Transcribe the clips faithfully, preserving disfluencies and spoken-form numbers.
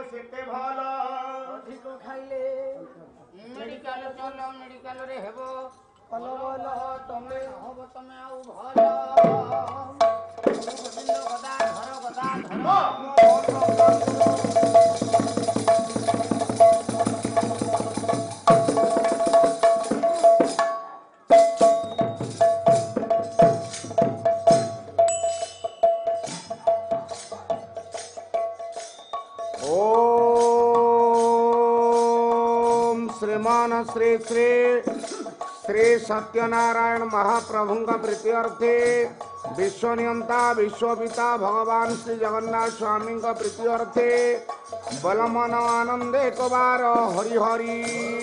सेते भल अधिक खाइले मेडिकल चल मेडिकल रे हेबो कल बोल तमे हब तमे आउ भल गोविंद गदा धर गदा धर श्रीमान श्री श्री श्री सत्यनारायण महाप्रभु प्रीत्यर्थे विश्वनियंता विश्वपिता भगवान श्री जगन्नाथ स्वामी प्रीत्यर्थे बलमन आनंद एक बार हरि हरि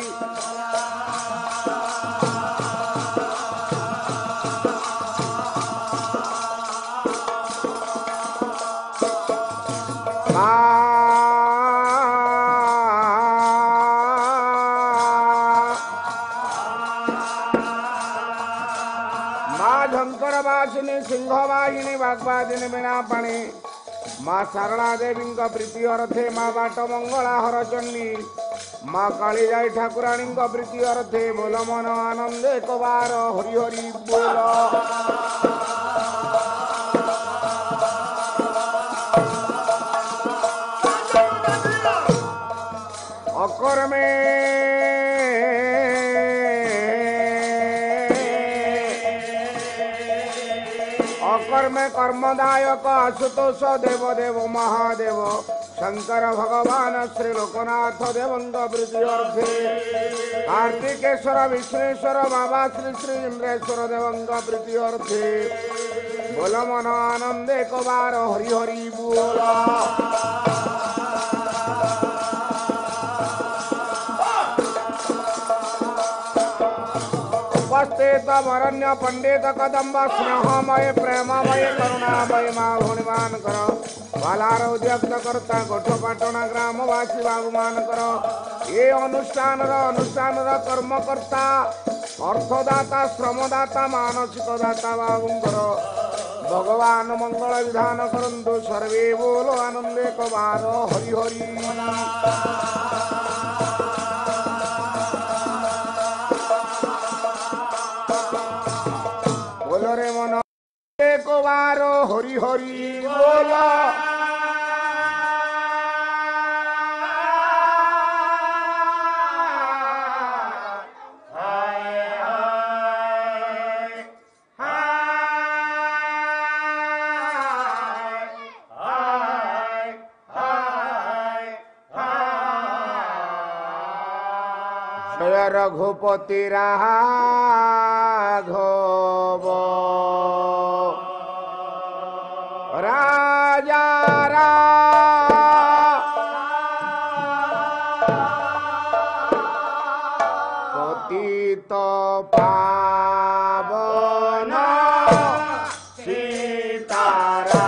सिंहवाहिनी बागवादिनी वीणा पाणी माँ शारदा देवी प्रीति अर्थे माँ बाट मंगला हरचंडी माँ कालीजाई ठाकुराणी प्रीति अर्थे बोल मन आनंद एक बार हरि हरि बोल अकर में में कर्मदायक आशुतोष देव देव महादेव शंकर भगवान श्री लोकनाथ देवंग प्रीति अर्थे कार्तिकेश्वर विष्णुश्वर बाबा श्री श्री इंद्रेश्वर देवंग प्रीति अर्थे बोल मन आनंद एक बार हरि हरि बोल उपस्थित वरण्य पंडित कदम्ब स्नेहमय प्रेममय करुणामय माँ भूणिमान कर बालार उद्यक्त करता गोठपाटना ग्रामवासी बाबुमान कर ये अनुष्ठान अनुष्ठान कर्मकर्ता अर्थदाता श्रमदाता मानसिक दाता बाबुंकर भगवान मंगल विधान करंतु सर्वे बोलो आनंद एक बार हरि हरि रे मन एक बार हरि हरि बोला जय रघुपति राघव राजा पतित पावन सीतारा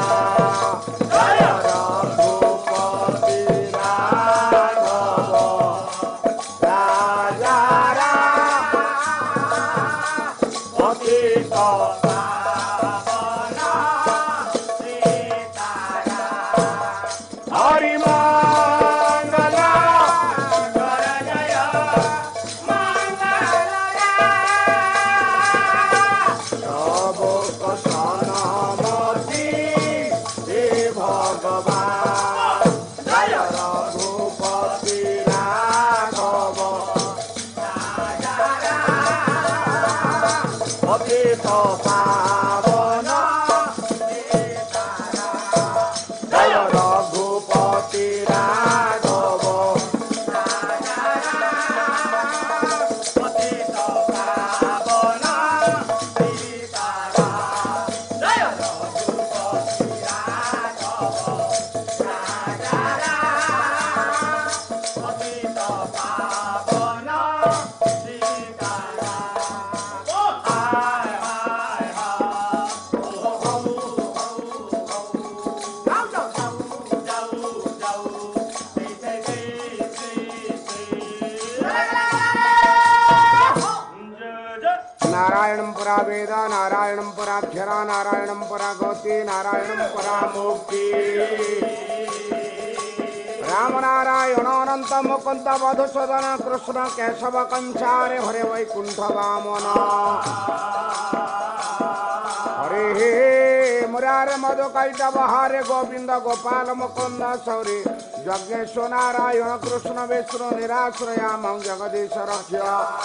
नारायणं परा वेदा नारायणं पराक्षरा नारायणं परा गौती नारायणं परा मुक्ति राम नारायण अनंत मुकुंद मधुसूदन कृष्ण केशव कंचारे हरे वैकुंठ वामन हरे हे मुरारे मधुकैटव हरे गोविंद गोपाल मुकुंद सौरी यज्ञेश्वर नारायण कृष्ण विष्णु निराश्रयाम जगदीश रक्ष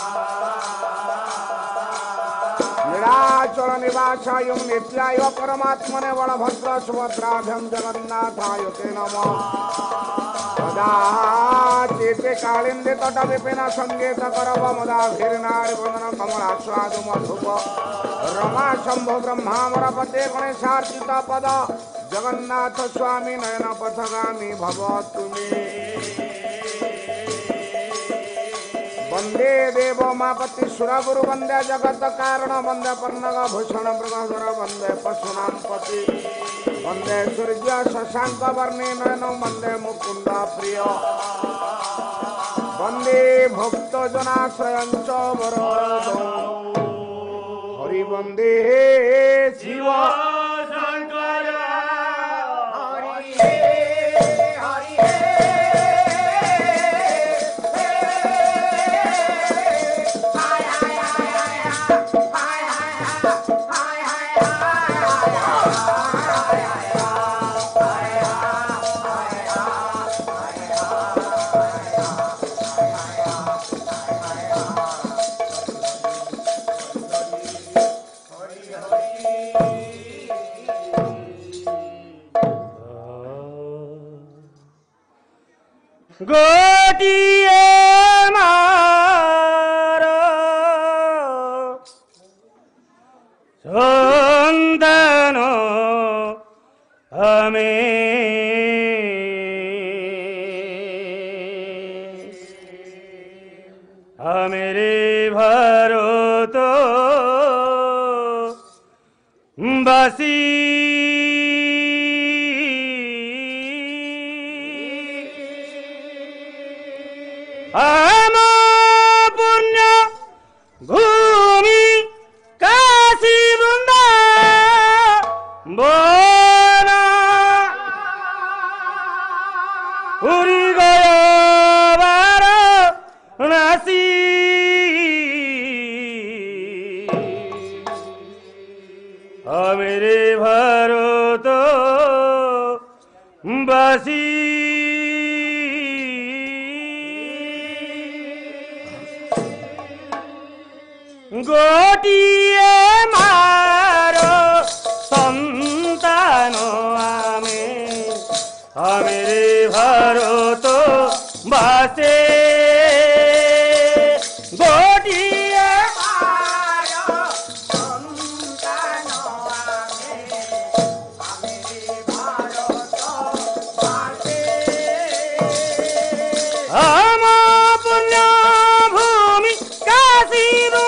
निराचल निवासाय नित्याय परमात्मने बलभद्र सुभद्राभ्यं जगन्नाथाय ते नमः सदा चेते कालिंदे तट विपिन संगीत करव मुदा भीरनारि वंदन कमलास्वाद मधुप रमा शंभु ब्रह्मावरपते गणेशार्चित पद जगन्नाथ स्वामी नयन पथगामी भव तुमे वंदे देव मापति सुर गुरु वंदे जगत कारण वंदे पन्नग भूषण मृगधर वंदे पशुनाम पति वंदे सूर्य शशांक वर्णे नयन वंदे मुकुंद प्रिय वंदे भक्त जनाश्रयंच वरद हरि वंदे शिव शंकर हरि हरि गोटिए मारो संतानो हमें हमेरे भरो तो बसी हम पुण्य भूमि काशी वृंदा बोना उड़ी गयो वाराणसी मेरे भरो तो बसी गोटिए मारो संतानो आमे हमेरे भरो तो बासे गोटिए मारो संतानो आमे हमेरे भरो तो बासे हम पुण्य भूमि काशी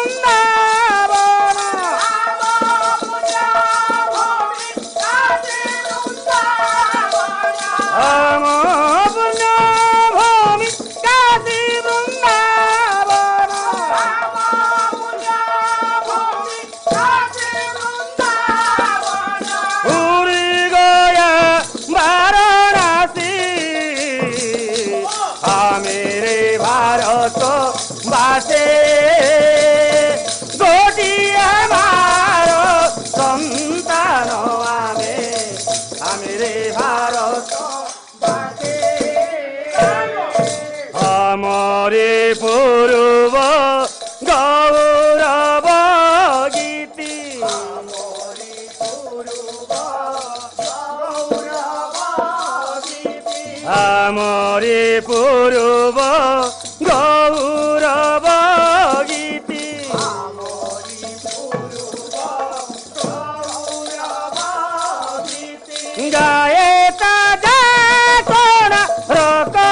पूर्व गौरव गीति हमारे पूर्व गौरव गीति गाए ताजा कोना रोका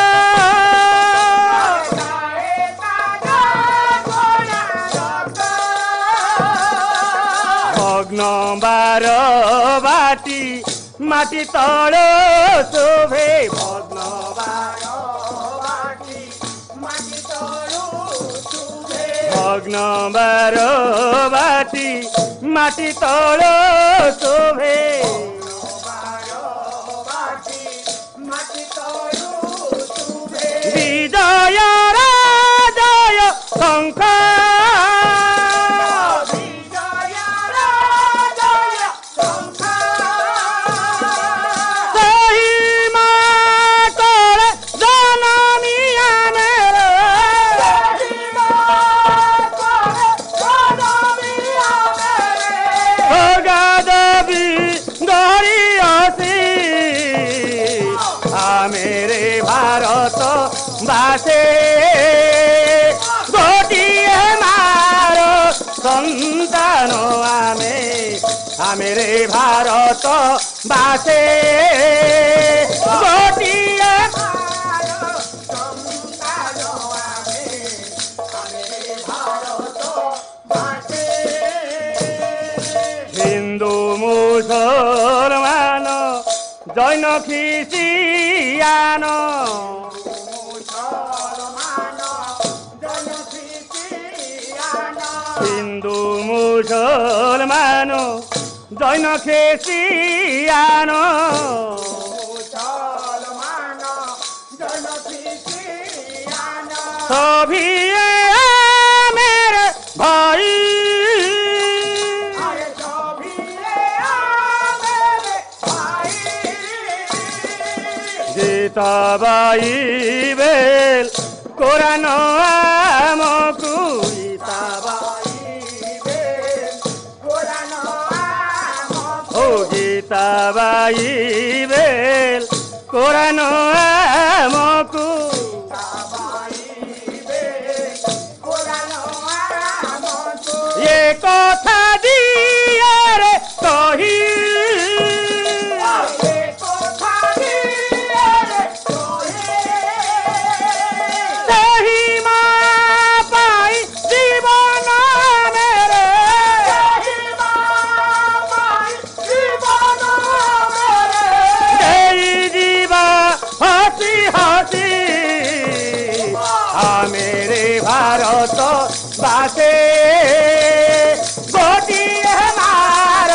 बार बाटी माटी तल शोभे भग्न बार बाटी माटी तल शोभे भग्न बार बाटी माटी तल शोभे बार बाटी माटी तल आमेरे भारत बासे गोटिए मार संतान आमे आमेरे भारत बासे गोटिए हिंदू मुसलमान जैन ख्रिस्टियान हिंदू मुसलमान जैन ख्रिस्टियान सभी मेरे भाई गीताबाई बेल कोरान आमकु गीताबाई बेल कोरान आमकु ओ गीताबाई बेल कोरान आमकु ये कथा दिए रे कही भारत बासे गोटिए मार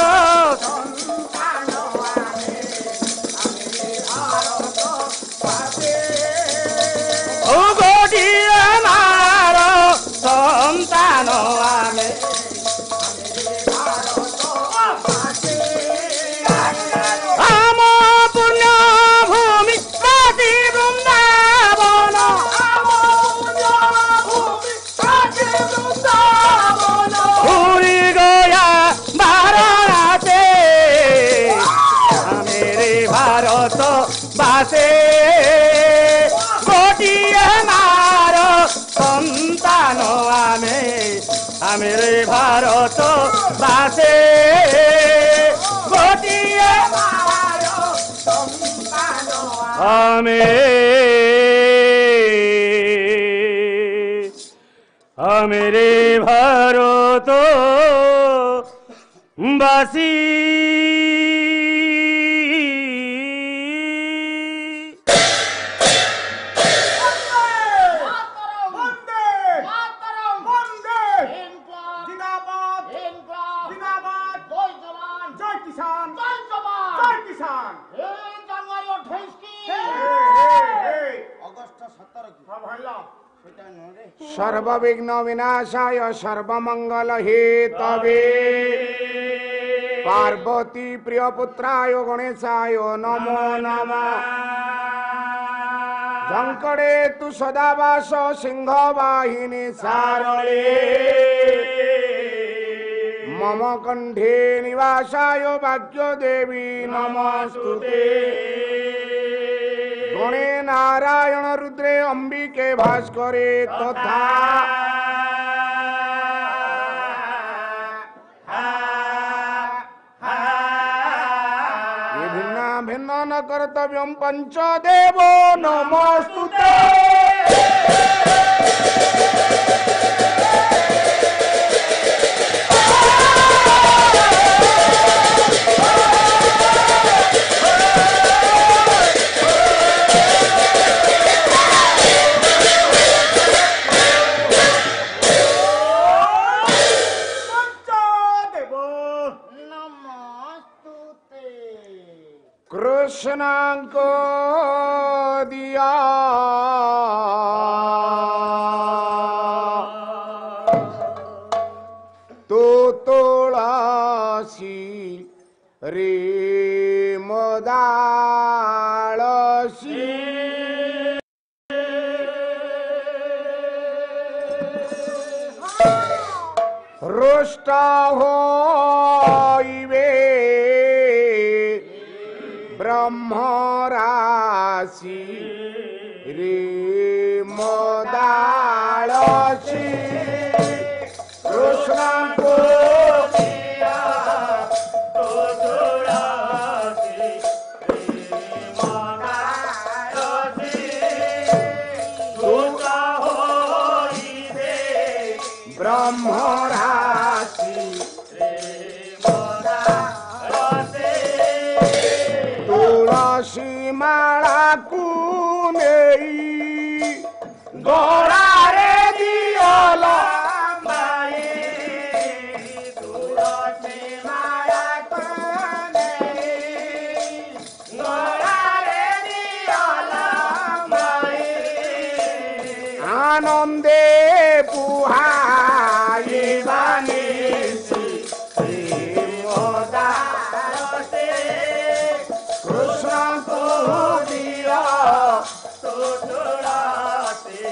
ओ गोटिए मार संतान आमे आम पुण्य भूमि माटी वृंदावन भूरी गया भारते मेरे भारत बासे गोटिए मार संतान आमे मेरे भारत बासे गोटिए मार संतान आमे मेरे भारत बासी सर्वविघ्न विनाशाय सर्वमंगल हेतवे पार्वती प्रियपुत्राय गणेशाय नमो नमः झंकड़े तु सदावास सिंहवाहिनी सारणे मम कंठे निवासाय भाग्यदेवी नमस्तुते गणे नारायण रुद्रे अंबिके भास्करे तथा ये भिन्ना भिन्न न कर्तव्यम पंचदेवो नमस्तुते कृष्णांको दिया तो तुलसी रे मोदालसी रुष्ट होइबे ब्रह्मराशि राशि रे मोदालसी कृष्ण को दिया तो तुलसी मोदालसी तुझा होई दे ब्रह्म राशि तुलसी माला को नहीं गोरा रे दियोला माई तुलसी माला को नहीं गोरा रे दियोला माई आनंदे पुहाई बानी कृष्ण को दिया तो तुलसी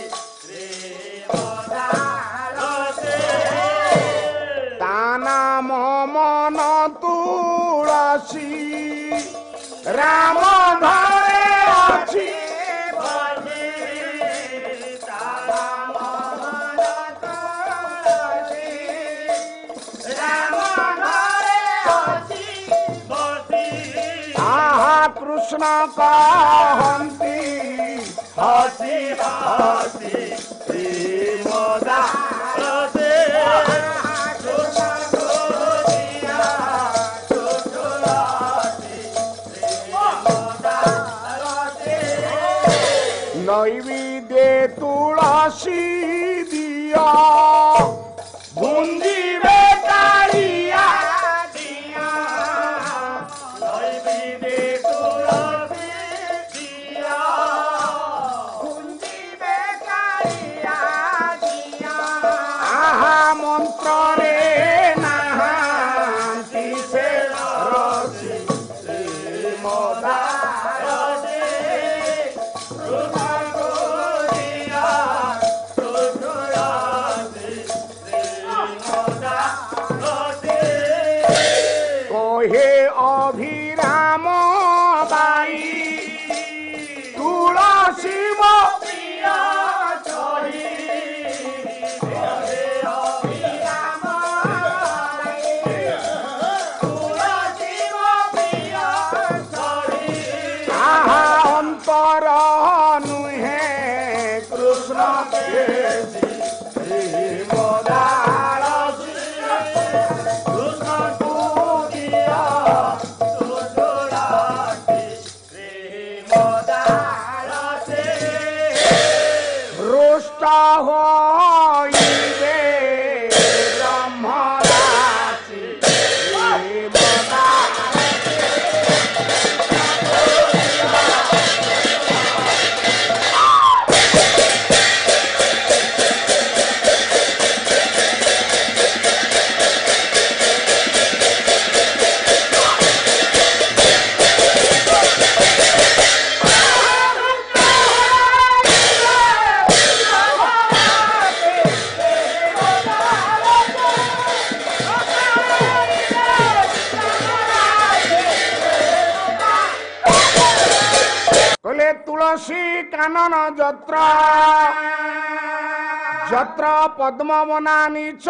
ताना मन तुलसी राम घरे अच्छी आहा कृष्ण कहती हसी हसी मोदा नैवेद्य तुलसी दिया भुंजी बेटारिया दिया नैवेद्य तुलसी दिया कुंजी बेकारिया दिया आहा मंत्र रे नहांती से रसी मोदा कोहे अभिराम बाई तुलसी मो आहा अंतर नुहे कृष्ण के मोदालसी कृष्ण को दिया रुष्ट होइबे ब्रह्म राशि कहले तुलसी कानन जत्र जत्र पद्म वनानि च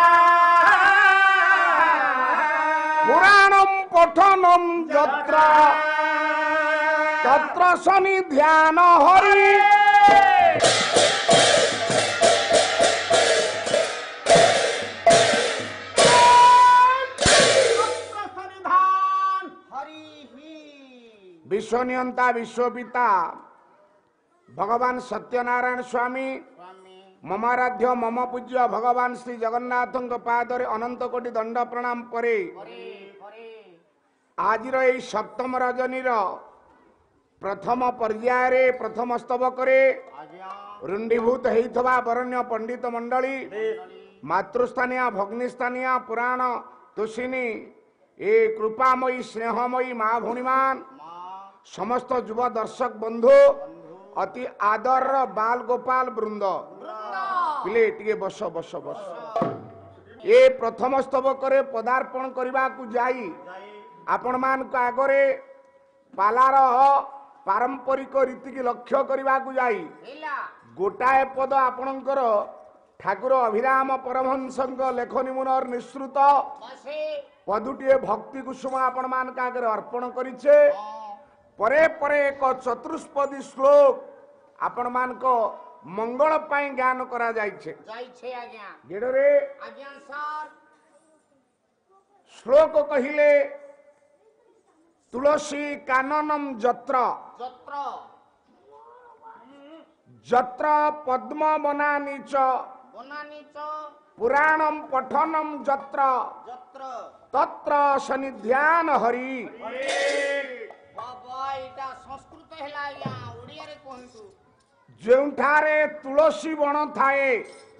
पुराणं पठनं जत्र तत्र शनि ध्यान हरि विश्वनियंता विश्वपिता भगवान सत्यनारायण स्वामी ममाराध्य मम पूज्य भगवान श्री जगन्नाथ पादरे अनंत कोटि दंड प्रणाम परे आज सप्तम रजनी प्रथम पर्याय प्रथम स्तबक रुंडीभूत होता वरण्य पंडित मंडली मातृस्थानीय भग्निस्थानीय पुराण तुषिनी ए कृपामयी स्नेहमयी माँ भौणीमान समस्त युवा दर्शक बंधु अति आदर बाल गोपाल वृंद पिले टिके बस बस बस ये प्रथम स्तबक पदार्पण करने को जाई आपण मान आगरे पालार पारंपरिक रीति की लक्ष्य करने को जाई ହେଲା गोटाए पद आपणकर ठाकुर अभिराम परमहंस लेखनी मुनर निश्रुत ବସେ पदुटे भक्ति कुसुम आपण मान आगे अर्पण करिछे परे परे एक चतुष्पदी श्लोक आपण मान को मंगल पाई ज्ञान करा जाइछे ଯାଇଛେ ଆଜ୍ଞା गेडरे ଆଜ୍ଞା ସାର୍ श्लोक कहिले तुलसी काननम जत्र ଯତ୍ର जत्र पद्म बनानी च ବନାନି ଚ पुराणम पठनम जत्र ଯତ୍ର तत्र सन्निध्यान हरि ବାବା ଏଇଟା ସଂସ୍କୃତ ହେଲା ଆଜ୍ଞା ଓଡ଼ିଆରେ କୁହନ୍ତୁ ଯେଉଁଠାରେ ତୁଳସୀ ବଣ ଥାଏ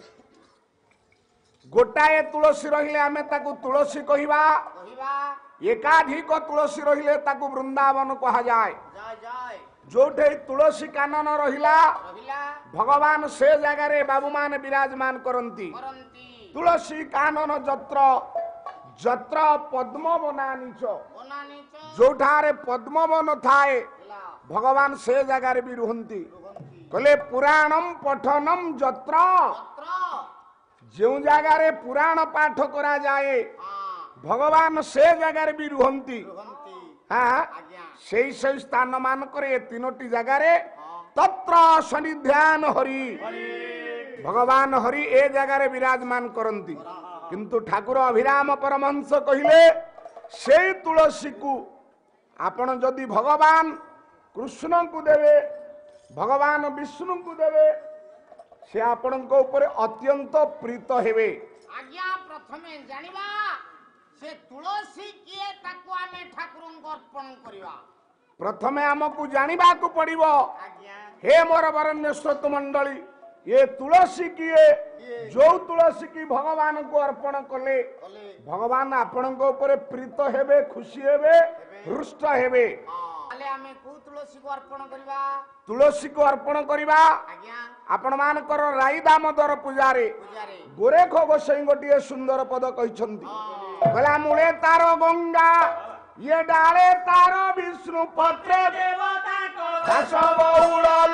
ଗୋଟାଏ ତୁଳସୀ ରହିଲେ ଆମେ ତାକୁ ତୁଳସୀ କହିବା କହିବା ଏକାଧିକ ତୁଳସୀ ରହିଲେ ତାକୁ ବୃନ୍ଦାବନ କୁହାଯାଏ ଯାଏ ଯାଏ ଯୋଉଠି ତୁଳସୀ କାନନ ରହିଲା ରହିଲା ଭଗବାନ ସେ ଜାଗାରେ ବାବୁମାନେ ବିରାଜମାନ କରନ୍ତି କରନ୍ତି ତୁଳସୀ କାନନ ଯତ୍ର ଯତ୍ର ପଦ୍ମ ବନାନିଚ ବନାନି ଚ ଯୋଉଠାରେ ପଦ୍ମବନ ଥାଏ ହେଲା ଭଗବାନ ସେ ଜାଗାରେ ବି ରୁହନ୍ତି ରୁହନ୍ତି କହିଲେ ପୁରାଣମ ପଠନମ ଯତ୍ର ଯତ୍ର ଯେଉଁ ଜାଗାରେ ପୁରାଣ ପାଠ କରାଯାଏ ହଁ ଭଗବାନ ସେ ଜାଗାରେ ବି ରୁହନ୍ତି ରୁହନ୍ତି ହଁ ଆଜ୍ଞା ସେଇ ସେଇ ସ୍ଥାନ ମାନଙ୍କରେ ଏ ତିନୋଟି ଜାଗାରେ ତତ୍ର ସନ୍ନିଧ୍ୟାନ ହରି ଭଗବାନ ହରି ଏ ଜାଗାରେ ବିରାଜମାନ କରନ୍ତି କିନ୍ତୁ ଠାକୁର ଅଭିରାମ ପରମହଂସ କହିଲେ ସେଇ ତୁଳସୀକୁ ଆପଣ ଯଦି ଭଗବାନ କୃଷ୍ଣଙ୍କୁ ଦେବେ ଭଗବାନ ବିଷ୍ଣୁଙ୍କୁ ଦେବେ ସେ ଆପଣଙ୍କ ଉପରେ ଅତ୍ୟନ୍ତ ପ୍ରୀତ ହେବେ ଆଜ୍ଞା ପ୍ରଥମେ ଜାଣିବା ସେ ତୁଳସୀ କିଏ ତାକୁ ଆମେ ଠାକୁରଙ୍କୁ ଅର୍ପଣ କରିବା ପ୍ରଥମେ ଆମକୁ ଜାଣିବାକୁ ପଡିବ ଆଜ୍ଞା हे मोर वरण्य श्रोत मंडली ये तुलसी किए जो तुलसी की भगवान को अर्पण कले କଲେ भगवान आपण प्रीत हेबे खुशी हेबे हृष्ट हेबे ତାହେଲେ ଆମେ କୋଉ ତୁଳସୀକୁ ଅର୍ପଣ କରିବା तुलसी को अर्पण करिबा ଆଜ୍ଞା आपण मानकर राई दामोदर पूजारे ପୂଜାରେ गोरेख गोसाई गोटे सुंदर पद कहिसंती गला मूले तार गंगा ये डाले तार विष्णु पत्रे देवता को दास बहुल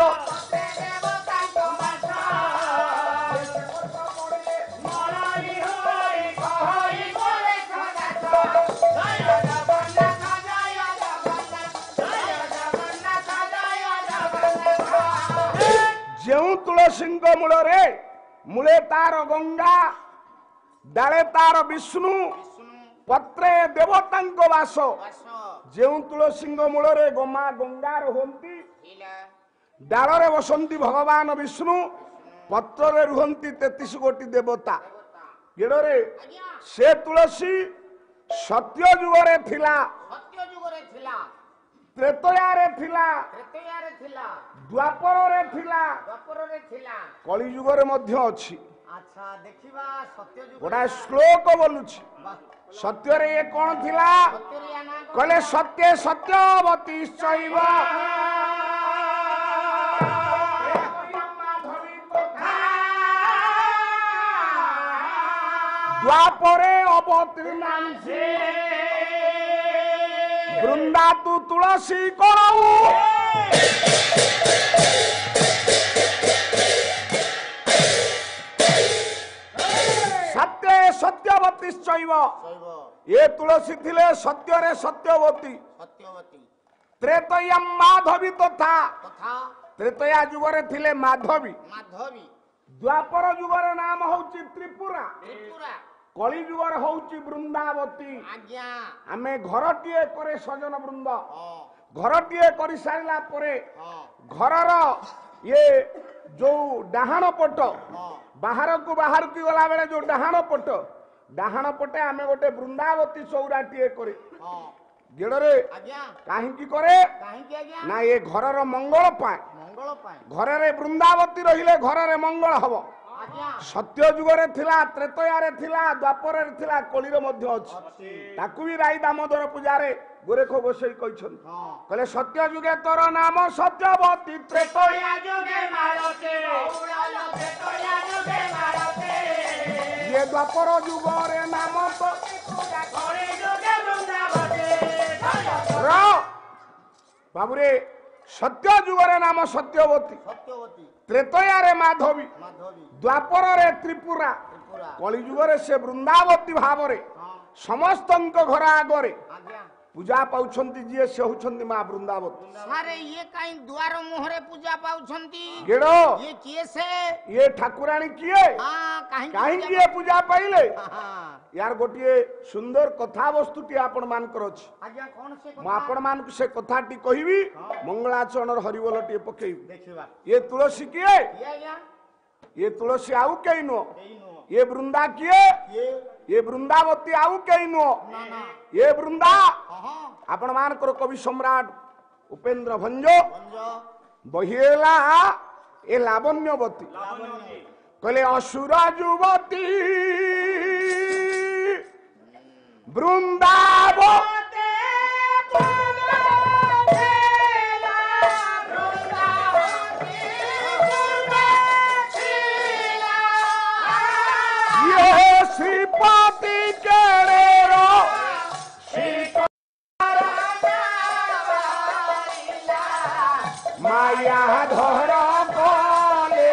मराई होई कहई बोले जय जगन्नाथ जय जगन्नाथ जय जगन्नाथ जय जगन्नाथ ଯେଉଁ ତୁଳସୀଙ୍କ ମୂଳରେ ମୂଳେ ତାର ଗଙ୍ଗା ଡାଳେ ତାର ବିଷ୍ଣୁ ପତ୍ରେ ଦେବତାଙ୍କ ବାସ ବାସ ଯେଉଁ ତୁଳସୀଙ୍କ ମୂଳରେ ଗୋମା ଗଙ୍ଗା ରୁହନ୍ତି ଥିଲା ଡାଳରେ ବସନ୍ତି ଭଗବାନ ବିଷ୍ଣୁ ପତ୍ରରେ ରୁହନ୍ତି ତେତିଶ କୋଟି ଦେବତା ଗେଡ଼ରେ ଆଜ୍ଞା ସେ ତୁଳସୀ ସତ୍ୟ ଯୁଗରେ ଥିଲା ସତ୍ୟ ଯୁଗରେ ଥିଲା ତ୍ରେତୟାରେ ଥିଲା ତ୍ରେତୟାରେ ଥିଲା ଦ୍ୱାପରରେ ଥିଲା ଦ୍ୱାପରରେ ଥିଲା କଳି ଯୁଗରେ ମଧ୍ୟ ଅଛି ଆଚ୍ଛା ଦେଖିବା ସତ୍ୟ ଯୁଗ ଗୋଟାଏ ଶ୍ଲୋକ ବୋଲୁଛି ସତ୍ୟରେ ଏ କଣ ଥିଲା ସତ୍ୟରେ ୟା ନାଁ କଣ? କହିଲେ ସତ୍ୟ ସତ୍ୟବତୀ ଶୈବ ଦ୍ୱାପରେ ଅବତୀର୍ଣ୍ଣାଂସି ବୃନ୍ଦା ତୁ ତୁଳସୀ କରଉ ସତ୍ୟ ସତ୍ୟବତୀ ଶୈବ ଶୈବ ଏ ତୁଳସୀ ଥିଲେ ସତ୍ୟରେ ସତ୍ୟବତୀ ସତ୍ୟବତୀ ତ୍ରେତୟା ମାଧବୀ ତଥା ତଥା ତ୍ରେତୟା ଯୁଗରେ ଥିଲେ ମାଧବୀ ମାଧବୀ ଦ୍ୱାପର ଯୁଗର ନାମ ହଉଛି ତ୍ରିପୁରା ତ୍ରିପୁରା କଳି ଯୁଗର ହଉଛି ବୃନ୍ଦାବତୀ ଆଜ୍ଞା ଆମେ ଘରଟିଏ କରେ ସଜନ ବୃନ୍ଦ ହଁ ଘରଟିଏ କରିସାରିଲା ପରେ ହଁ ଘରର ଇଏ ଯୋଉ ଡାହାଣ ପଟ ହଁ ବାହାରକୁ ବାହାରକୁ ଗଲା ବେଳେ ଯୋଉ ଡାହାଣ ପଟ ଡାହାଣ ପଟେ ଆମେ ଗୋଟେ ବୃନ୍ଦାବତୀ ଚଉରାଟିଏ କରେ ହଁ ଗେଡ଼ରେ ଆଜ୍ଞା କାହିଁକି କରେ କାହିଁକି ଆଜ୍ଞା ନା ଏ ଘରର ମଙ୍ଗଳ ପାଇଁ ମଙ୍ଗଳ ପାଇଁ ଘରରେ ବୃନ୍ଦାବତୀ ରହିଲେ ଘରରେ ମଙ୍ଗଳ ହବ ଆଜ୍ଞା ସତ୍ୟ ଯୁଗରେ ଥିଲା ତ୍ରେତୟାରେ ଥିଲା ଦ୍ୱାପରରେ ଥିଲା କଳିରେ ମଧ୍ୟ ଅଛି ତାକୁ ବି ରାଇ ଦାମୋଦର ପୂଜାରେ ଗୋରେଖ ଗୋସାଇ କହିଛନ୍ତି ହଁ କହିଲେ ସତ୍ୟ ଯୁଗେ ତୋର ନାମ ସତ୍ୟବତୀ ତ୍ରେତୟା ଯୁଗେ ମାରତେ ତ୍ରେତୟା ଯୁଗେ ମାରତେ ଇଏ ଦ୍ୱାପର ଯୁଗରେ ନାମ ତ କଳି ଯୁଗେ ବୃନ୍ଦାବତୀ ର ବାବୁରେ सत्य जुगरे नाम सत्यवती सत्यवती त्रेतयारे माधवी माधवी द्वापर त्रिपुरा त्रिपुरा कलिजुगरे से वृंदावती भाव समस्त घर आगे आज्ञा पूजा पाउछंती जी से होछंती मां वृंदावती सारे ये कहीं द्वार मुहरे पूजा पाउछंती गेड़ो ये किए से ये ठाकुराणी किए हां कहीं कहीं किए पूजा पाइले हां यार गोटे सुंदर कथा वस्तुटी आपण मान कर अछि आज्ञा कौन से मु आपण मान को से कथाटी कहबी मंगलाचरण हरिबोल टी पकेई देखिबा ये तुलसी किए ये आज्ञा ये तुलसी आउ कई नो कहीं नो ये वृंदा किए ये ये वृंदावती आउ कई नो ना ना ये वृंदा हां आपण मान कर कवि सम्राट उपेंद्र भंजो बंजो बहिएला ए लावण्यवती लावण्य कहले असुर युवती वृंदावती ये श्रीपति केड़ेरो माया धर कले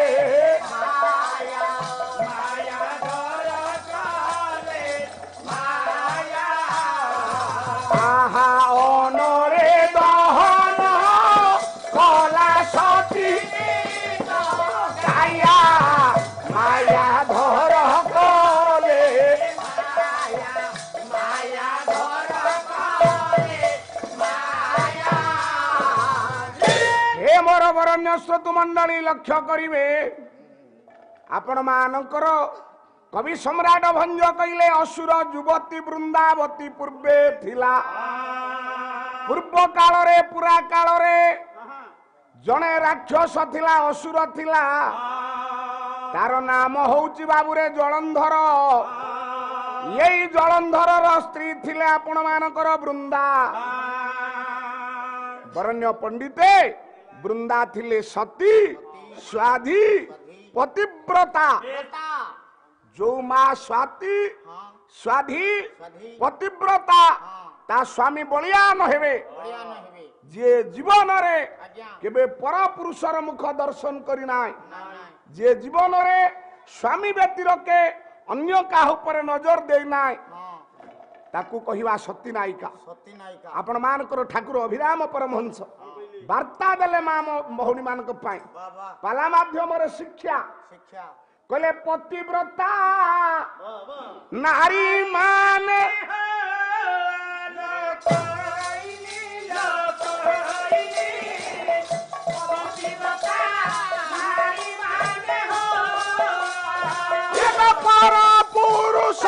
आहा अनरे दहन कला सती काया माया धर कले हे मोर बरण्य श्रोतु मंडली लक्ष्य करिवे आपण मानकर कवि सम्राट भंज कहले असुर युवती वृंदावती पूर्वे थिला पूर्व काल रे पुरा काल रे जने राक्षस थिला असुर थिला तार नाम होउची बाबूरे जलंधर यही जलंधर स्त्री थिले आपण मानकर वृंदा वरण्य पंडिते वृंदा थिले सती स्वाधी पतिव्रता बेटा जो माँ स्वाति हां स्वाधी स्वाधी पतिव्रता हां ता स्वामी बलियान हेबे बढ़िया न हेबे जे जीवन रे आज्ञा केबे पर पुरुषर मुख दर्शन करी नाय ना ना जे जीवन रे स्वामी व्यक्तिर के अन्य काह ऊपर नजर दे नाय हां ताकू कहिवा सती नायिका सती नायिका आपण मानकर ठाकुर अभिराम परमहंस वार्ता देले मां बहुनी मानक पाई बाबा पाला माध्यम रे शिक्षा शिक्षा कहले पतिव्रता नारी माने पर पुरुष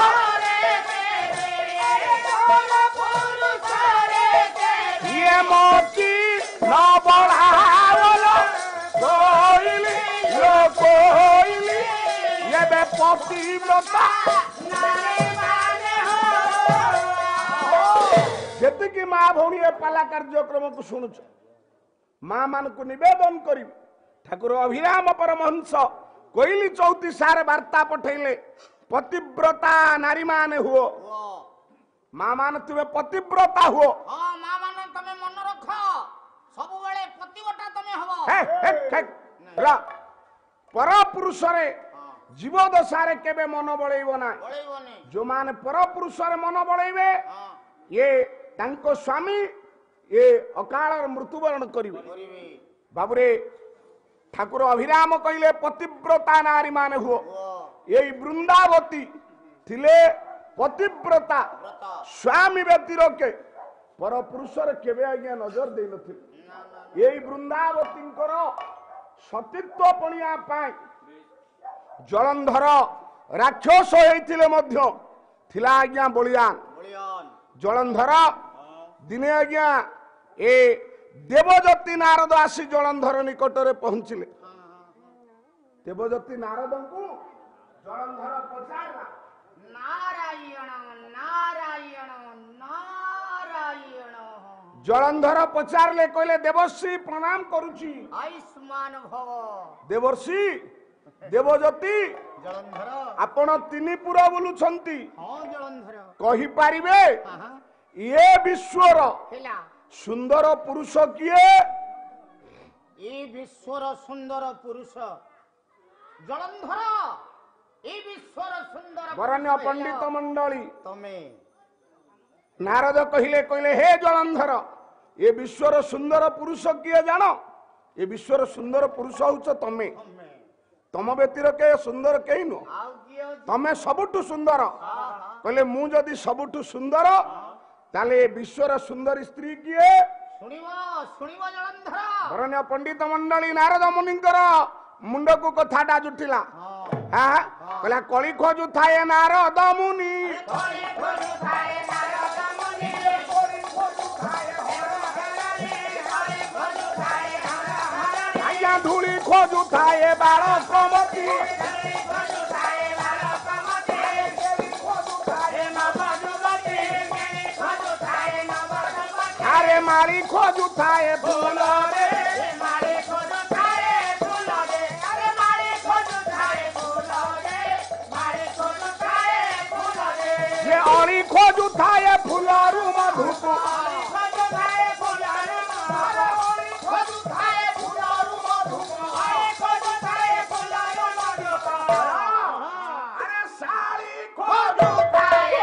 ये मोती न बढ़ावलो कोइली लो कोइली ये बे पतिव्रता जति की मां भौणी ए पाला कार्यक्रम को सुनुछ मां मान को निवेदन करी ठाकुर अभिराम परमहंस कोइली चौथी सारे वार्ता पठेले पतिव्रता नारी माने हुओ वो मां मान तुमे पतिव्रता हुओ हां मां माने तमे मन रख सब बेले पतिवटा तमे हबो हे हे हे रा पर पुरुष रे जीव दशारे केबे मन बळैबो ना बळैबोनी जो माने पर पुरुष रे मन बळैबे हां ये तांको स्वामी ये अकाल मृत्युवरण करिवे करिवे बाबुरे ठाकुर अभिराम कहले पतिव्रता नारी माने हुओ वो यही वृंदावती थिले पतिव्रता व्रत स्वामी व्यक्तिर के पर पुरुष रे केबे आज्ञा नजर दे नथिले ना ना यही वृंदावतींकर सतीत्व पणिया पाई जलंधर राक्षस होइथिले मध्य थिला आज्ञा बलियान बलियान जलंधर दिने आज्ञा ए देवजती नारद आसी जलंधर निकट रे पहुंचिले देवजती नारद को जलंधर पचारला नारायण नारायण नारायण जलंधर पचारले कहले देवर्षि प्रणाम करूची आयुष्मान भव देवर्षि देवजती जलंधर आपण तीन पुरा बोलुछंती हां जलंधर कहि पारिबे हां ये विश्वर हेला सुंदर पुरुष किए ए विश्वर सुंदर पुरुष जलंधर ए विश्वर सुंदर बरण्य पंडित मंडली तमे नारद कहिले कहले हे जलंधर ये विश्वर सुंदर पुरुष किए जान ये विश्वर सुंदर पुरुष होच तमे तम व्यतीर के सुंदर कहीं नु तमे सबुठु सुंदर कहले मु जदि सबुठु सुंदर ताले ये विश्वर सुंदर स्त्री किए सुनिवो सुनिवो जलंधर बरण्य पंडित मंडली नारद मुनिंकर मुंड को कथाटा जुटिला हाँ कहला कली खोजु थाए नारद मुनि आज्ञा धूली खोजु थाए बालक मती अरे मारी खोजु थाए फूल रे ये अली खोजु थाए फूलरू मधुकु अरे साड़ी खोजु थाए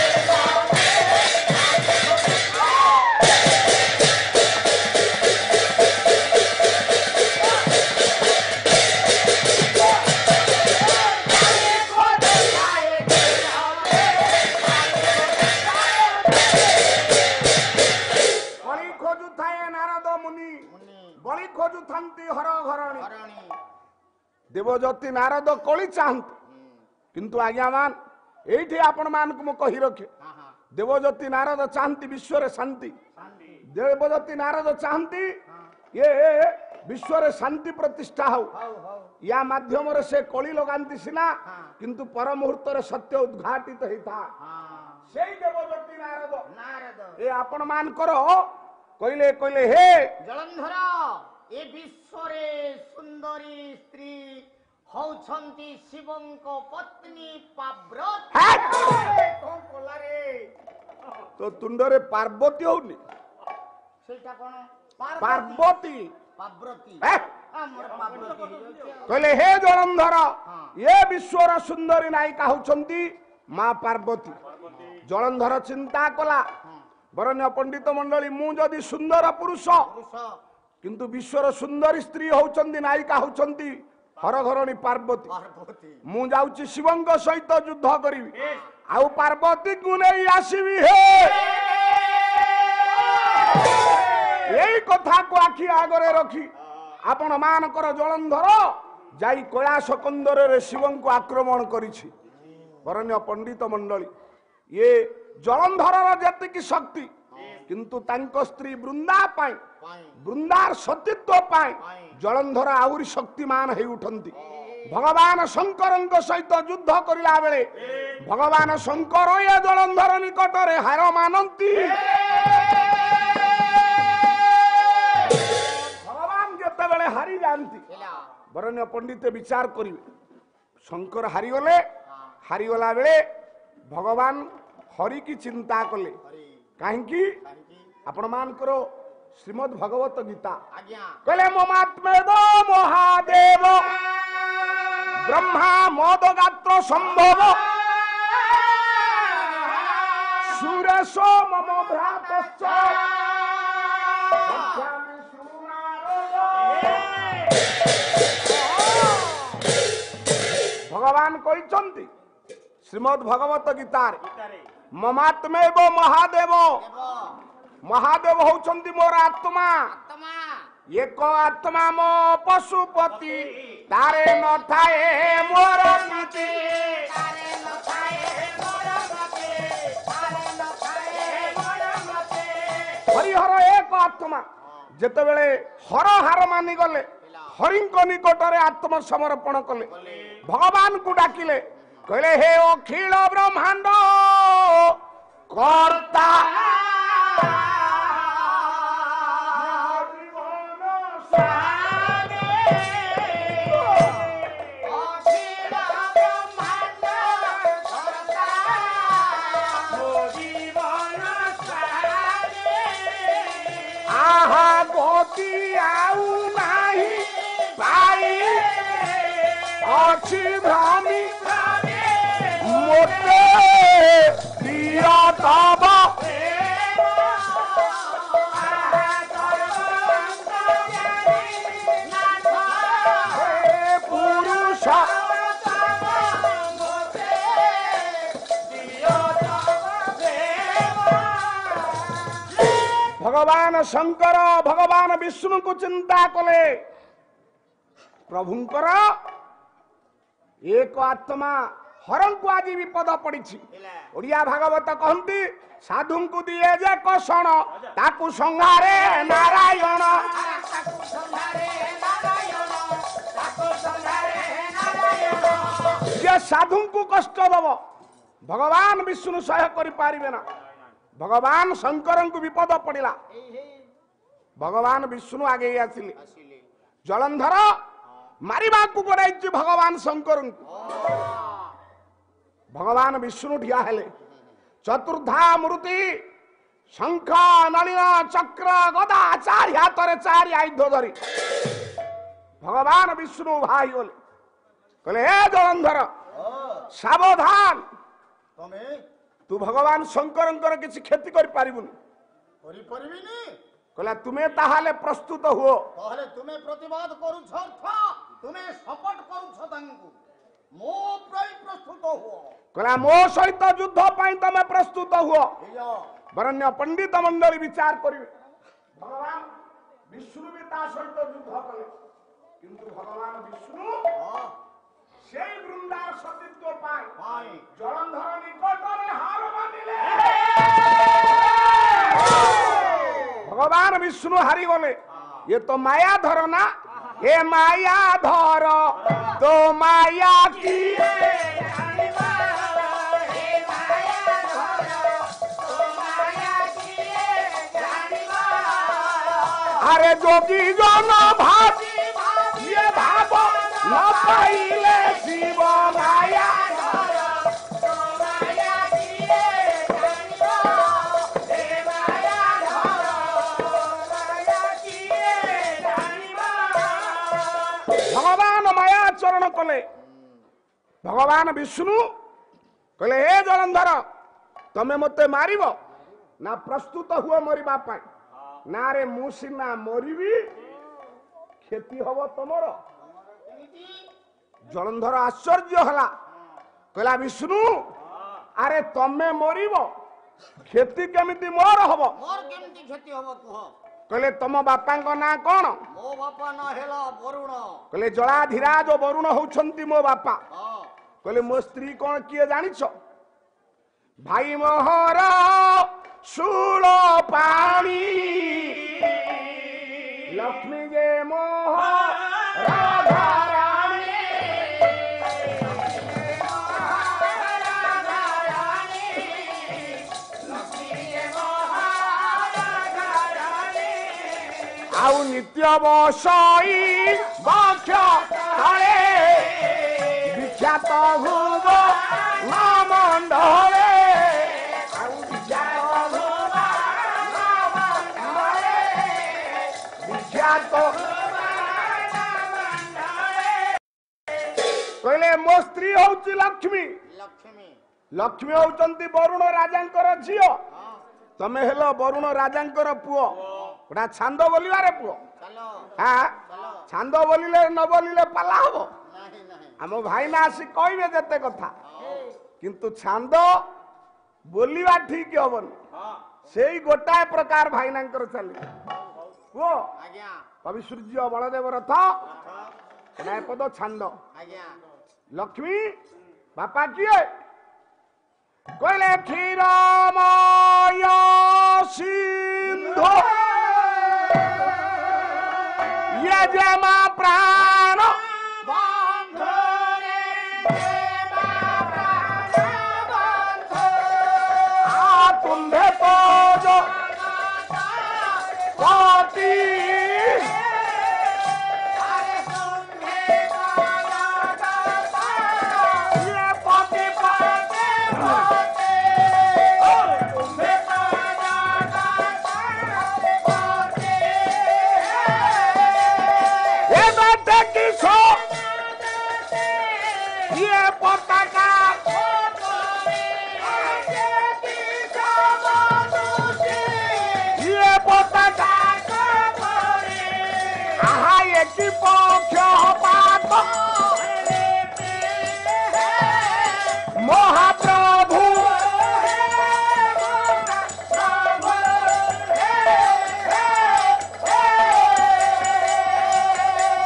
बलि खोजु थाए नारद मुनि बलि खोजु थांती हर घरणी देवज्योति नारद कली चाहती किंतु आज्ञा मान एठी आपण मान को कही रखे देवज्योति नारद चाहती विश्व शांति देवज्योति नारद चाहती ये विश्व शांति प्रतिष्ठा हो या माध्यम से कली लगाती सिना किंतु पर मुहूर्त सत्य उद्घाटित होता से देवज्योति नारद नारद ए आपण मान करो कहले कहले हे जलंधर ए विश्वरे सुंदरी स्त्री हौछंती शिवंक पत्नी पाव्रत हट! कौन बोला रे तो तुंडरे पार्वती होनी सेटा कोन पार्वती पाव्रती हे? हमर पाव्रती कहले हे जलंधर ये विश्वर सुंदरी नायिका होचंती मां पार्वती जलंधर चिंता कला बरण्य पंडित मंडली मु जदि सुंदर पुरुष पुरुष किंतु विश्वर सुंदरी स्त्री होचंती नायिका होचंती हरघरणी पार्वती पार्वती मु जाउची शिवंक सहित युद्ध करिवि आउ पार्वती को नहीं आसीबी हे यही कथा को आखि आगरे रखी आपण मानकर जलंधर जाई कैलाश कंदर रे शिवं को आक्रमण करिछि बरण्य पंडित मंडली ये जलंधर जति की शक्ति किंतु तांको स्त्री वृंदा पाई वृंदार सतीत्व पाई जलंधर आउरी शक्तिमान हे उठंती भगवान शंकर सहित युद्ध करिला बेले भगवान शंकर ये जलंधर निकट रे हार मानंती भगवान जते बेले हारी जानती बरण्य पंडित विचार करिवे शंकर हारी गले हारी गला बेले भगवान हरि की चिंता कले काहेकि आपण मान करो श्रीमद् भगवत गीता कहले ममात्मेव महादेव ब्रह्मा मोदगात्र संभव सुरेश मम भ्रातश्च भगवान कहते श्रीमद् भगवत गीतार ममात्मेव महादेव महादेव होचंती मोर आत्मा एक आत्मा मो पशुपति तारे न थाए मोर नीति हरिहर एक आत्मा जेतेबेले हर हार मानि गले हरिंक निकटरे आत्म समर्पण कले भगवान को डाकिले कहले हे अखिल ब्रह्मांड कर्ता आहा गति आउ नाही अछि भ्रामी मोटे दिया तब पुरुष भगवान शंकर भगवान विष्णु को चिंता कले प्रभुंकर एक आत्मा हरं को आज विपद पड़ी ओडिया भागवत कहती साधु को दिए जे कषण ताकू संहारे नारायण जे साधु को कष्ट दब भगवान विष्णु सह कर पारिबे ना भगवान शंकर को विपद पड़ा भगवान विष्णु आगे आसिले जलंधर मारिबा को गोड़ाई भगवान शंकर भगवान विष्णु ठिया हेले चतुर्धा मूर्ति शंख नलिन चक्र गदा चारि हाथ चारि आयुध धरी भगवान विष्णु भाई गले कहले हे जलंधर सावधान तू भगवान शंकर किसी क्षति कर पारिबुनी कहला तुम्हें ताहाले प्रस्तुत हुओ ताहाले तुम्हें प्रतिवाद करूछ तुम्हें सपोर्ट करूछ तांकु मो प्रई प्रस्तुत हुओ कहला मो सहित युद्ध पाई तमे प्रस्तुत हुओ वरण्य पंडित मंडली विचार करिवे भगवान विष्णु भी ता सहित युद्ध कले किंतु भगवान विष्णु सेई वृंदार सतीत्व पाई जलंधर निकटरे हार मानिले भगवान विष्णु हारी गले ये तो माया धर ना हे माया धर तो माया की अरे जोगी जो न भाव ये भाव न पाइले शिव माया भगवान माया चरण कले भगवान विष्णु कहले हे जलंधर तमे मते मारिब ना प्रस्तुत हुए मरिबा पाई ना रे मु सिना मरिबी खेती हब तमर जलंधर आश्चर्य हला कहला विष्णु अरे तमे मरिब खेती केमिति मोर हब मोर केमिति खेती हब कुह कहले तम बापा ना कौन मो बापा ना हेला वरुण कहले जलाधिराज वरुण होउछंती मो बापा कहले मो स्त्री कौन किए जानिछ भाई मोहर शूल पानी लक्ष्मी जे मोह राधा रानी आउ नित्य बसई बक्ष तले विख्यात भूग मंडले कहले मो स्त्री होउची लक्ष्मी लक्ष्मी लक्ष्मी होउचंती वरुण राजांकर झियो तमे हेलो वरुण राजांकर पुओ गोटा छांद बोलिबारे पुओ चलो हाँ छांद बोलिले न बोलिले पाला हबो नहीं नहीं आम भाई ना आसी कहबे जते कथा किंतु छांद बोलिबा ठीक हबन सेई गोटाए प्रकार भाईनांकर चली पुओ आज्ञा कवि सूर्य बलदेव रथ पद छांद आज्ञा लक्ष्मी बापा किए कहले क्षीरमय सिंधु ये जमा प्राण बंधु रे आ तुम्हे तो जो पति ये पति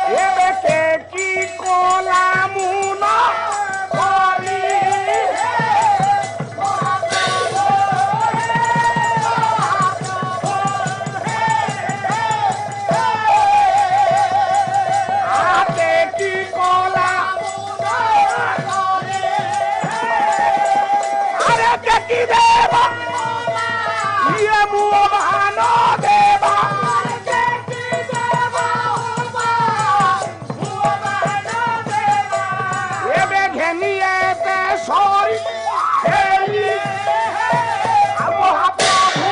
ଏବେ କେ କି କଲା ମୁନ କରି আতে কি কলা আরে কে কি দেব ইয়ে মুও ভান দেব এবে ঘেনিয়ে তে সরি হেলি আমহা প্রভু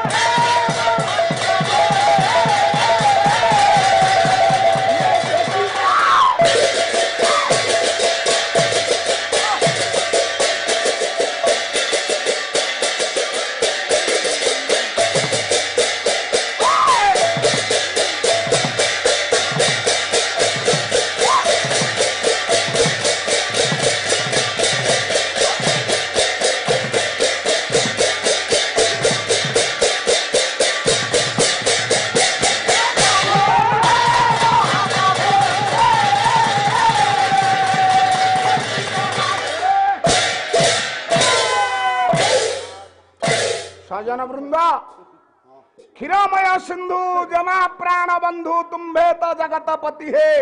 सजन वृंद क्षीरमय सिंधु जमा प्राण बंधु तुम्भे तो जगतपति है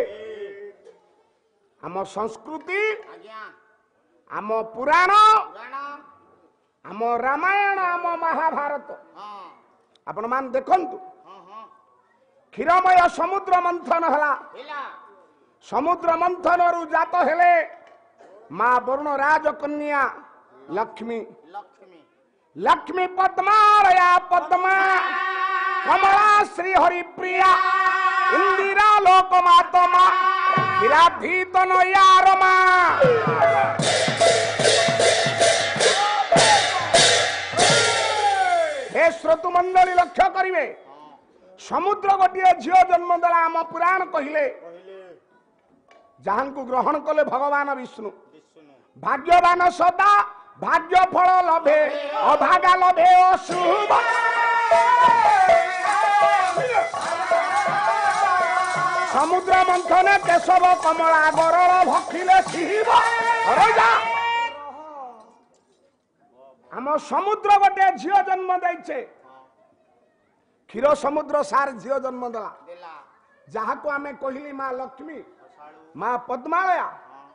आम संस्कृति आज्ञा आम पुराण पुराण आम रामायण आम महाभारत हाँ आपण मान देखंतु हाँ हाँ क्षीरमय समुद्र मंथन हला हिला समुद्र मंथन रु जात हेले मां वरुण राजकन्या लक्ष्मी लक्ष्मी लक्ष्मी पद्मालया पद्मा कमला श्री हरि प्रिया इंदिरा लोकमातमा विराधीतन यारमा हे श्रोतु मंडली लक्ष्य करिवे समुद्र गोटे झियो जन्म देला आम पुराण कहिले जहां को ग्रहण कले भगवान विष्णु भाग्यवान सदा भाग्य फल लभे अभागा लभे अशुभ समुद्र मंथने केशव कमला गरल भक्षिले शिव आम समुद्र गोटे झियो जन्म देइछे क्षीर समुद्र सार झियो जन्म देला दिला जहा को आमे कहिली मां लक्ष्मी मां पद्मालया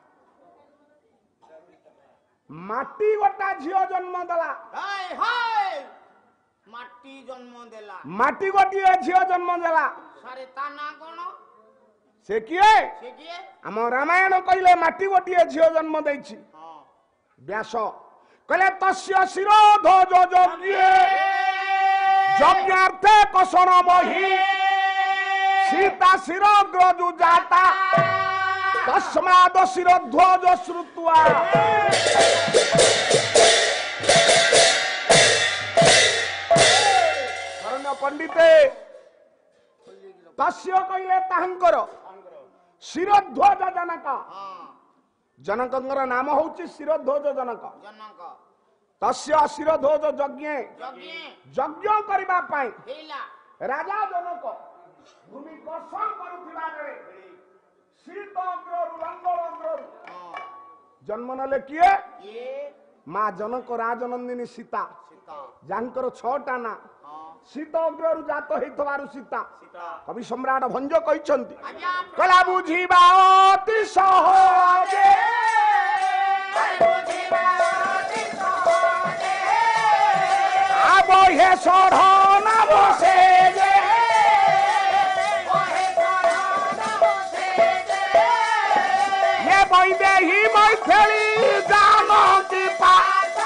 माटी गोटा झियो जन्म देला हाय हाय माटी जन्म देला माटी गोटे झियो जन्म देला सारे ता ना कोन से किए से किए आम रामायण कहले माटी गोटे झियो जन्म देछि हाँ व्यास कहले तस्य शिरोधो यज्ञ यज्ञार्थे कषण बहि सीता शिरोग्रजु जाता तस्माद शिरोध्वज श्रुत्वा शरण्य पंडिते तस्य कहले ताहंकर शिरोध्वज जनक हाँ जनकंकर नाम होउछि शिरोध्वज जनक जनक तस्य शिरोध्वज यज्ञ यज्ञ यज्ञ करबा पाई हिला राजा जनक भूमि कर्षण करुथिबा बेले शीत अग्ररु लंगल अग्ररु हाँ जन्म नले किए ये मां जनक राजनंदिनी सीता सीता जानकर छटा ना हाँ शीत अग्ररु जात हेतवारु सीता सीता कवि सम्राट भंज कहिसंती आज्ञा कला बुझिबा अति सहजे आबो हे सढ़न बसे जे हे बैदेही मैथिली जानकी पा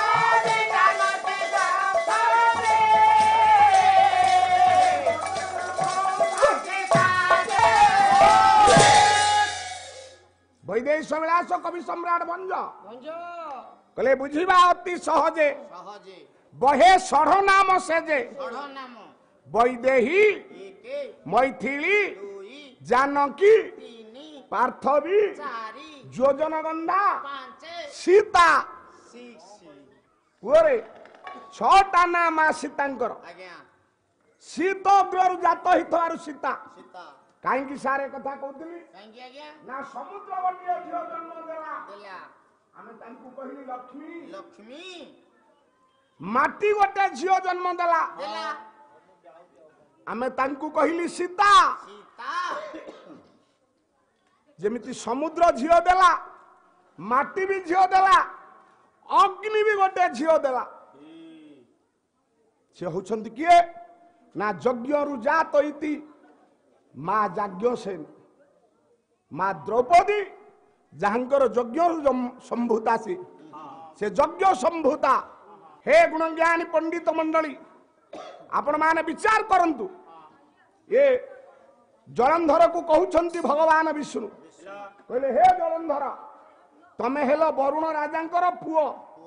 वैदेही सम्राट कवि सम्राट भंज कहले बुझिबा अति सहजे सहजे बहे सढ़ नाम से जे गढ़ नाम वैदेही एक मैथिली दुई जानकी तीन पार्थवी चारि योजन गंधा पांच सीता सिक्स पुरे छटा नाम सीतांकर आज्ञा शीत अग्ररु जात हितवारु सीता सीता कहीं सारे कथा कहती କାହିଁକି ଆଜ୍ଞା ना समुद्र गोटे झील जन्म देला ଦେଲା आमे तांकु कहली लक्ष्मी ଲକ୍ଷ୍ମୀ माटी गोटे झील जन्म देला ଦେଲା आमे तांकु कहली सीता ସୀତା जेमिति समुद्र झील देला माटी भी झील देला अग्नि भी गोटे झील देला से होछंती किए ना यज्ञ रु जात इति मां जाज्ञ सेन मां द्रौपदी जहांकर यज्ञ रु संभूता से से यज्ञ संभूता हे गुणज्ञानी पंडित मंडली आपण माने विचार करंतु ये जलंधर को कहउछंती भगवान विष्णु कहले हे जलंधर तमे हेलो वरुण राजांकर पुओ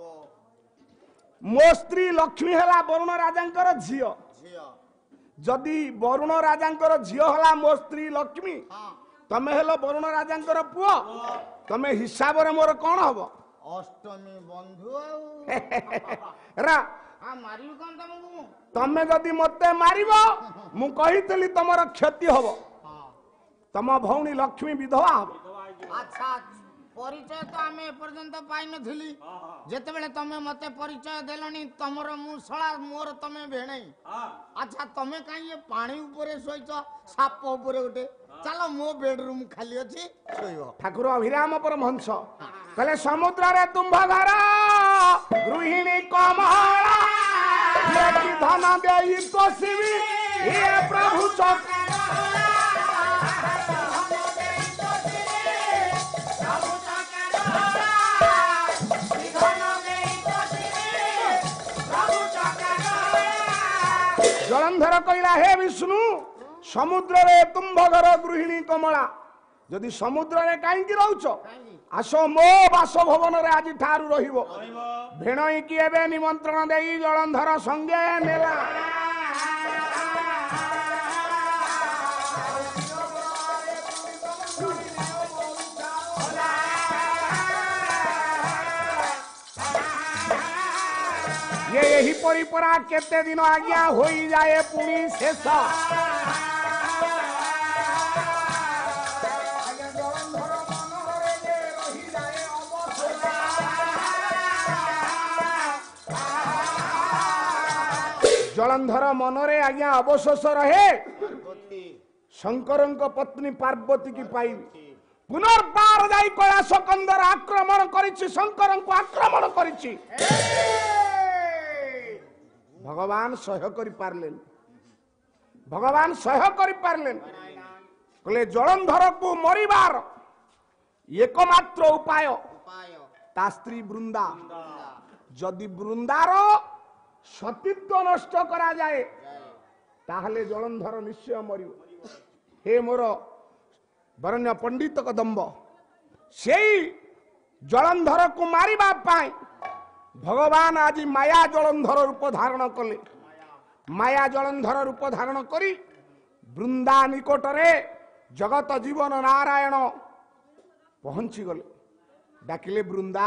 मो स्त्री लक्ष्मी हेला वरुण राजांकर झियो ଝିଅ जदि वरुण राजांकर झियो हला मो स्त्री लक्ष्मी ହଁ तमे हेलो वरुण राजांकर पुओ तमे हिसाब रे मोर कोन हबो ଅଷ୍ଟମୀ ବନ୍ଧୁ ଆଉ रा ହଁ ମାରିବି କଣ ତମକୁ तमे जदि मते मारिबो मु कहितली तमर क्षति हबो ହଁ तम भौणी लक्ष्मी विधवा हबो ଆଚ୍ଛା ପରିଚୟ ତ ଆମେ ଏପର୍ଯ୍ୟନ୍ତ ପାଇନଥିଲି ଯେତେବେଳେ ତମେ ମତେ ପରିଚୟ ଦେଲଣି ତମର ମୁଁ ଶଳା ମୋର ତମେ ଭେଣେଇ ଆଚ୍ଛା ତମେ କାହିଁ ଏ ପାଣି ଉପରେ ଶୋଇଛ ସାପ ଉପରେ ଗୋଟେ ଚାଲ ମୋ ବେଡରୁମ ଖାଲି ଅଛି ଶୋଇବ ठाकुर अभिराम परमहंस कहले समुद्र रे तुम्भ घर गृहिणी कमला लेकी धन देई तोसिबी हे प्रभु चक जलंधर कहला हे विष्णु समुद्र रे तुम्भ घर गृहिणी कमला जदि समुद्र रे काई रहउछ आस मो बासभवन रे आज ठारू रहिबो भेणई की एबे निमंत्रण देई जलंधर संगे नेला ये यही परिपरा केते दिन आज्ञा होई जाए पुणी शेष जलंधर मनरे आज्ञा अवशोष रहे शंकर पत्नी पार्वती की पाई पुनर्बार जाई कैलाश कंदर आक्रमण करिछि शंकर को आक्रमण करिछि भगवान सह्य करि पारलेन भगवान सह्य करि पारलेन कहले जलंधर को मरिबार एकमात्र उपाय ଉପାୟ ता स्त्री वृंदा जदि वृंदार सतीत्व नष्ट करा जाए ताहले जलंधर निश्चय मरियो हे मोर वरण्य पंडित कदम्ब सेई जलंधर को मारिबा पाई भगवान आज माया जलंधर रूप धारण कले माया जलंधर रूप धारण करी वृंदा निकटरे जगत जीवन नारायण पहुंची गले डाकिले वृंदा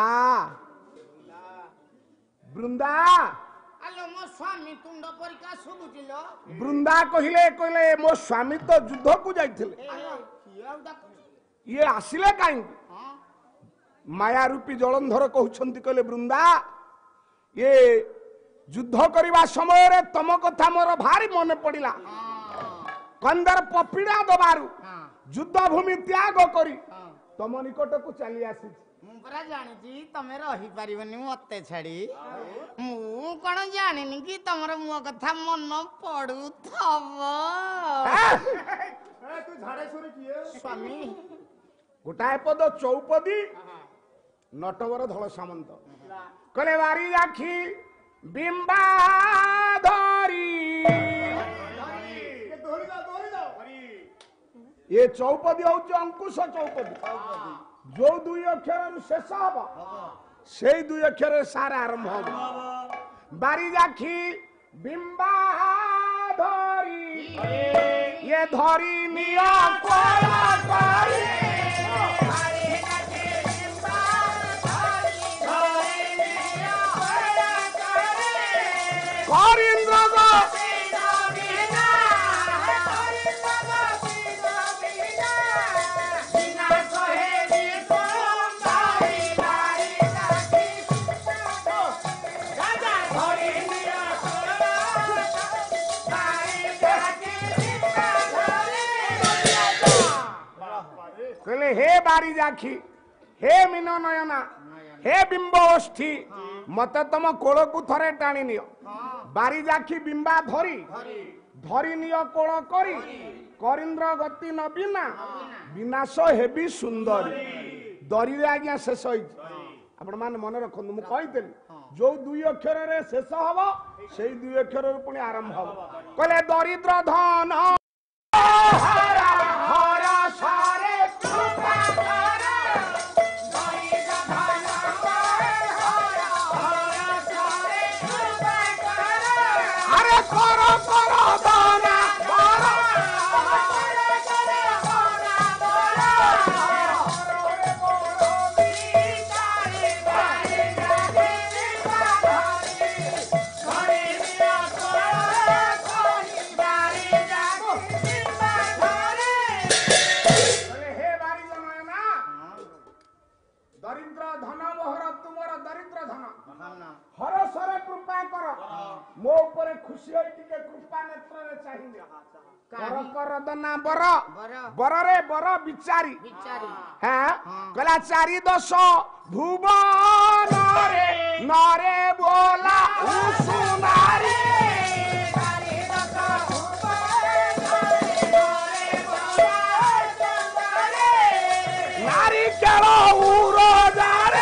वृंदा ଆଲୋ ମୋ ସ୍ୱାମୀ ତୁଣ୍ଡ ପରିକା ଶୁଭୁଚିଲ वृंदा कहिले कहले मो स्वामी तो युद्ध को जाइथिले କିଏ ଆଉ ଡାକୁଛି ये आसिले काई ହଁ माया रूपी जलंधर कहउछंती कहले वृंदा ये युद्ध करबा समय रे तम कथा मोर भारी मन पड़िला कंदर पपीड़ा दबारू ହଁ युद्ध भूमि त्याग करी ହଁ तम निकट को चली आसी ମୁଁ ପରା ଜାଣିଛି ତମେ ରହିପାରିବନି ମତେ ଛାଡି ମୁଁ କଣ ଜାଣିନି କି ତମର ମୋ କଥା ମନ ପଡୁଥବ ସ୍ୱାମୀ गोटाए पद चौपदी नटवर धल सामंत कले बारी राखी बिंबा धरी ये चौपदी हूँ अंकुश चौपदी जो दुई अक्षर शेष हम से दुई अक्षर सार आरंभ हम बारी राखी बिंबा धरी ये धरी निया कोला करी करिंद्र हे बारी जाखी हे मीन नयना हे बिंबोष्ठी मत तुम कोल को थरे टाणी नियो बारी जाखी बिंबा धरी धरी नियो कोल करी करिंद्र गति न बिना विनाश हेबी सुंदरी दरी रे आज्ञा शेष होई आपण मान मन रखंतु मु कहितली जो दुई अक्षर रे शेष हबो सेई दुई अक्षर रे पुनी आरंभ हबो कहले दरिद्र धन हरा हरा सारे कृपा कर दरिद्र धन हरा हरा सारे कृपा कर अरे करो करो दाना करो हरसरे कृपा कर मो ऊपर खुशी होई टिके कृपा नेत्र रे चाहिए कर कर दना बर बर रे बर बिचारी बिचारी हां कला चारी दश भुवन रे नरे बोला उसुनारी चारी दश भुवन रे नरे बोला उसुनारी नारी केलो उरो जारे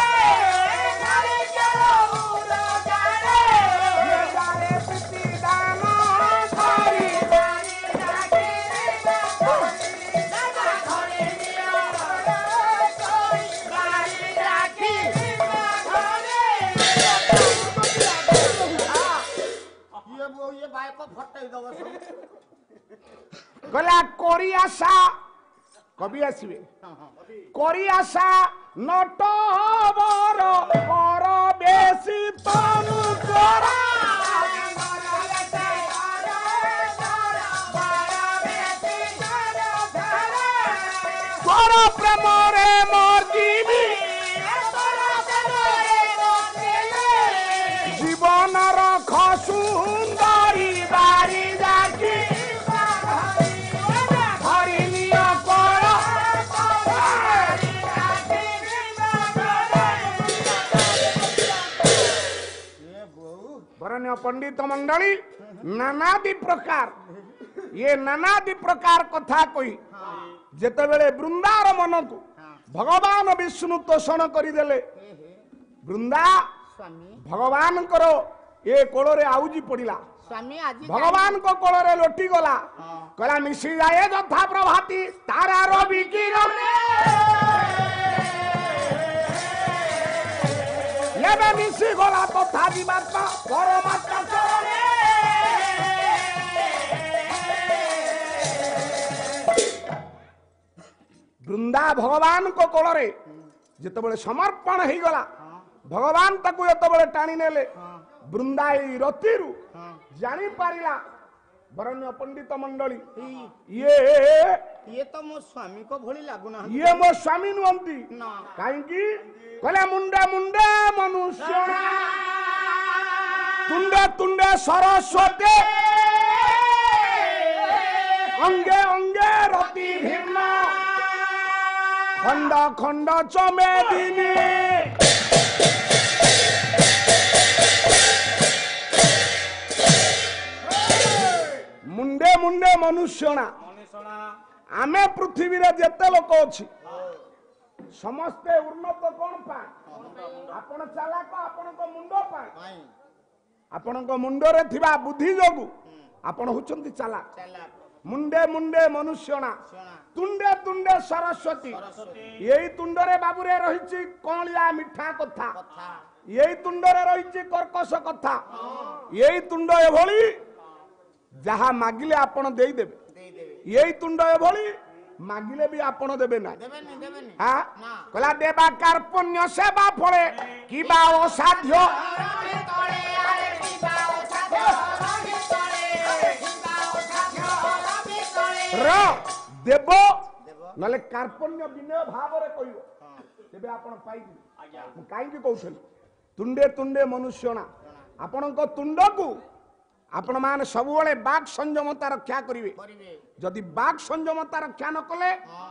गला कोरी आशा कवि आसवे कोरी आशा नट बर कर बेसी तनु तोरा तोर प्रेम रे मोर जीवी जीवन रख सुंदरी बारी जाकी वरण्य पंडित मंडली नानादि प्रकार ये नानादि प्रकार कथा कही जेते बेले वृंदार मन को भगवान विष्णु तोषण करदेले वृंदा भगवान करो ये कोल रे आउजी पड़िला भगवान को कोल रे लोटी गला कला मिसी जाए यथा प्रभाती तारा रवि किरण ये मिसी गला तो था जीवात्मा परमात्मा चरणे वृंदा भगवान को कोल रे जेतबेले समर्पण हो गला भगवान ताकू जेतबेले टाणी नेले वृंदा ई रतिरु जानी पारिला वरण्य पंडित मंडली ये ये तो मो स्वामी को भली लागुना ये मो स्वामी नुहंती ना काई की कहले मुंडे मुंडे मनुष्य तुंडे तुंडे सरस्वती अंगे अंगे रति भिन्न खंड खंड चमेदिनी मुंडे मुंडे मनुष्यना आमे पृथ्वी रे जेते लोक अछि समस्ते उन्नत कोन पा आपण चालाक आपण को मुंडो पा आपण को मुंडो रे थिबा बुद्धि जोगु आपण हुचंती चालाक मुंडे मुंडे मनुष्यना तुंडे तुंडे सरस्वती यही तुंडरे बाबू रे रहिछि कोलिया मिठा कथा यही तुंडरे रहिछि कर्कश कथा यही तुंड एभली जहा मागिले आपण देई देबे यही तुंड एभली मागिले भी आपण देबे ना हां कला देबा कार्पण्य सेवा फळे किबा असाध्य र देव नले कार्पण्य विनय भाव रे कहियो तेबे आपण पाइबे मु काई भी कहउछली तुंडे तुंडे मनुष्यना आपण को तुंड को आपण मान सब बेले बाक संयमता रक्षा करिवे जदि बाक संयमता रक्षा न कले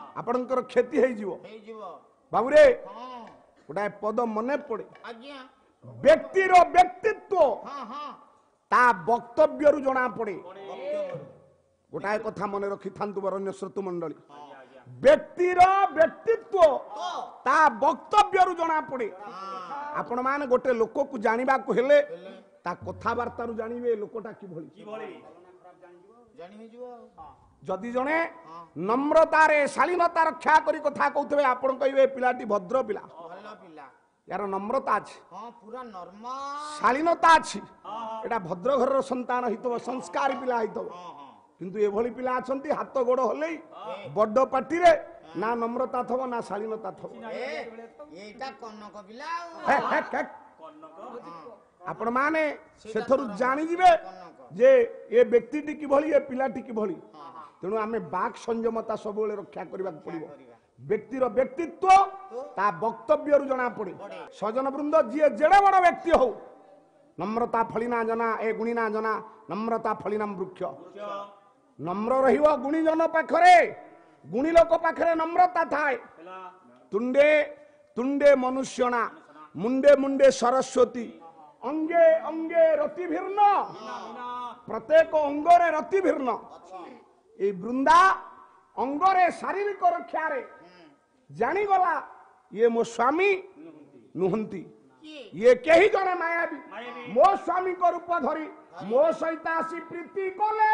ଆପଣଙ୍କର କ୍ଷତି ହେଇଯିବ। ହେଇଯିବ ବାବୁରେ ହଁ ଗୋଟାଏ ପଦ ମନେ ପଡେ, ଆଜ୍ଞା ବ୍ୟକ୍ତିର ବ୍ୟକ୍ତିତ୍ୱ ହଁ ହଁ ତା ବକ୍ତବ୍ୟରୁ ଜଣା ପଡେ। ବକ୍ତବ୍ୟରୁ। ଗୋଟାଏ କଥା ମନେ ରଖିଥାନ୍ତୁ ବରଣ୍ୟ ଶ୍ରୋତୃ ମଣ୍ଡଳୀ, ବ୍ୟକ୍ତିର ବ୍ୟକ୍ତିତ୍ୱ ତା ବକ୍ତବ୍ୟରୁ ଜଣା ପଡେ। ଆପଣ ମାନେ ଗୋଟେ ଲୋକକୁ ଜାଣିବାକୁ ହେଲେ ତା କଥାବାର୍ତ୍ତାରୁ ଜାଣିବେ ଏ ଲୋକଟା କିଭଳି। ଜାଣି ହେଇଯିବ ଆଉ। ଯଦି ଜଣେ ନମ୍ରତାରେ ଶାଳୀନତା ରକ୍ଷା କରି କଥା କହୁଥିବେ ଆପଣ କହିବେ ପିଲାଟି ଭଦ୍ର ପିଲା, ଭଲ ପିଲା ୟାର ନମ୍ରତା ଅଛି, ହଁ ପୁରା ନର୍ମାଲ ଶାଳୀନତା ଅଛି, ଏଟା ଭଦ୍ର ଘରର ସନ୍ତାନ ହେଇଥିବ, ସଂସ୍କାରୀ ପିଲା ହେଇଥିବ। କିନ୍ତୁ ଏଭଳି ପିଲା ଅଛନ୍ତି ହାତ ଗୋଡ ହଲେଇ ବଡ ପାଟିରେ ନା ନମ୍ରତା ଥବ ନା ଶାଳୀନତା ଥବ। ଏ ଏଇଟା କନକ ପିଲା ଆଉ ହେ, ହେ, ହେ। ଆପଣ ମାନେ ସେଥିରୁ ଜାଣିଯିବେ ଯେ ଏ ବ୍ୟକ୍ତିଟି କିଭଳି, ଏ ପିଲାଟି କିଭଳି। ତେଣୁ ଆମେ ବାକ୍ ସଂଯମତା ସବୁବେଳେ ରକ୍ଷା କରିବାକୁ ପଡିବ। ବ୍ୟକ୍ତିର ବ୍ୟକ୍ତିତ୍ୱ ତା ବକ୍ତବ୍ୟରୁ ଜଣା ପଡେ। ସଜନ ବୃନ୍ଦ ଯିଏ ଯେଡେ ବଡ ବ୍ୟକ୍ତି ହଉ, ନମ୍ରତା ଫଳିନା ଜନା ଏ ଗୁଣିନା ଜନା ନମ୍ରତା ଫଳିନାମ ବୃକ୍ଷ। ନମ୍ର ରହିବ ଗୁଣୀଜନ ପାଖରେ, ଗୁଣୀ ଲୋକ ପାଖରେ ନମ୍ରତା ଥାଏ। ତୁଣ୍ଡେ ତୁଣ୍ଡେ ମନୁଷ୍ୟଣା ମୁଣ୍ଡେ ମୁଣ୍ଡେ ସରସ୍ୱତୀ ଅଙ୍ଗେ ଅଙ୍ଗେ ରତିଭିନ୍ନ, ପ୍ରତ୍ୟେକ ଅଙ୍ଗରେ ରତିଭିନ୍ନ। এই ବୃନ୍ଦା ଅଙ୍ଗରେ ଶାରୀରିକ ରକ୍ଷାରେ ଜାଣିଗଲା ଇଏ ମୋ ସ୍ୱାମୀ ନୁହନ୍ତି, ଇଏ କେହି ଜଣେ ମାୟାବୀ, ମୋ ସ୍ୱାମୀଙ୍କ ରୂପ ଧରି ମୋ ସହିତ ଆସି ପ୍ରୀତି କଲେ।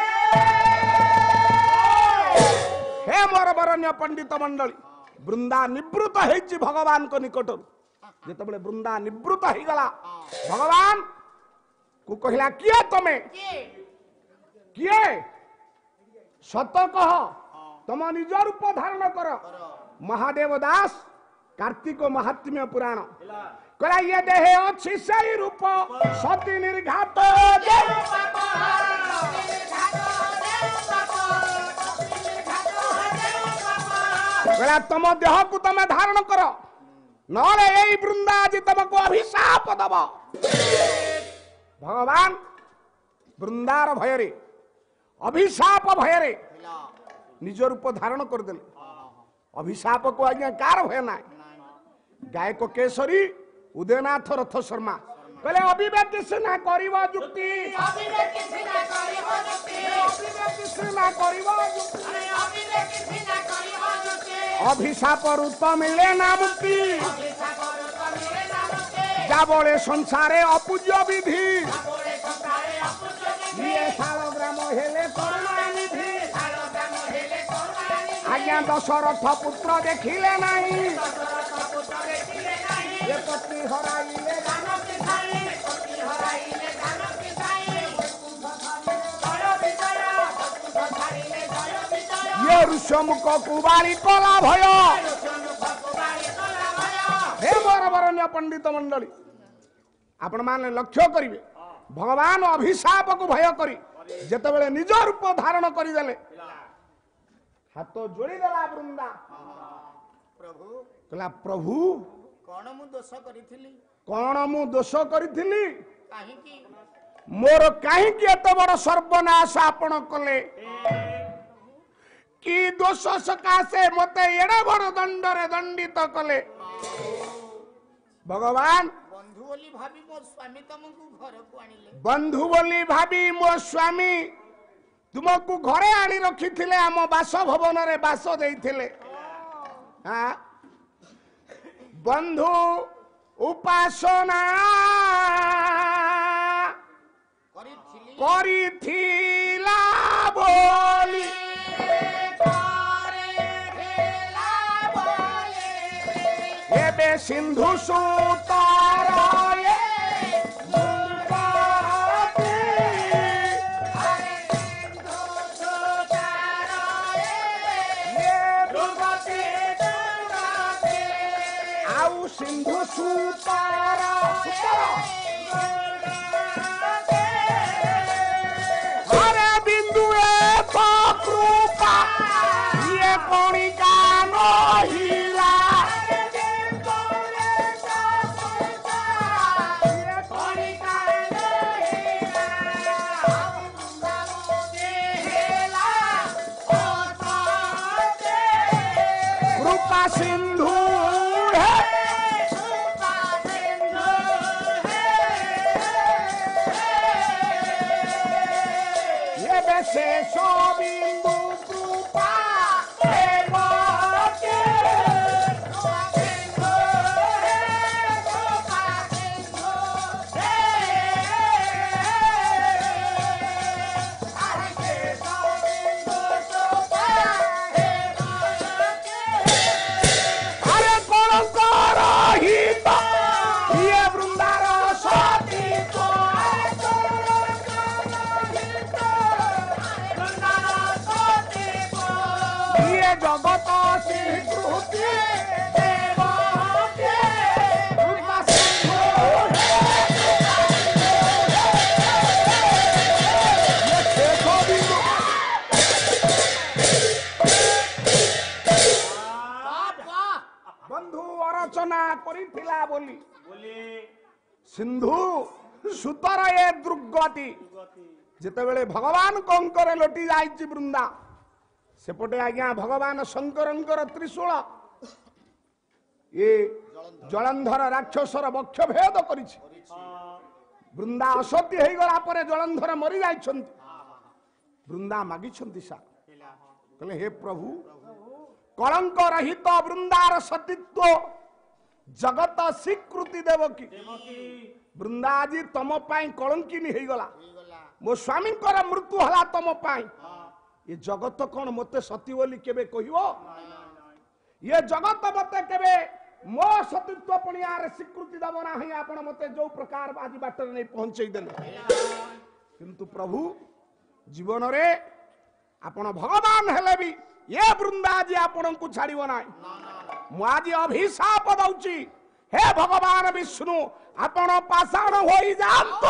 ହେ ମୋର ବରଣ୍ୟ ପଣ୍ଡିତ ମଣ୍ଡଳୀ, ବୃନ୍ଦା ନିବୃତ ହେଇଛି ଭଗବାନଙ୍କ ନିକଟରୁ। ଯେତେବେଳେ ବୃନ୍ଦା ନିବୃତ ହେଇଗଲା, ଭଗବାନ କୁ କହିଲା କିଏ ତମେ, କିଏ ସତ କହ, ତମ ନିଜ ରୂପ ଧାରଣ କର। ମହାଦେବ ଦାସ କାର୍ତ୍ତିକ ମହାତ୍ମ୍ୟ ପୁରାଣ କହିଲା ଇଏ ଦେହେ ଅଛି ସେଇ ରୂପ ସତୀ ନିର୍ଘାତ। କହିଲା ତମ ଦେହକୁ ତମେ ଧାରଣ କର, ନହେଲେ ଏଇ ବୃନ୍ଦା ଆଜି ତମକୁ ଅଭିଶାପ ଦବ। ଭଗବାନ ବୃନ୍ଦାର ଭୟରେ, ଅଭିଶାପ ଭୟରେ ନିଜ ରୂପ ଧାରଣ କରିଦେଲେ। ଅଭିଶାପକୁ ଆଜ୍ଞା କାର ଭୟ ନାହିଁ। ଗାୟକ କେଶରୀ ଉଦୟନାଥ ରଥ ଶର୍ମା କହିଲେ ଅବିବେକୀ ସିନା କରିବ ଯୁକ୍ତି, ଅବିବେକୀ ସିନା କରିବ ଯୁକ୍ତି, ଅଭିଶାପରୁ ତ ମିଳେ ନା ମୁକ୍ତି, ଯାବଳେ ସଂସାରେ ଅପୂଜ୍ୟ ବିଧି, ଇଏ ଶାଳ ଗ୍ରାମ ହେଲେ କରୁଣାନିଧି। ଆଜ୍ଞା ଦଶରଥ ପୁତ୍ର ଦେଖିଲେ ନାହିଁ, ଏ ପତି ହରାଇଲେ ଇଏ ଋଷମୁଖ କୁବାଳି କଲା ଭୟ। ହେ ମୋର ବରଣ୍ୟ ପଣ୍ଡିତ ମଣ୍ଡଳୀ, ଆପଣ ମାନେ ଲକ୍ଷ୍ୟ କରିବେ, ଭଗବାନ ଅଭିଶାପକୁ ଭୟ କରି ଯେତେବେଳେ ନିଜ ରୂପ ଧାରଣ କରିଦେଲେ, ହାତ ଯୋଡ଼ିଦେଲା ବୃନ୍ଦା, ପ୍ରଭୁ କହିଲା ପ୍ରଭୁ କଣ ମୁଁ ଦୋଷ କରିଥିଲି, କଣ ମୁଁ ଦୋଷ କରିଥିଲି, କାହିଁକି ମୋର କାହିଁକି ଏତେ ବଡ ସର୍ବନାଶ ଆପଣ କଲେ, କି ଦୋଷ ସକାଶେ ମତେ ଏଡେ ବଡ ଦଣ୍ଡରେ ଦଣ୍ଡିତ କଲେ। ଭଗବାନ ବନ୍ଧୁ ବୋଲି ଭାବି ମୋ ସ୍ୱାମୀ ତମକୁ ଘରକୁ ଆଣିଲେ, ବନ୍ଧୁ ବୋଲି ଭାବି ମୋ ସ୍ୱାମୀ ତୁମକୁ ଘରେ ଆଣି ରଖିଥିଲେ, ଆମ ବାସଭବନରେ ବାସ ଦେଇଥିଲେ। ବନ୍ଧୁ ଉପାସନା କରିଥିଲା ବୋଲି ଏବେ ସିନ୍ଧୁ ସୁତାର ଆଉ ସିନ୍ଧୁ ସୁତାର ହରେ ବିନ୍ଦୁ ଏକ କୃପା ଇଏ କଣିକା ନହିଲା। ବନ୍ଧୁ ଅରଚନା କରିଥିଲା ବୋଲି ବୋଲି ସିନ୍ଧୁ ସୁତର ଏ ଦୁର୍ଗତି ଯେତେବେଳେ ଭଗବାନ କଙ୍କରେ ଲୋଟି ଯାଇଛି ବୃନ୍ଦା ସେପଟେ ଆଜ୍ଞା ଭଗବାନ ଶଙ୍କରଙ୍କର ତ୍ରିଶୂଳ ଏ ଜଳନ୍ଧର ରାକ୍ଷସର ବକ୍ଷ ଭେଦ କରିଛି। ବୃନ୍ଦା ଅସତୀ ହେଇଗଲା ପରେ ଜଳନ୍ଧର ମରି ଯାଇଛନ୍ତି। ବୃନ୍ଦା ମାଗିଛନ୍ତି ସାର୍ କହିଲେ ହେ ପ୍ରଭୁ କଳଙ୍କ ରହିତ ବୃନ୍ଦାର ସତୀତ୍ୱ ଜଗତ ସ୍ୱୀକୃତି ଦେବ କି? ବୃନ୍ଦା ଆଜି ତମ ପାଇଁ କଳଙ୍କିନୀ ହେଇଗଲା। ମୋ ସ୍ୱାମୀଙ୍କର ମୃତ୍ୟୁ ହେଲା ତମ ପାଇଁ। ଏ ଜଗତ କଣ ମତେ ସତୀ ବୋଲି କେବେ କହିବ? ଏ ଜଗତ ମତେ କେବେ ମୋ ସତୀତ୍ୱ ପଣିଆରେ ସ୍ୱୀକୃତି ଦେବ ନାହିଁ। ଆପଣ ମତେ ଯୋଉ ପ୍ରକାର ଆଜି ବାଟରେ ନେଇ ପହଞ୍ଚେଇ ଦେଲେ କିନ୍ତୁ ପ୍ରଭୁ ଜୀବନରେ ଆପଣ ଭଗବାନ ହେଲେ ବି ଏ ବୃନ୍ଦା ଆଜି ଆପଣଙ୍କୁ ଛାଡ଼ିବ ନାହିଁ। ମୁଁ ଆଜି ଅଭିଶାପ ଦଉଛି ହେ ଭଗବାନ ବିଷ୍ଣୁ ଆପଣ ପାଷାଣ ହୋଇଯାଆନ୍ତୁ।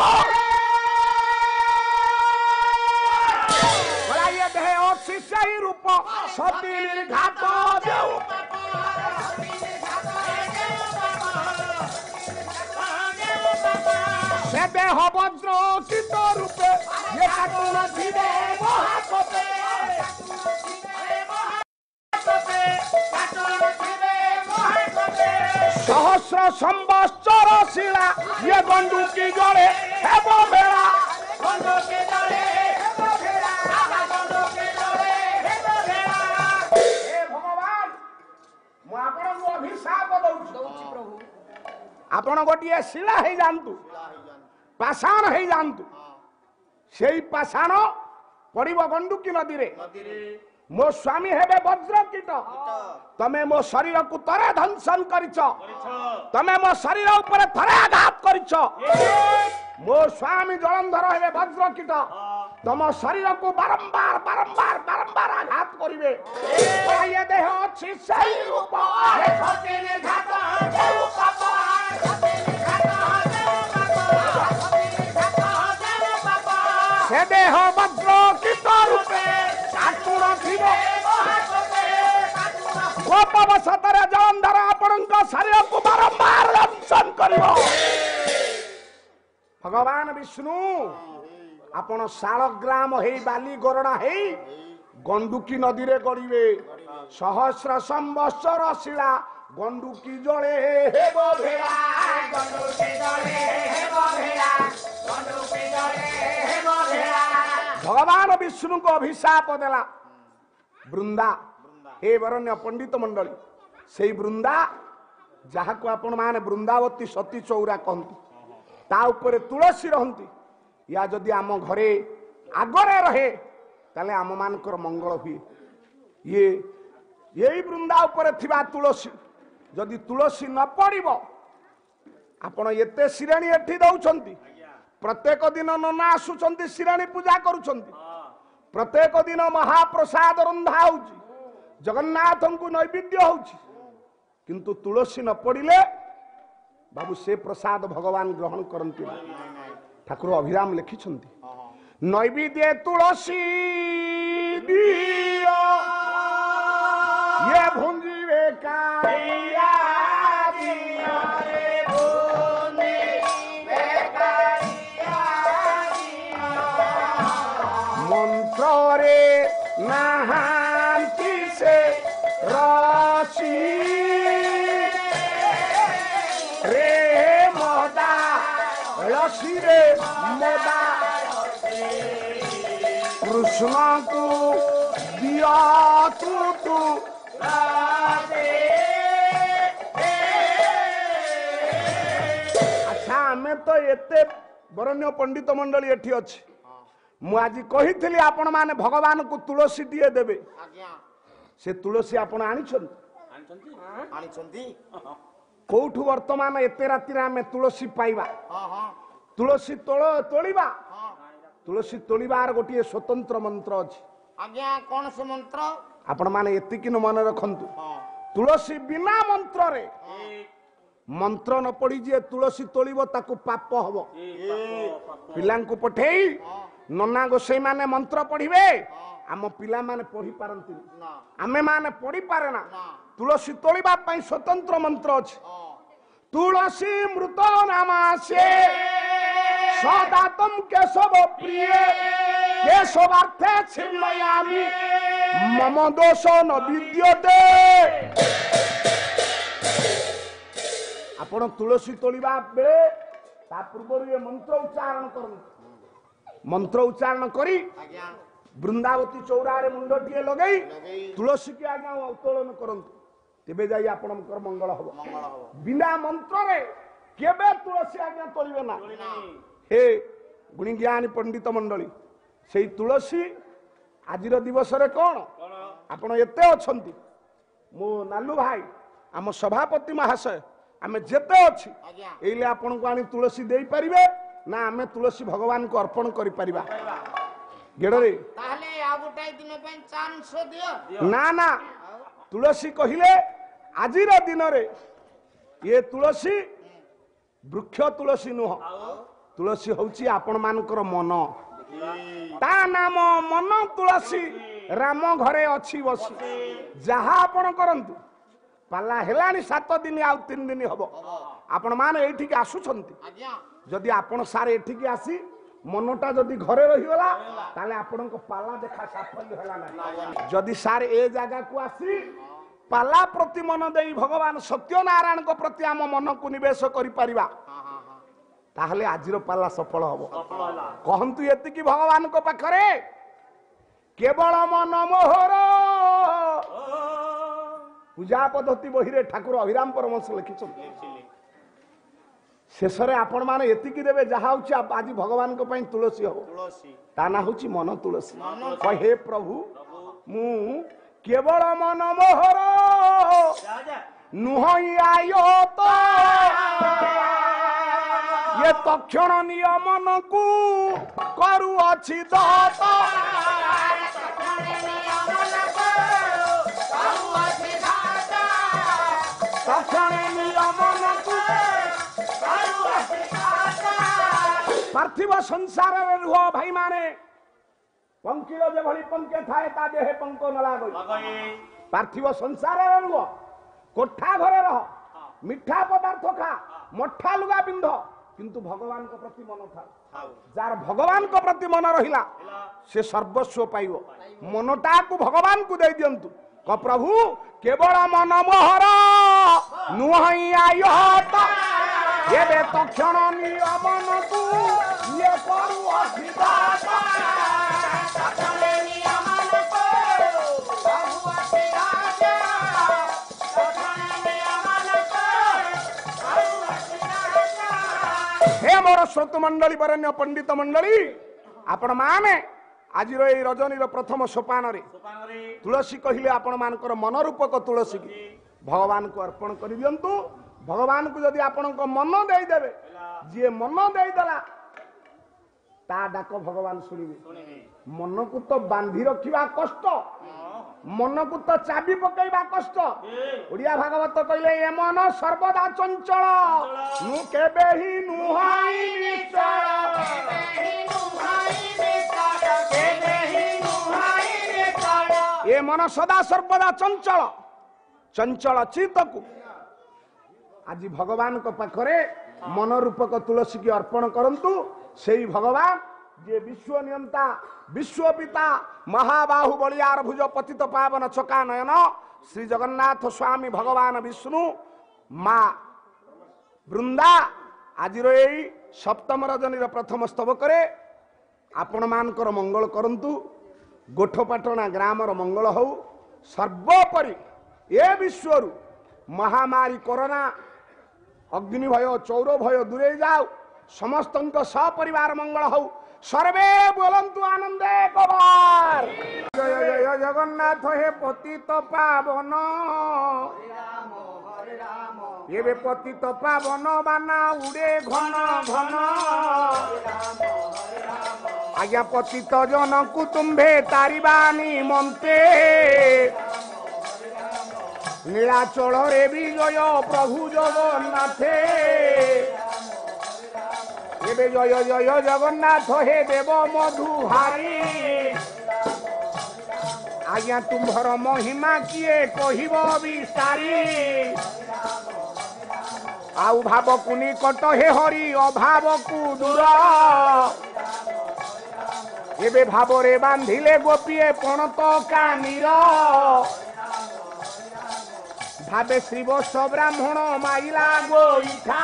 ଏ ଦେହ ଅଛି ସେଇ ରୂପ ସତୀ ନିର୍ଘାତ ଦେଉ ସେ ଦେହ ବଜ୍ର କୀଟ ରୂପେ ଏ କାଟୁଣ ଥିବେ ମହାକୋପେ ସହସ୍ର ସମ୍ବତ୍ସର ଶିଳା ଏ ଗଣ୍ଡୁକି ଜଳେ ହେବ ବେଳା ଗଣ୍ଡୁକି ଜଳେ ହେବ ବେଳା ଗଣ୍ଡୁକି ଜଳେ ହେବ ବେଳା। ହେ ଭଗବାନ ମୁଁ ଆପଣଙ୍କୁ ଅଭିଶାପ ଦଉଛି ପ୍ରଭୁ ଆପଣ ଗୋଟିଏ ଶିଳା ହେଇଯାଆନ୍ତୁ ପାଷାଣ ହେଇଯାଆନ୍ତୁ। ସେଇ ପାଷାଣ ପଡିବ ଗଣ୍ଡୁକି ନଦୀରେ। ମୋ ସ୍ୱାମୀ ହେବେ ବଜ୍ର କୀଟ। ତମେ ମୋ ଶରୀରକୁ ଥରେ ଦଂଶନ କରିଛ ତମେ ମୋ ଶରୀର ଉପରେ ଥରେ ଆଘାତ କରିଛ। ମୋ ସ୍ୱାମୀ ଜଳନ୍ଧର ହେବେ ବଜ୍ର କୀଟ ତମ ଶରୀରକୁ ବାରମ୍ବାର ବାରମ୍ବାର ବାରମ୍ବାର ଆଘାତ କରିବେ। ଏ ଦେହ ଅଛି ସେଇ ରୂପ ସେ ଦେହ ବଜ୍ର କୀଟ ରୂପେ କାଟୁଣ ଥିବ ଗୋପବଶତରେ ଜଳନ୍ଧର ଆପଣଙ୍କ ଶରୀରକୁ ବାରମ୍ବାର ଦଂଶନ କରିବ। ଭଗବାନ ବିଷ୍ଣୁ ଆପଣ ଶାଳଗ୍ରାମ ହେଇ ବାଲି ଗରଣା ହେଇ ଗଣ୍ଡୁକି ନଦୀରେ ଗଡ଼ିବେ। ସହସ୍ର ସମ୍ବତ୍ସର ଶିଳା ଗଣ୍ଡୁକି ଜଳେ ହେବ ଭେଳା ଗଣ୍ଡୁକି ଜଳେ ହେବ ଭେଳା ଗଣ୍ଡୁକି ଜଳେ ହେବ ଭେଳା। ଭଗବାନ ବିଷ୍ଣୁଙ୍କୁ ଅଭିଶାପ ଦେଲା ବୃନ୍ଦା। ଏ ବରଣ୍ୟ ପଣ୍ଡିତ ମଣ୍ଡଳୀ ସେଇ ବୃନ୍ଦା ଯାହାକୁ ଆପଣ ମାନେ ବୃନ୍ଦାବତୀ ସତୀ ଚଉରା କହନ୍ତି ତା ଉପରେ ତୁଳସୀ ରହନ୍ତି। ୟା ଯଦି ଆମ ଘରେ ଆଗରେ ରହେ ତାହେଲେ ଆମ ମାନଙ୍କର ମଙ୍ଗଳ ହୁଏ। ଇଏ ଏଇ ବୃନ୍ଦା ଉପରେ ଥିବା ତୁଳସୀ ଯଦି ତୁଳସୀ ନ ପଡ଼ିବ ଆପଣ ଏତେ ଶିରାଣୀ ଏଠି ଦଉଛନ୍ତି। ପ୍ରତ୍ୟେକ ଦିନ ନନା ଆସୁଛନ୍ତି ଶିରାଣୀ ପୂଜା କରୁଛନ୍ତି। ପ୍ରତ୍ୟେକ ଦିନ ମହାପ୍ରସାଦ ରନ୍ଧା ହଉଛି ଜଗନ୍ନାଥଙ୍କୁ ନୈବେଦ୍ୟ ହଉଛି କିନ୍ତୁ ତୁଳସୀ ନ ପଡ଼ିଲେ ବାବୁ ସେ ପ୍ରସାଦ ଭଗବାନ ଗ୍ରହଣ କରନ୍ତି। ଠାକୁର ଅଭିରାମ ଲେଖିଛନ୍ତି ନୈବେଦ୍ୟ ତୁଳସୀ ଦିଅ ये भुंजीवे कारिया दिया रे भुंजीवे कारिया दिया मंत्र रे नहांती से राशि रे मोदा राशि रे मोदा कृष्ण को दिया तू तू अच्छा आमे तो एते बरण्य पंडित मंडली एठी अछि मु आज कहिथिली आपण माने भगवान को तुलसी दिए देबे से तुलसी आपण आनिछन आनिछंती कोठु वर्तमान एते राति रे आमे तुलसी पाइबा तुलसी तोळ तोलिबा तुलसी तोलिबार गोटिए स्वतंत्र मंत्र अछि आज्ञा कोन से मंत्र आपण माने एतिकी न मन रखंतु तुलसी बिना मंत्र रे मंत्र न पड़ी जे तुलसी तोलिबो ताकू पाप हबो पिलांकु पठेई नन्ना गोसाई माने मंत्र पढ़िबे आम पिला माने पढ़ी पारंती आमे माने पढ़ी पारे ना तुलसी तोलिबा पई स्वतंत्र मंत्र अछि तुलसी मृत नामासे सदातम केशव प्रिय केशवार्थे छिन्मयामि मम दोष न विद्यते। आपण तुलसी तोलिबा बेले ता पूर्व ये मंत्र उच्चारण करन मंत्र उच्चारण करी वृंदावती चौरारे मुंडटिए लगई तुलसी के आज्ञा उत्तोलन करंतु तेबे जाई आपणकर मंगल हबो। बिना मंत्र रे केबे तुलसी आज्ञा तोलिबे ना। हे गुणी ज्ञानी पंडित मंडली सेई तुलसी आजिर दिवस रे कोन आपण एते अछंती मो नालू भाई आम सभापति महाशय आमे जेते अछि एइले आपण को आनी तुलसी देई परिबे ना आमे तुलसी भगवान को अर्पण करि परिबा गेडरे ताहले आ गोटाई दिन पे चांस दियो ना ना तुलसी कहिले आजिर दिन रे ये तुलसी वृक्ष तुलसी नुह तुलसी होउची आपण मानकर मन ता नाम मन तुलसी राम घरे अछि बसी जहा आपण करंतु पाला हेलानी सात दिन आउ तीन दिन हबो आपण मान एठी के आसुछंती जदि आपण सारे एठी के आसी मनटा जदि घरे रही गला ताले आपण को पाला देखा साफल्य होला ना। जदि सारे ए जगह को आसी पाला प्रति मन देई भगवान सत्यनारायण को प्रति आम मन को निवेश करि परिबा ताहले आजिर पाला सफल हबो। कहंतु एति कि भगवान को पाखरे केवल मन मोहर पूजा पद्धति बही रे ठाकुर अभिराम परमहंस लिखिछन शेषरे आपण माने एतिकी देबे जहा होची आज भगवान को पई तुलसी हो ता ना होची मन तुलसी कहे प्रभु मु केवल मन मोहर नुहई आयो तो ये तक्षण नियमन को करू अछि दत तक्षण नियमन को पार्थिव संसार रे रुह भाई माने पंकीर जे भली पंके थाए ता देहे पंको न लागई पार्थिव संसार रे रुह कोठा घरे रह मिठा पदार्थ खा मठा लुगा पिंध किंतु भगवान को प्रति मन था जार भगवान को प्रति मन रहिला से सर्वस्व पाइबो मनटा को भगवान को दे दियंतु क प्रभु केवल मन मोहर नुहई आयो त ये तक्षण नियमन को ये करू अधिदाता तक्षण नियमन को करू अधिदाता तक्षण नियमन को करू अधिदाता। हे मोर श्रोत मंडली वरेण्य पंडित मंडली आपण माने आज रजनी प्रथम सोपान रे तुलसी कहले आपण मानकर मन रूपक तुलसी की भगवान को अर्पण कर दियंतु भगवान को जदि आपण को मन दे देबे जे मन दे देला ता डाक भगवान सुनिबे मन को तो बांधी रखिबा कष्ट मन को तो चाबी पकईबा कष्ट ओडिया भागवत कहले ए मन सर्वदा चंचल नु केबे ही नुहाई निश्चल केबे ही नुहाई निश्चल केबे ही नुहाई निश्चल ए मन सदा सर्वदा चंचल चंचल चित्त को आज भगवान को पाखरे मन रूपक तुलसी की अर्पण करंतु सेई भगवान जे विश्व नियंता विश्व पिता महाबाहु बलियार भुज पतित पावन चका नयन श्री जगन्नाथ स्वामी भगवान विष्णु माँ वृंदा आज सप्तम रजनी प्रथम स्तबक आपण मानकर मंगल करंतु गोठपाटना ग्रामर मंगल हो सर्वोपरि ए विश्वरु महामारी कोरोना अग्नि भय चौर भय दूरे जाओ समस्त सपरिवार मंगल हो सर्वे बोलंतु आनंदे कबार जय जय जगन्नाथ हे पतित पावन ये पतित पावन बाना उड़े घन घन आज्ञा पतित जन को तुम्भे तारिबानी मंते नीलाचल रे विजय प्रभु जगन्नाथे जय जय जगन्नाथ हे देव मधुहारी आज्ञा तुम्भर महिमा किए कहिबो विस्तारी आउ भाव को निकट हे हरि अभाव को दूर एबे भावरे बांधिले गोपीए पणत कानीर भावे श्रीवत्स ब्राह्मण माइला गोईठा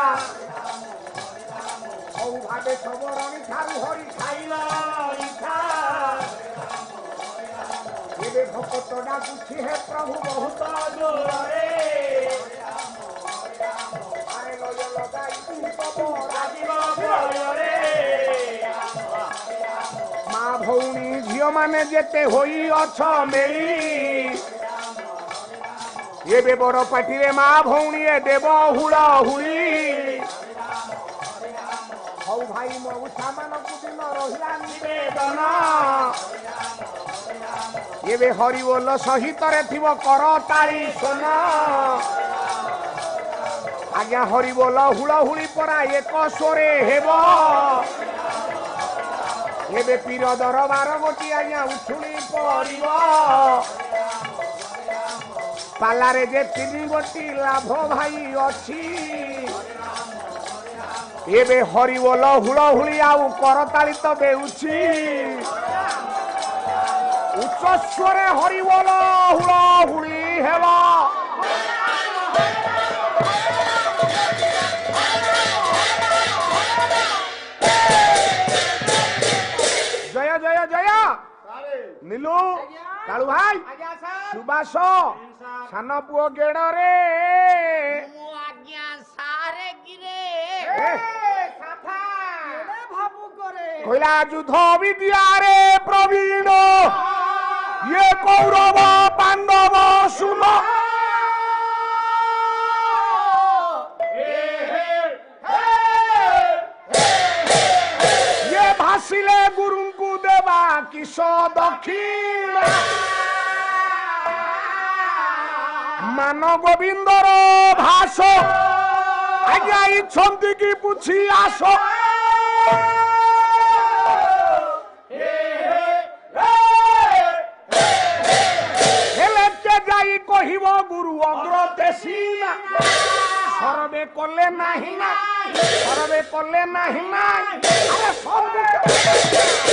भावे सबरणी ठारू हरि खाइला इठा एबे भक्त डाकुछि हे प्रभु बहुत जोरे आरे लय लगाई तू राजीव भୟରେ माँ भौणी झियो माने जेते होई अछ मेली एबे बड़ पाटिरे माँ भौणी देव हुड़ा हुई हौ भाई मौसा मानकु दिन रहिला निवेदन एबे हरि बोल सहित रे थिबो कर तारी सोन आज्ञा हरि बोल हुळहुळी परा एक स्वरे हेबो एबे पीर दरबार गोटी आज्ञा उछुली पड़िबो पालारे जे तीन गोटी लाभ भाई अछि एबे हरि बोल हुळहुळी आउ करताली तो बेउछि उच्च स्वरे हरि बोल हुळहुळी हेबो जय जय जय नीलू कालू भाई सुबास सान पुओ गेड़ रे सारे गिरे कहला युद्ध विद्या रे प्रवीण ये कौरव पांडव सुन ये भासिले गुरु को देवा किस दक्षिण मान गोविंदर भाष आज्ञा इच्छन्ति कि पुछि आस जाई कहिब गुरु अग्रते सीमा सरबे कले नाही ना सरबे कले नाही ना अरे सब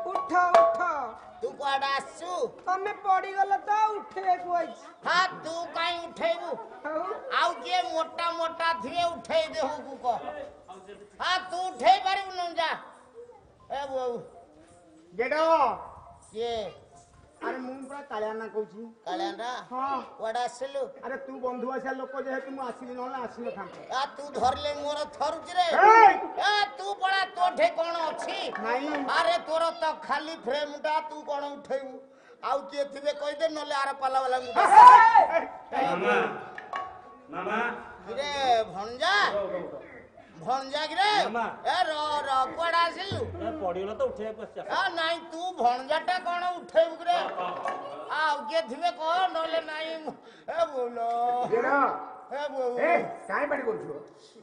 उठ उठ तू कुआडे आसु तमे पड़ी गल तो उठे को आइछ हां तू काई उठेबू आउ के मोटा मोटा थिए उठे देहु को कह हां तू उठे पारिबु न जा ए बो गेडो के अरे मु पूरा कालियाना कहूची कालियाना हां कुआडे आसलु अरे तू बंधु आसा लोक जेहेतु मु आसिली न आसिल थांते आ तू धरले मोर थरुच रे ए! ए तू पड़ा तोठे कोन अछि नहीं अरे तोर तो खाली फ्रेमटा तू कोन उठेबू आउ के थिबे कहि दे नले आर पाला वाला मामा मामा रे भंजा भंजा रे ए रो रो कुआडे आसिलु पड़ीगला तो उठे पछा आ नहीं तू भंजाटा कोन उठेबू रे आउ के थिबे को नले नहीं ए बोलो गेडो ए बो ए काई बाडी करछु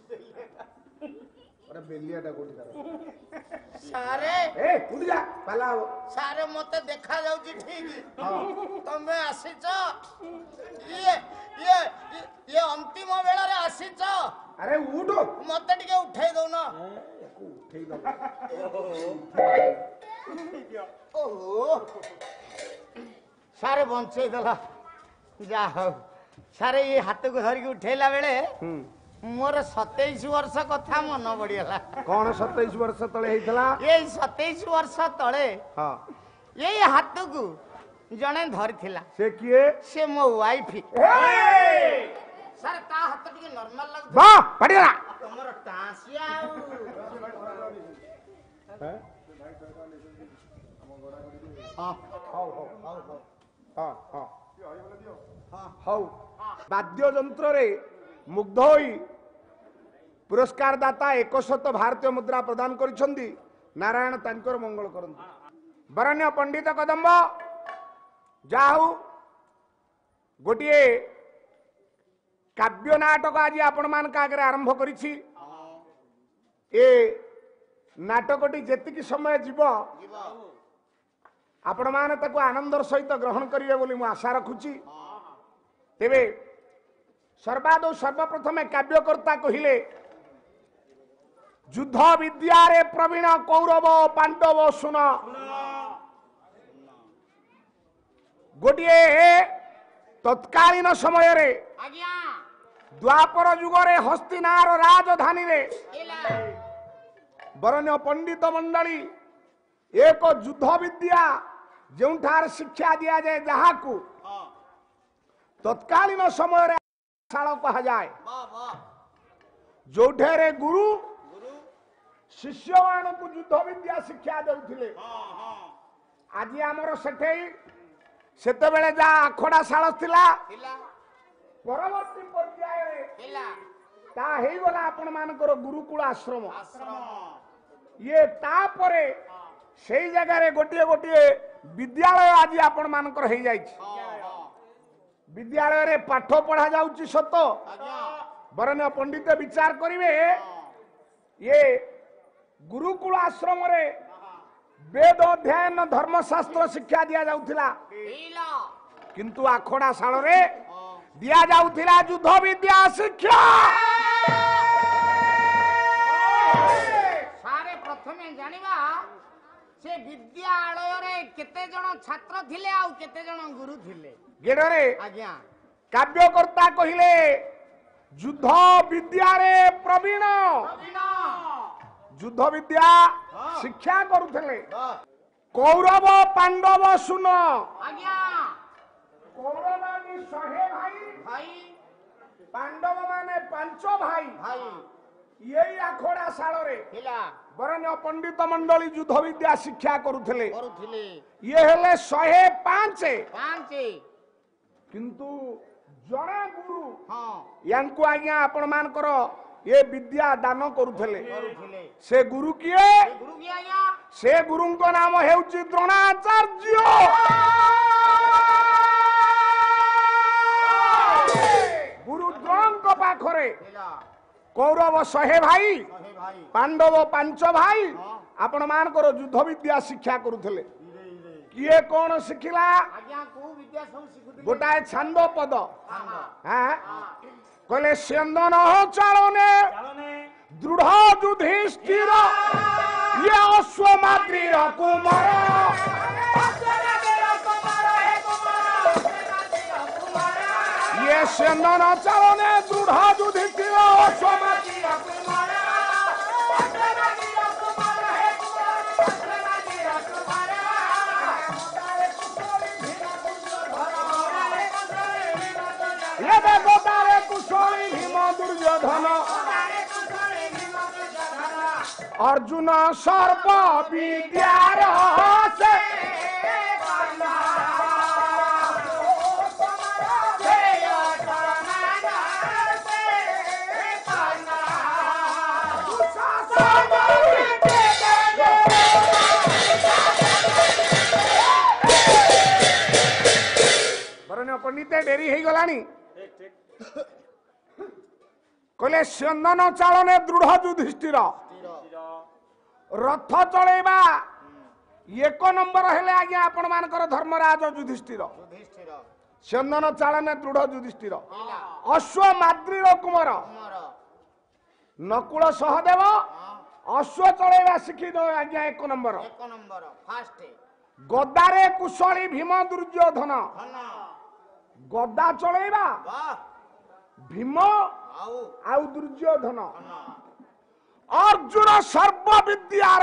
अरे बेलियाटा कोठी तार सारे ए उठ जा पाला हो सारे मते देखा जाउची ठीक हां तमे आसीच ये ये ये अंतिम बेला रे आसीच अरे उठ मते टिके उठाई दो ना उठेई दो ओहो सारे बंचे दला जा हो सारे ये हाथ को धरि के उठेला बेले मोर सत्ताईस वर्ष कथा मन पड़ीगला कौन सत्ताईस वर्ष तले हेतला ये सत्ताईस वर्ष तले हां ये हाथ को जने धरिथिला से किए से मो वाइफ ए सर ता हाथ टिके नॉर्मल लागु वाह पड़ीला तमर टासिया हैं हां हाउ हाउ हां हां हां हाउ वाद्य यंत्र रे मुग्ध होई पुरस्कार दाता एकशत भारतीय मुद्रा प्रदान करिसंदी नारायण तांकर मंगल करंती बरण्य पंडित कदम्ब जाहु गोटिए काव्य नाटक आज आपण मान का आगे आरंभ करिछि ए नाटकटी जेतिकी समय जीव आपण मान ताको आनंदर सहित ग्रहण करिवे बोली मु आशा रखुछि तेबे सर्वादौ सर्वप्रथमे काव्यकर्ता कहिले युद्ध विद्या रे प्रवीण कौरव पांडव सुन गोटिए तत्कालीन समय रे आज्ञा द्वापर युग रे हस्तिनार राजधानी रे एला बरण्य पंडित मंडली एक युद्ध विद्या जोठार शिक्षा दिया जाए जहाकू तत्कालीन समय रे शाला कहा जाए वाह वाह जोठेरे गुरु शिष्य मान को युद्ध विद्या शिक्षा देउथिले आज आमर सेठेई सेते बेले जा आखड़ा शाला थिला थिला परवर्ती पर्याय रे थिला ता हेई गला आपण मानकर गुरुकुल आश्रम आश्रम ये ता परे सेई जगह रे गोटिए गोटिए विद्यालय आज आपण मानकर हेई जाई विद्यालय रे पाठ पढ़ा जाउची सत आज्ञा बरण्य पंडित विचार करिवे ये गुरुकुल आश्रम रे वेद अध्ययन धर्मशास्त्र शिक्षा दिया जाउथिला थिला किंतु आखड़ा शाल रे दिया जाउथिला युद्ध विद्या शिक्षा सारे प्रथमे जानिबा से विद्यालय रे केते जण छात्र थिले आ केते जण गुरु थिले गेडरे आज्ञा काव्यकर्ता कहिले युद्ध विद्या रे प्रवीण प्रवीण युद्ध विद्या शिक्षा करुथले कौरव पांडव सुन आज्ञा कौरव माने शहे भाई भाई पांडव माने पांच भाई भाई यही आखड़ा शाल रे थिला बरण्य पंडित मंडली युद्ध विद्या शिक्षा करुथले करूथिले ये हेले शहे पांच पांच किंतु जड़े गुरु हां यांकु आज्ञा आपण मानकर ये विद्या दान करुथले करूथिले से गुरु किए गुरु की आज्ञा से गुरुंको नाम हेउची द्रोणाचार्य गुरु द्रोणଙ୍କ पाखरे थिला कौरव शहे भाई हे भाई पांडव पांच भाई आपण मानकर युद्ध विद्या शिक्षा करुथले किए कौन शिखिला आज्ञा को विद्या सब सिखुथिले गोटाए छांद पद हां हाँ कहले चंदन चालने चालने दृढ़ युधिष्ठिर ये अश्वमात्री कुमार ये चंदन चालने दृढ़ युधिष्ठिर अश्वमात्री कुमार ये गोदारे कुशली भीम दुर्योधन अर्जुन सर्प विद्यार से पंडित डेरी हो गलानी कहले चंदन चालने दृढ़ युधिष्ठिर रथ चलेबा एक नंबर हेले आज्ञा आपण मानकर धर्मराज युधिष्ठिर चंदन चालने दृढ़ युधिष्ठिर अश्वमाद्री कुमार नकुल सहदेव अश्व चलेबा शिखी दो आज्ञा एक नंबर गदारे कुशली भीम दुर्योधन गदा चलेबा भीम आउ दुर्योधन अर्जुन सर्व विद्यार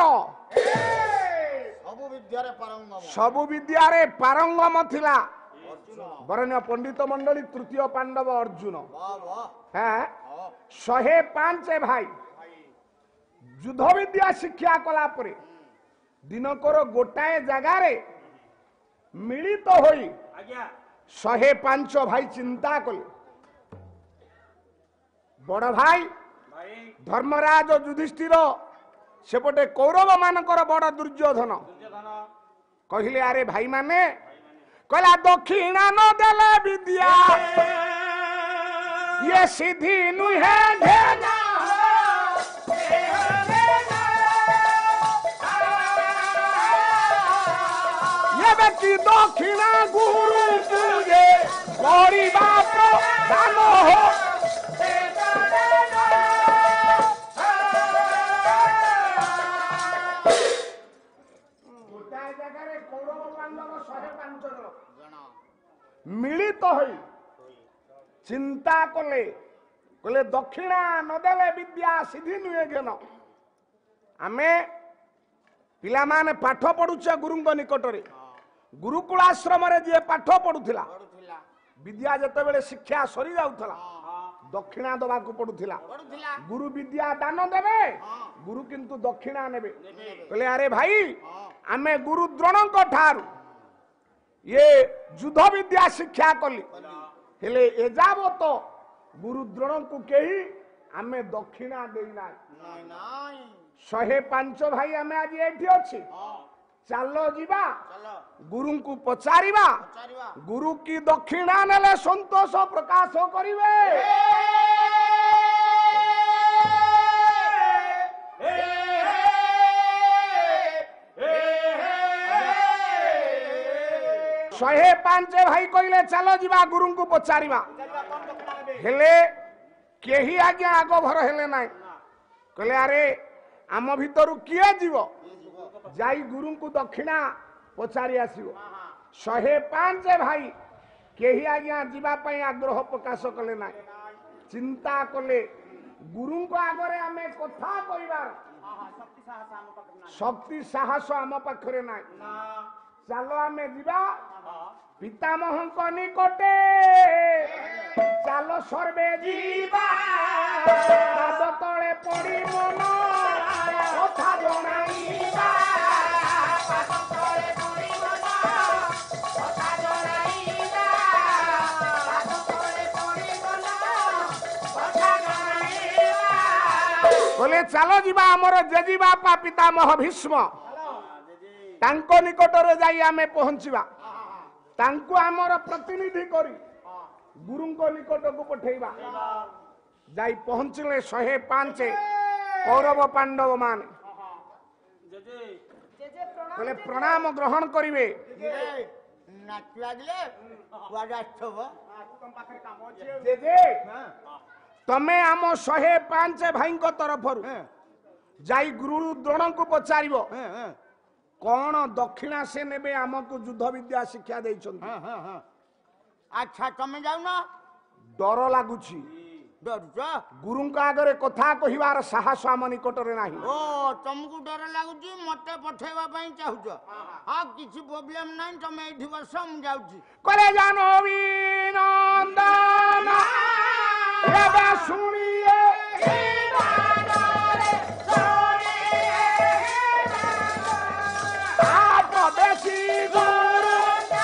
सबु विद्यारे पारंगम सबु विद्यारे पारंगम थिला बरण्य पंडित मंडली तृतीय पांडव अर्जुन हैं शहे पांच भाई युद्ध विद्या शिक्षा कला परे दिनकर गोटाए जगारे मिलित होई शहे पांच भाई चिंता कले बड़ भाई धर्मराज युधिष्ठिर सेपटे कौरव मानकर बड़ दुर्योधन कहले अरे भाई माने कहला दक्षिणा न देले विद्या ये सिद्धि नुहे घेना ये व्यक्ति दक्षिणा गुरु पूजे गरीबा प्रधान हो मिलित होई चिंता कले कले दक्षिणा नदेले विद्या सिद्धि नुहे घेन आमे पिला माने पाठ पढुचे गुरुंग निकटरे गुरुकुल आश्रम रे जे पाठ पढुथिला विद्या जते बेले शिक्षा सरी जाउथला दक्षिणा दबा को पढुथिला गुरु विद्या दान देबे गुरु किंतु दक्षिणा नेबे कहले अरे भाई आमे गुरु द्रोण को ठारू ये युद्ध विद्या शिक्षा कली हेले एजावत गुरु द्रोण को केही आमे दक्षिणा देइना नाही नाही शहे पांच भाई आमे आज एठी अछि चालो जीवा गुरु को पचारिबा गुरु की दक्षिणा नेले संतोष प्रकाश करिवे शहे पांच भाई कहले चलो जीवा गुरु को पचारिबा हेले केही आज्ञा आगो भर हेले नाय कहले अरे आम भितरु किए जीव जाई गुरु को दक्षिणा पचारि आसीबो शहे पांच भाई केही आज्ञा जीवा पई आग्रह प्रकाश कले नाय चिंता कले गुरु को आगरे आमे कथा कइबार शक्ति साहस आम पाखरे नाय चलो आमे जीवा पितामह को निकटे चलो सर्वे जीवा पाद तले पड़ी मन कथा जणाइबा पाद तले पड़ी मन कथा जणाइबा पाद तले पड़ी मन कथा जणाइबा बोले चलो जीवा हमर जेजी बापा पितामह भीष्म तांको निकटरे जाई आमे पहुंचीबा तांको आमर प्रतिनिधि करी गुरुंको निकट को पठेइबा जाई पहुंचले शहे पांच कौरव पांडव मान बोले प्रणाम ग्रहण करिवे जे जे तमे आम शहे पांच भाई को तरफ ଯାଇ ଗୁରୁ ଦ୍ରୋଣଙ୍କୁ ପଚାରିବ କଣ ଦକ୍ଷିଣା ସେ ନେବେ ଆମକୁ ଯୁଦ୍ଧ ବିଦ୍ୟା ଶିକ୍ଷା ଦେଇଛନ୍ତି। ଆଚ୍ଛା ତମେ ଯାଉନ? ଡର ଲାଗୁଛି, ଡରୁଛ? ଗୁରୁଙ୍କ ଆଗରେ କଥା କହିବାର ସାହସ ଆମ ନିକଟରେ ନାହିଁ। ଓ ତମକୁ ଡର ଲାଗୁଛି, ମତେ ପଠେଇବା ପାଇଁ ଚାହୁଁଛ? ହଁ କିଛି ପ୍ରୋବ୍ଲେମ ନାହିଁ, ତମେ ଏଇଠି ବସ, ମୁଁ ଯାଉଛି। କଲେ ଜାନବୀ ନନ୍ଦନ ଏବେ ଶୁଣିଏ ବେଶୀ ଗୁରୁ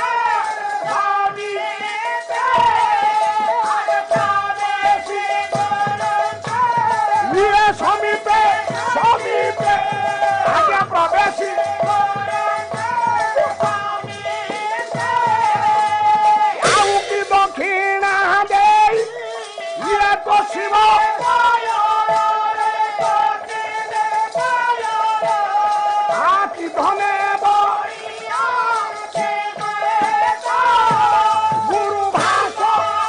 ସମୀপে সমীপে আগে প্রবেশী ଆଉ କି ଦକ୍ଷିଣା ଦେଇ ଇଏ ତ ଶିବ ହାତି ଧନେ ଗୁରୁ ଭାଷ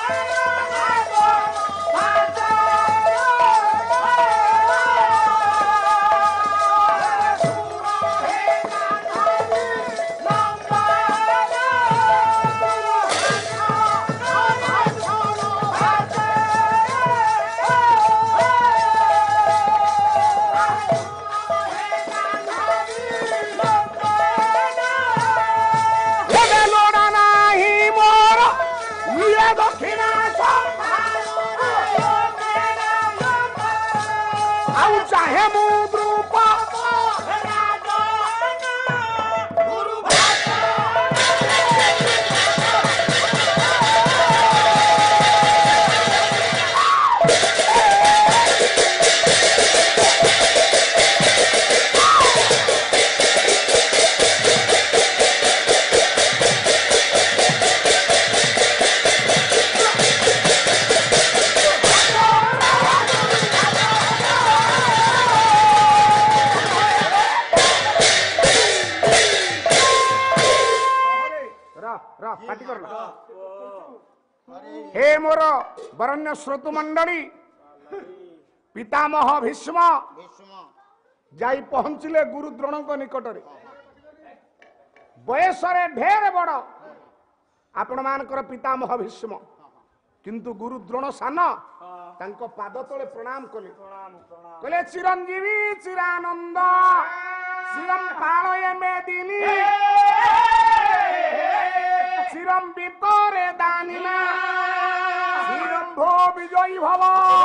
चाहे मुद्रूप हे मोर बरण्य श्रोतु मंडली पितामह भीष्म जाई पहुंचले गुरु द्रोणक निकटरे बयस रे ढेर बड़ आपण मानकर पितामह भीष्म किंतु गुरु द्रोण सान तांको पाद तले प्रणाम कले कले चिरंजीवी चिरानंद चिरम पालय मेदिनी चिरम वितरे दानिना चिरम भो विजयी भव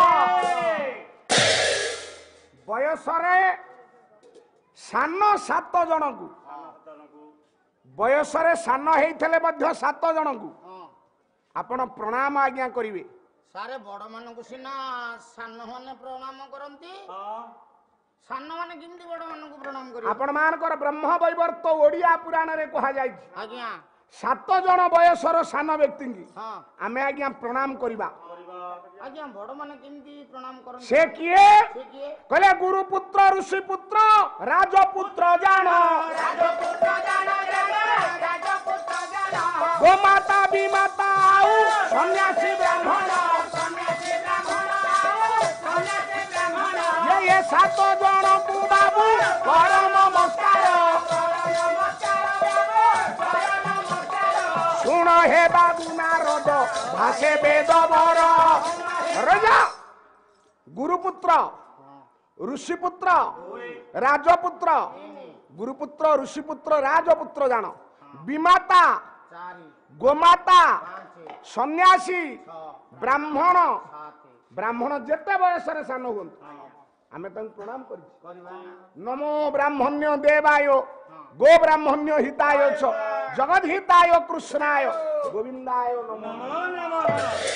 बयस रे सान सात जन को बयस रे सान हेइथले मध्य सात जन को आपण प्रणाम आज्ञा करिवे सारे बड़ मान सीना सान माने प्रणाम करती सान माने किंती बड़ मान प्रणाम करिवे आपण मानकर ब्रह्म वैवर्त ओडिया पुराण रे कहा जाय आज्ञा सात जन बयसर सान व्यक्ति की हाँ आमे आज्ञा प्रणाम करिबा आज्ञा बड़ माने किंती प्रणाम करन से किए से किए कहले गुरुपुत्र ऋषिपुत्र राजपुत्र जान राजपुत्र जाना जाना राजपुत्र जाना गोमाता विमाता आउ सन्यासी ब्राह्मण सन्यासी ब्राह्मण सन्यासी ब्राह्मण ये ये सात जन को बाबू कर नमस्कार सुन हे बाबू नारद भाषे वेद वर रजा गुरुपुत्र ऋषिपुत्र राजपुत्र गुरुपुत्र ऋषिपुत्र राजपुत्र जान विमाता चारि गोमाता पांच सन्यासी छह ब्राह्मण सात ब्राह्मण जेते बयस रे सान हुन आमे तंग प्रणाम करी करबा नमो ब्राह्मण्य देवाय गो ब्राह्मण्य हिताय च जगत हिताय कृष्णाय गोविंदाय नमो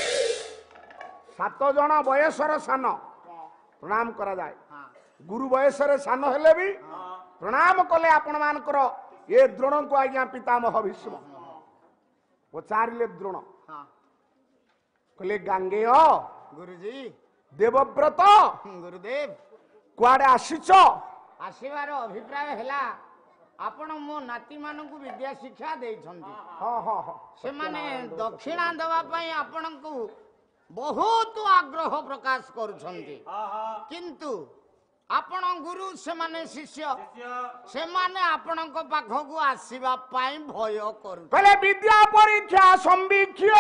सात जन बयसर सान प्रणाम करा जाए गुरु बयसर सान हेले भी प्रणाम कले आपण मानकर ये द्रोण को आज्ञा पितामह भीष्म पचारिले द्रोण हां कले गांगेय गुरुजी देवव्रत गुरुदेव कुआडे आसीच आसीबार अभिप्राय हैला आपण मो नाती मानकु विद्या शिक्षा देइछंती हां हां हां से माने दक्षिणा देवा पई आपणकु बहुत आग्रह प्रकाश करूछंती किंतु आपण गुरु सेमाने शिष्य ଶିଷ୍ୟ सेमाने आपणଙ୍କ ପାଖକୁ ଆସିବା ପାଇଁ ଭୟ କରୁ କହିଲେ ବିଦ୍ୟା ପରୀକ୍ଷା ସମ୍ବିକ୍ଷ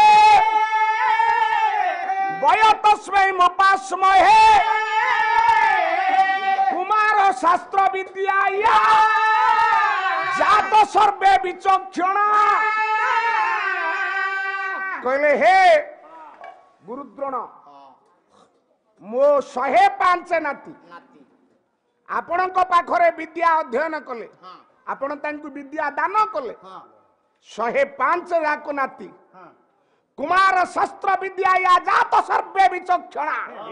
ବୟ ତସ୍ମୈ ମପାସ୍ମହେ କୁମାର ଶାସ୍ତ୍ର ବିଦ୍ୟା ଜାତ ସର୍ବେ ବିଚକ୍ଷଣ କହିଲେ ହେ ଗୁରୁଦ୍ରୋଣ ମୋ ଶହେ ପାଞ୍ଚ ନାତି ନାତି ଆପଣଙ୍କ ପାଖରେ ବିଦ୍ୟା ଅଧ୍ୟୟନ କଲେ ହଁ ଆପଣ ତାଙ୍କୁ ବିଦ୍ୟା ଦାନ କଲେ ହଁ ଶହେ ପାଞ୍ଚ ଯାକ ନାତି ହଁ କୁମାର ଶାସ୍ତ୍ର ବିଦ୍ୟା ଜାତ ସର୍ବେ ବିଚକ୍ଷଣା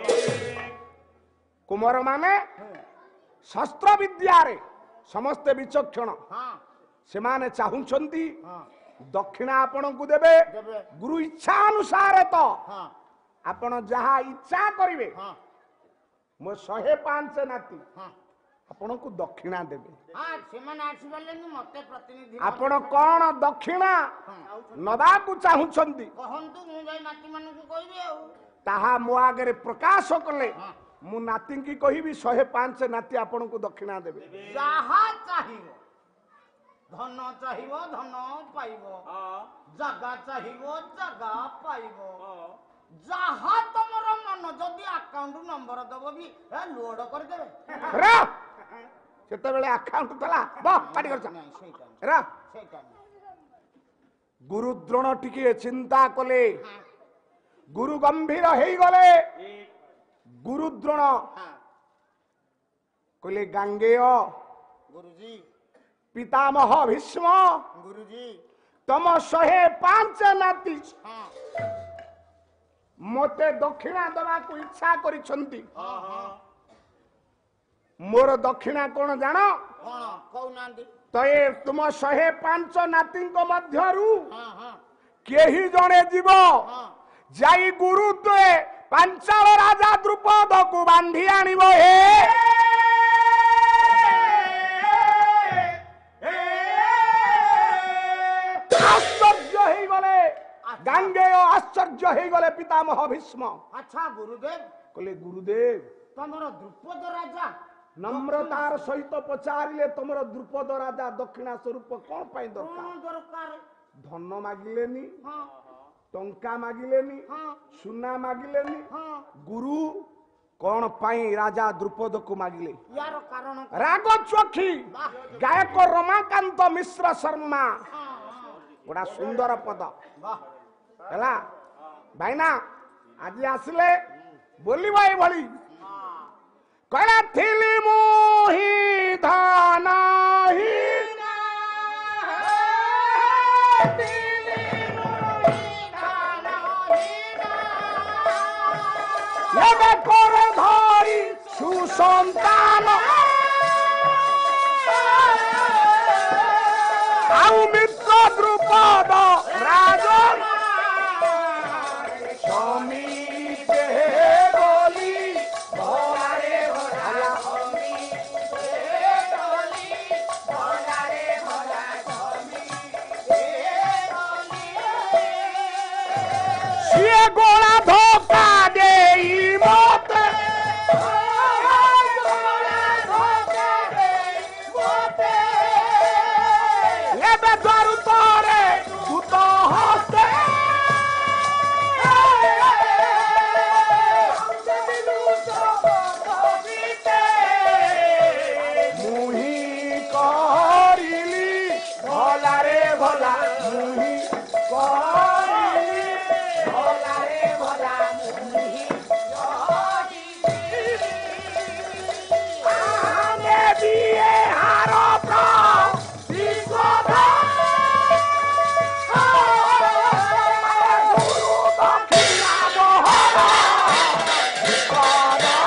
କୁମାର ମାନେ ଶାସ୍ତ୍ର ବିଦ୍ୟାରେ ସମସ୍ତେ ବିଚକ୍ଷଣ ହଁ ସେମାନେ ଚାହୁଁଛନ୍ତି ହଁ ଦକ୍ଷିଣା ଆପଣଙ୍କୁ ଦେବେ ଦେବେ। ଗୁରୁ ଇଚ୍ଛା ଅନୁସାରେ ତ ହଁ ଆପଣ ଯାହା ଇଚ୍ଛା କରିବେ ହଁ ମୋ ଶହେ ପାଞ୍ଚ ନାତି ହଁ ଆପଣଙ୍କୁ ଦକ୍ଷିଣା ଦେବେ ହଁ ସେମାନେ ଆସିପାରିଲେନି ମତେ ପ୍ରତିନିଧି ଆପଣ କଣ ଦକ୍ଷିଣା ନବାକୁ ଚାହୁଁଛନ୍ତି କହନ୍ତୁ ମୁଁ ଯାଇ ନାତି ମାନଙ୍କୁ କହିବି ଆଉ ତାହା ମୋ ଆଗରେ ପ୍ରକାଶ କଲେ ହଁ। ମୁଁ ନାତିଙ୍କି କହିବି ଶହେ ପାଞ୍ଚ ନାତି ଆପଣଙ୍କୁ ଦକ୍ଷିଣା ଦେବେ ଯାହା ଚାହିଁବ ଧନ ଚାହିଁବ ଧନ ପାଇବ ହଁ ଜାଗା ଚାହିଁବ ଜାଗା ପାଇବ ହଁ ଯାହା ତମର ମନ ଯଦି ଆକାଉଣ୍ଟ ନମ୍ବର ଦବ ବି ଏ ଲୋଡ କରିଦେବେ ରା ସେତେବେଳେ ଆକାଉଣ୍ଟ ଥିଲା ବ ପାଟି କରୁଛ ନାଇଁ ସେଇଟା ନୁହଁ, ରା ସେଇଟା ନୁହଁ। ଗୁରୁଦ୍ରୋଣ ଟିକେ ଚିନ୍ତା କଲେ ଗୁରୁ ଗମ୍ଭୀର ହେଇଗଲେ ଠିକ୍ ଗୁରୁଦ୍ରୋଣ ହଁ କହିଲେ ଗାଙ୍ଗେୟ ଗୁରୁଜୀ ପିତାମହ ଭୀଷ୍ମ ଗୁରୁଜୀ ତମ ଶହେ ପାଞ୍ଚ ନାତି ହଁ ମତେ ଦକ୍ଷିଣା ଦେବାକୁ ଇଚ୍ଛା କରିଛନ୍ତି ହଁ ହଁ ମୋର ଦକ୍ଷିଣା କଣ ଜାଣ କଣ କହୁନାହାନ୍ତି ତ ଏ ତୁମ ଶହେ ପାଞ୍ଚ ନାତିଙ୍କ ମଧ୍ୟରୁ ହଁ ହଁ କେହି ଜଣେ ଯିବ ହଁ ଯାଇ ଗୁରୁତ୍ୱେ ପାଞ୍ଚାଳ ରାଜା ଦ୍ରୁପଦକୁ ବାନ୍ଧି ଆଣିବ ହେ ଆଶ୍ଚର୍ଯ୍ୟ ହେଇଗଲେ ଗାଙ୍ଗେୟ ଆଶ୍ଚର୍ଯ୍ୟ ହେଇଗଲେ ପିତାମହ ଭୀଷ୍ମ ଆଚ୍ଛା ଗୁରୁଦେବ କହିଲେ ଗୁରୁଦେବ ତମର ଦ୍ରୁପଦ ରାଜା ନମ୍ରତାର ସହିତ ପଚାରିଲେ ତମର ଦ୍ରୁପଦ ରାଜା ଦକ୍ଷିଣା ସ୍ୱରୂପ କଣ ପାଇଁ ଦରକାର କଣ ଦରକାର ଧନ ମାଗିଲେନି ହଁ ଟଙ୍କା ମାଗିଲେନି ହଁ ସୁନା ମାଗିଲେନି ହଁ ଗୁରୁ କଣ ପାଇଁ ରାଜା ଦ୍ରୁପଦକୁ ମାଗିଲେ ୟାର କାରଣ କଣ? ରାଗ ଚୋଖି ଗାୟକ ରମାକାନ୍ତ ମିଶ୍ର ଶର୍ମା ହଁ ହଁ ଗୋଟା ସୁନ୍ଦର ପଦ ବାହ ହେଲା ଭାଇନା ଆଜି ଆସିଲେ ବୋଲିବ ଏଇଭଳି କହିଲା ଥିଲି ମୁଁ ହି ଧନ ଏବେ କର ଧରି ସୁସନ୍ତାନ ଆଉ ମିତ୍ର ଦ୍ରୁପଦ ରାଜନ ସମିତେ ବୋଲି ଭଲାରେ ଭଲା ସିଏ ଗୋଳା ଧୋକା ଦେଇ ମତେ ଏବେ ଦ୍ୱାରୁତରେ ଦୂତ ହସ୍ତେ ମୁହିଁ କରିଲି ଭଲାରେ ଭଲା ମୁହିଁ କରିଲି ଭଲାରେ ଭଲା ମୁହିଁ ଆମେ ବିଏ ହାର ପ୍ରତିଶୋଧ ଗୁରୁ ଦକ୍ଷିଣା ବହନ ବିପଦ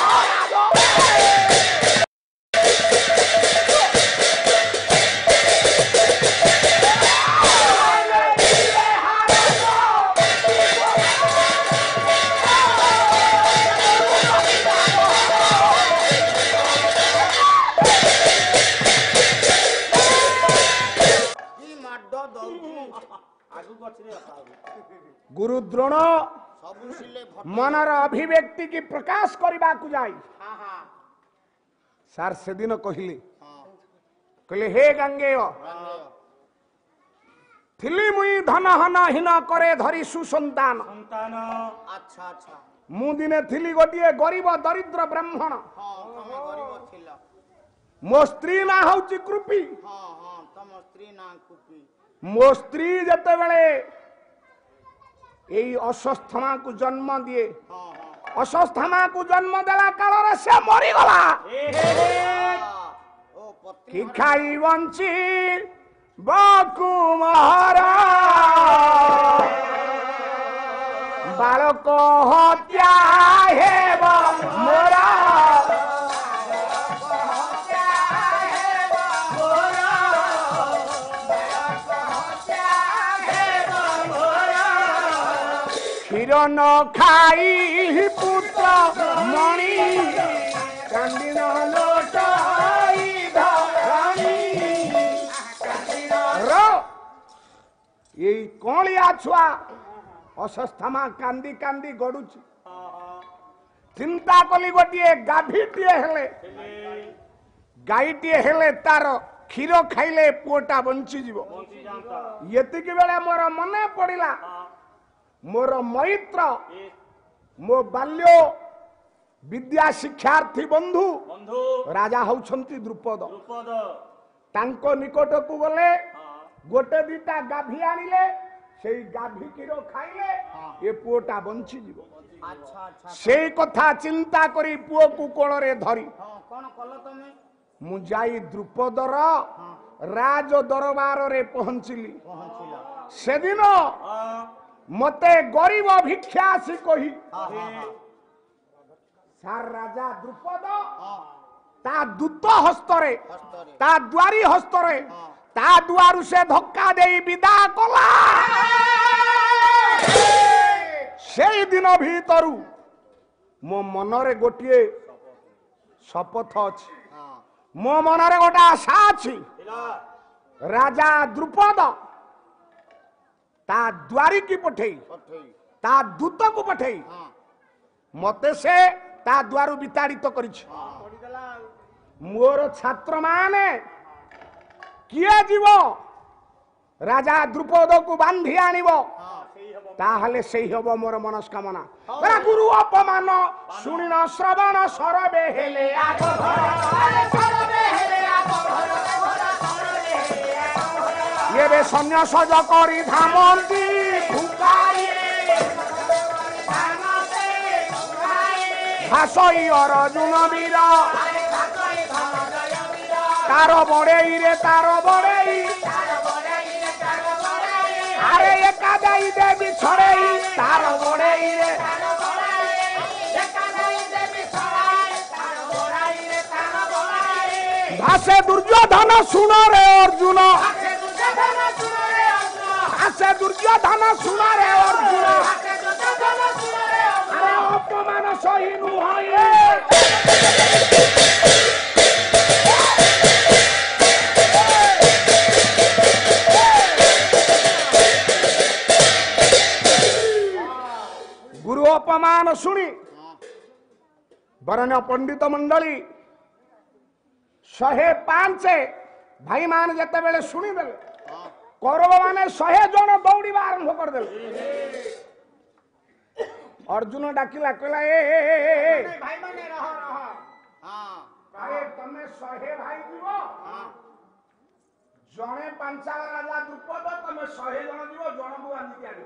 କି ମାଡ ଦଉଛି ଆଗକୁ ଅଛି ରେ ବାପା ଗୁରୁଦ୍ରୋଣ ସବୁ ସିଲେ ମନର ଅଭିବ୍ୟକ୍ତି କି ପ୍ରକାଶ କରିବାକୁ ଯାଇ ହଁ ହଁ ସାର୍ ସେଦିନ କହିଲି ହଁ କହିଲେ ହେ ଗାଙ୍ଗେୟ ଗାଙ୍ଗେୟ ଥିଲି ମୁଇଁ ଧନ ହନ ହୀନ କରେ ଧରି ସୁସନ୍ତାନ ସନ୍ତାନ ଆଚ୍ଛା ଆଚ୍ଛା ମୁଁ ଦିନେ ଥିଲି ଗୋଟିଏ ଗରିବ ଦରିଦ୍ର ବ୍ରାହ୍ମଣ ହଁ ତମେ ଗରିବ ଥିଲ ମୋ ସ୍ତ୍ରୀ ନାଁ ହଉଛି କୃପି ହଁ ହଁ ତମ ସ୍ତ୍ରୀ ନାଁ କୁପି ମୋ ସ୍ତ୍ରୀ ଯେତେବେଳେ ଏଇ ଅଶ୍ୱତ୍ଥାମାକୁ ଜନ୍ମ ଦିଏ ହଁ ହଁ ଅଶ୍ୱତ୍ଥାମାକୁ ଜନ୍ମ ଦେଲା କାଳରେ ସେ ମରିଗଲା ଏ ହେ ହେ ଓ ପତ୍ନୀ କି ଖାଇ ବଞ୍ଚି ବକୁମାର ବାଳକ ହତ୍ୟା ହେବ ମୋର କ୍ଷୀର ନ ଖାଇ ପୁତ୍ର ମଣି କାନ୍ଦିନ ଲୋଟ ଏଇ କଳିଆ ଛୁଆ ଅଶ୍ୱତ୍ଥାମା କାନ୍ଦି କାନ୍ଦି ଗଡୁଛି ଚିନ୍ତା କଲି ଗୋଟିଏ ଗାଭୀଟିଏ ହେଲେ ଗାଈଟିଏ ହେଲେ ତାର କ୍ଷୀର ଖାଇଲେ ପୁଅଟା ବଞ୍ଚିଯିବ ବଞ୍ଚି ଯାଆନ୍ତା ଏତିକି ବେଳେ ମୋର ମନେ ପଡିଲା ମୋର ମୈତ୍ର ମୋ ବାଲ୍ୟ ବିଦ୍ୟା ଶିକ୍ଷାର୍ଥୀ ବନ୍ଧୁ ବନ୍ଧୁ ରାଜା ହଉଛନ୍ତି ଦ୍ରୁପଦ ଦ୍ରୁପଦ ତାଙ୍କ ନିକଟକୁ ଗଲେ ଗୋଟେ ଦିଟା ଗାଭୀ ଆଣିଲେ ସେଇ ଗାଭୀ କ୍ଷୀର ଖାଇଲେ ଏ ପୁଅଟା ବଞ୍ଚିଯିବ ଆଚ୍ଛା ଆଚ୍ଛା ସେଇ କଥା ଚିନ୍ତା କରି ପୁଅକୁ କୋଳରେ ଧରି ହଁ କଣ କଲ ତମେ ମୁଁ ଯାଇ ଦ୍ରୁପଦର ରାଜ ଦରବାରରେ ପହଞ୍ଚିଲି ପହଞ୍ଚିଲ ସେଦିନ ହଁ ମତେ ଗରିବ ଭିକ୍ଷା ଆସି କହି ହଁ ହଁ ହଁ ସାର୍ ରାଜା ଦ୍ରୁପଦ ହଁ ତା ଦୂତ ହସ୍ତରେ ହସ୍ତରେ ତା ଦ୍ୱାରୀ ହସ୍ତରେ ହଁ ତା ଦୁଆରୁ ସେ ଧକ୍କା ଦେଇ ବିଦା କଲା ସେଇ ଦିନ ଭିତରୁ ମୋ ମନରେ ଗୋଟିଏ ଶପଥ ଅଛି ହଁ ମୋ ମନରେ ଗୋଟେ ଆଶା ଅଛି ଥିଲା ରାଜା ଦ୍ରୁପଦ ତା ଦ୍ୱାରୀ କି ପଠେଇ ପଠେଇ ତା ଦୂତକୁ ପଠେଇ ହଁ ମତେ ସେ ତା ଦ୍ୱାରୁ ବିତାଡ଼ିତ କରିଛି ପଡିଦେଲା ଆଉ ମୋର ଛାତ୍ର ମାନେ କିଏ ଯିବ ରାଜା ଦ୍ରୁପଦକୁ ବାନ୍ଧି ଆଣିବ ସେଇ ହବ ତାହେଲେ ସେଇ ହବ ମୋର ମନସ୍କାମନା ପରା ଗୁରୁ ଅପମାନ ଶୁଣିନ ଶ୍ରବଣ ସରବେ ହେଲେ ଆଗ ଧର। ଏବେ ସୈନ୍ୟ ସଜ କରି ଧାମନ୍ତି ଭୁକାରୀ ଭାସଇ ଅରଜୁନ ବୀର ତାର ବଡେଇରେ ତାର ବଡେଇ ଆରେ ଏକା ଯାଇ ଦେବି ଛଡେଇ ତାର ବଡେଇରେ ଭାସେ ଦୁର୍ଯ୍ୟୋଧନ ଶୁଣରେ ଅର୍ଜୁନ ଭାସେ ଦୁର୍ଯ୍ୟୋଧନ ଶୁଣରେ ଅର୍ଜୁନ ଆରେ ଅପମାନ ସହି ନୁହଁ ଗୁରୁ ଅପମାନ ଶୁଣି ବରଣ୍ୟ ପଣ୍ଡିତ ମଣ୍ଡଳୀ ଶହେ ପାଞ୍ଚ ଭାଇମାନେ ଯେତେବେଳେ ଶୁଣିଦେଲେ କୌରବ ମାନେ ଶହେ ଜଣ ଦୌଡ଼ିବା ଆରମ୍ଭ କରିଦେଲେ ଅର୍ଜୁନ ଡାକିଲା କହିଲା ଏ ଭାଇମାନେ ରହ ରହ ହଁ ଆରେ ତମେ ଶହେ ଭାଇ ଯିବ ଜଣେ ପାଞ୍ଚାଳ ରାଜା ଦ୍ରୁପଦ ତମେ ଶହେ ଜଣ ଯିବ ଜଣକୁ ବାନ୍ଧିକି ଆଣିବ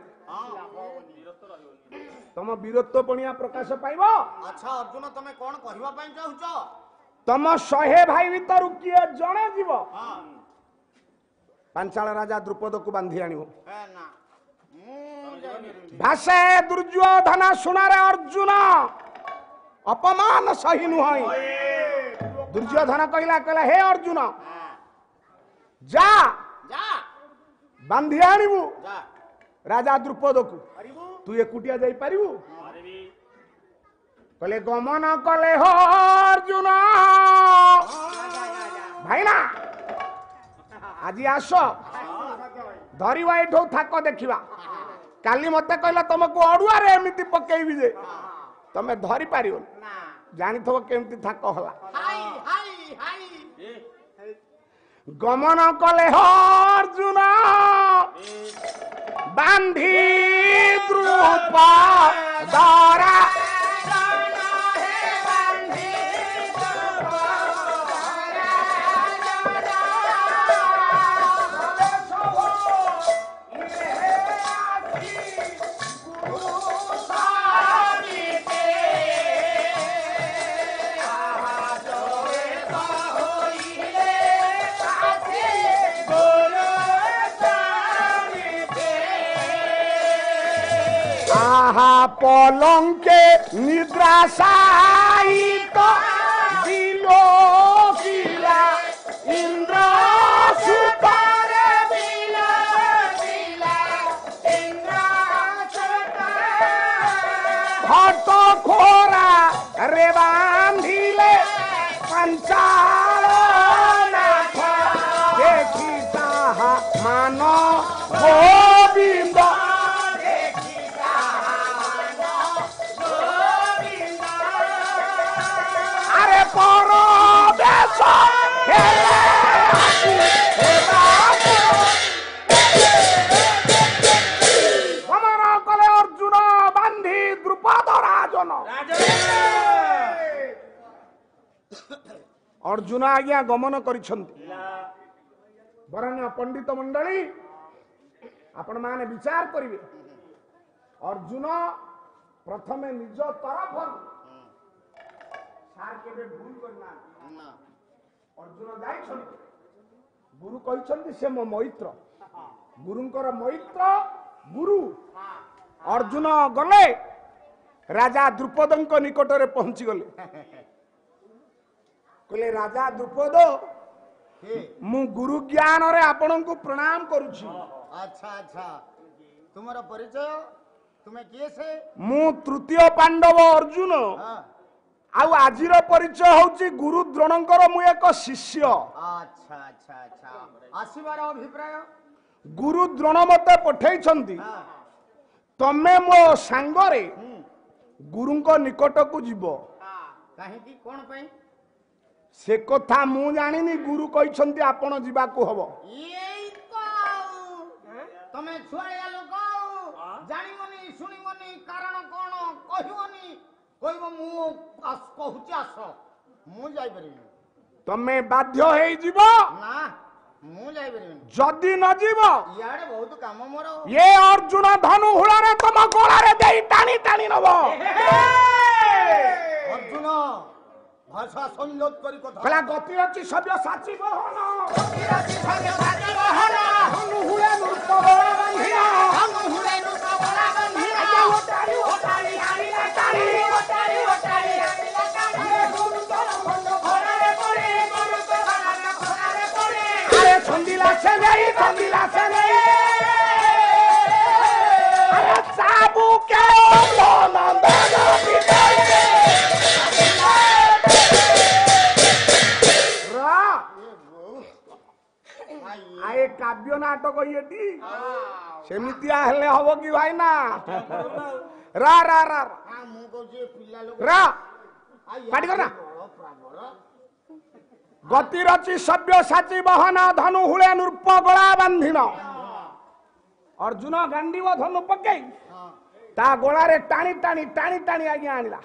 ତମ ବୀରତ୍ୱ ପଣିଆ ପ୍ରକାଶ ପାଇବ ଆଚ୍ଛା ଅର୍ଜୁନ ତମେ କଣ କହିବା ପାଇଁ ଚାହୁଁଛ ତମ ଶହେ ଭାଇ ଭିତରୁ କିଏ ଜଣେ ଯିବ ହଁ ପାଞ୍ଚାଳ ରାଜା ଦ୍ରୁପଦକୁ ବାନ୍ଧି ଆଣିବ ହେ ନା ମୁଁ ଯାଇପାରିବିନି ଭାଷେ ଦୁର୍ଯ୍ୟୋଧନ ଶୁଣାରେ ଅର୍ଜୁନ ଅପମାନ ସହି ନୁହଁ ଦୁର୍ଯ୍ୟୋଧନ କହିଲା କହିଲା ହେ ଅର୍ଜୁନ ଯା ଯା ବାନ୍ଧି ଆଣିବୁ ଯା ରାଜା ଦ୍ରୁପଦକୁ କରିବୁ ତୁ ଏକୁଟିଆ ଯାଇପାରିବୁ ମାରିବି କହିଲେ ଗମନ କଲେ ହୋ ଅର୍ଜୁନ ଭାଇନା ଆଜି ଆସ ଧରିବ ଏଠୁ ଥାକ ଦେଖିବା କାଲି ମତେ କହିଲା ତମକୁ ଅଡୁଆରେ ଏମିତି ପକେଇବି ଯେ ତମେ ଧରି ପାରିବନି ନା ଜାଣିଥିବ କେମିତି ଥାକ ହେଲା ହାଇ ହାଇ गमन कले अर्जुन बांधी द्रुपदरा पलंके निद्रा साहित दिलो किला इंद्र सुतारे बिला बिला इंद्र भट खोरा रे बांधिले पंचाल नाथ देखी ताहा मान गोविंद गमन कले अर्जुन बांधी द्रुपद राजन अर्जुन आज्ञा गमन करिछंती बरण्य पंडित मंडली आपण माने विचार करिवे अर्जुन प्रथमे निज तरफ सार केबे भूल करना अर्जुन जाइछंती गुरु कहिछंती से मो मैत्र गुरुंकर मैत्र गुरु अर्जुन गले राजा द्रुपदंक निकटरे पहुंची गले कहले राजा द्रुपद मु गुरु ज्ञान रे आपन को प्रणाम करूछी। अच्छा अच्छा तुमरा परिचय तुमे किए से मु तृतीय पांडव अर्जुन आउ आजिर परिचय होची गुरु द्रोणंकर मु एक शिष्य। अच्छा अच्छा अच्छा आसीबार अभिप्राय गुरु द्रोण मते पठै छंती तमे मो सांगरे गुरुंक निकट को जीवो काहे की कोन पई से कथा मु जानिनी गुरु कहिछंती आपण जीवा को हबो एई तो तमे छुआया लोक जानिमनी सुनिमनी कारण कोन कहिवनी कहबो मु कहूची आस मु जाई परिबी तमे बाध्य हेई जीवो ना मु जाई परिबी जदी न जीवो याडे बहुत काम मोर ये अर्जुन धनु हुलारे तम गोलारे देई टाणी टाणी नबो अर्जुन भाषा संयोज करी कथा कला गति अछि सभ्य साची बहन गति अछि सभ्य साची बहन धनु हुले नृप गोला बंधिया धनु हुले नृप गोला बंधिया ओटारी ओटारी आली ना टाणी ओटारी ओटारी आली ना टाणी गुरु तोर खंड घोड़ारे पड़े गुरु तोर खंड घोड़ारे पड़े अरे छंदिला से नहीं छंदिला से नहीं अरे साबू के नंद पिताई आए काव्य नाटक ये सेमितिया हेले हबो कि भाई ना रा रा रा हां मु को जे पिल्ला लोक रा पाटी करना गति रची सभ्य साची बहना धनु हुले नृप गोला बांधिन अर्जुन गांडीव धनु पकई ता गोला रे टाणी टाणी टाणी टाणी आज्ञा आनिला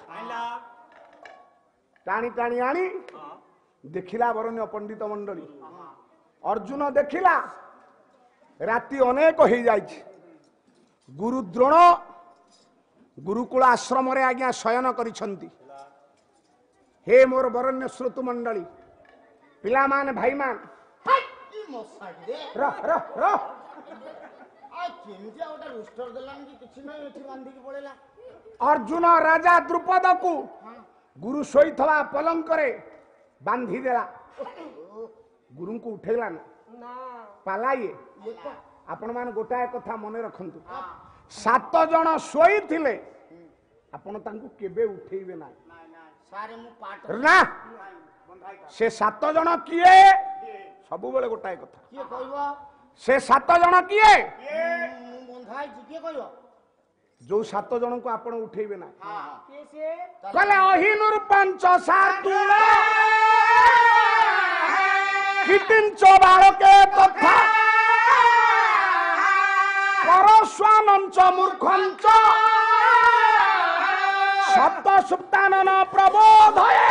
टाणी टाणी आनी देखिला बरण्य पंडित मंडली अर्जुन देखिला राति अनेक हो जाइछि गुरु द्रोण गुरुकुल आश्रम रे आज्ञा शयन करिछंती हे मोर बरण्य श्रोतु मंडली पिला मान भाई मान की मोसाडी दे र र र आ केमिति ओटा रुस्टर देलान कि किछि नै एठी बांधी के पड़ेला अर्जुन राजा द्रुपद को गुरु सोईथवा पलंग करे बांधी देला गुरु को उठेला ना पालाये आपण मान गोटाए कथा मने रखंतु सात जण सोई थिले आपण तांको केबे उठेइबे ना सारे मु पाट ना से सात जण किए सब बेले गोटाए कथा किए कहबो से सात जण किए मु बंधाई जी किए कहबो जो सात जण को आपण उठेइबे ना हां केसे कहले अहिनुर पंच सातुल কীটিঞ্চ বালকে তথা পরশ্বানঞ্চ মূর্খঞ্চ সপ্ত সুপ্তানন প্রবোধয়ে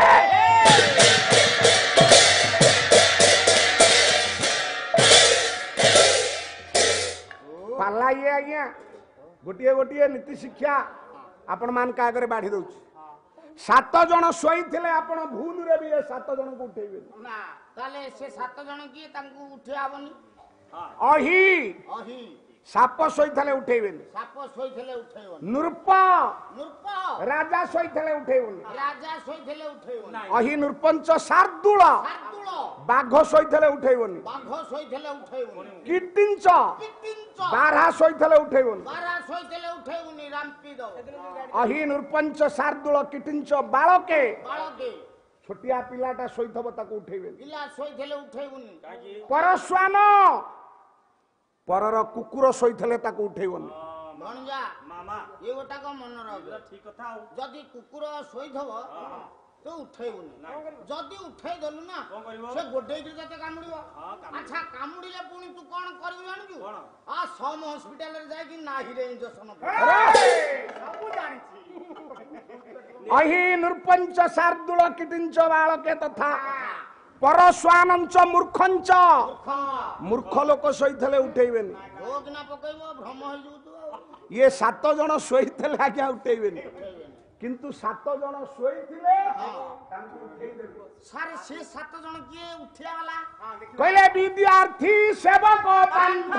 পাল্লা ইয়ে আজ্ঞা গোটিয়ে গোটিয়ে নীতি শিକ୍ଷା आपण मान का आगे बाढ़ी दउछ सात जन शोइथिले आपण भूल रे भी ए सात जन को उठेबे ना ताले से सात जन की तांकू उठियाबनी अही अही साप शोइथिले उठेबे साप शोइथिले उठेबनी नृप नृप राजा शोइथिले उठेबे राजा शोइथिले उठेबनी अही नृपंच शार्दूल शार्दूल बाघ शोइथिले उठेबनी बाघ शोइथिले उठेबनी कीटिंच किटिंच बारहा शोइथिले उठेबनी बारा शोइथिले उठेबनी रामपी दो अही नृपंच शार्दूल कीटिंच बालके बाळके छोटिया पिलाटा शोइथब ताको उठेबे पिला शोइथिले उठेबनी परश्वान परर कुकुर शोइथिले ताको उठेबनी भणजा मामा ये गोटा को मन रख ठीक कथा हो जदि कुकुर शोइथब तो उठेबनी जदि उठे दलु ना कोन करबो से गोडे कि तते कामुड़िबो हां अच्छा कामुड़िले पुनी तू कोन करबि जानजु कोन आ सम हॉस्पिटल रे जाय कि नाही रे इंजेक्शन सब जानि छी अही नृपंच शार्दूल कीटिंच बालके तथा परश्वानंच मूर्खंच मूर्ख लोक शोइथिले उठेबेनी भोग ना पकइबो भ्रम होई जु तू ये सात जन शोइथिले आज्ञा उठेबेनी किंतु सात जन शोइथिले तांको उठेई देबो सारे से सात जन किए उठिया वाला कहले विद्यार्थी सेवक पंथ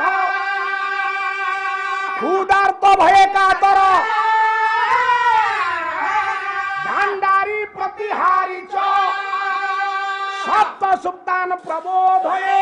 खुदार्थ भय कातर भंडारी प्रतिहारी च सप्त सुप्तान प्रबोधये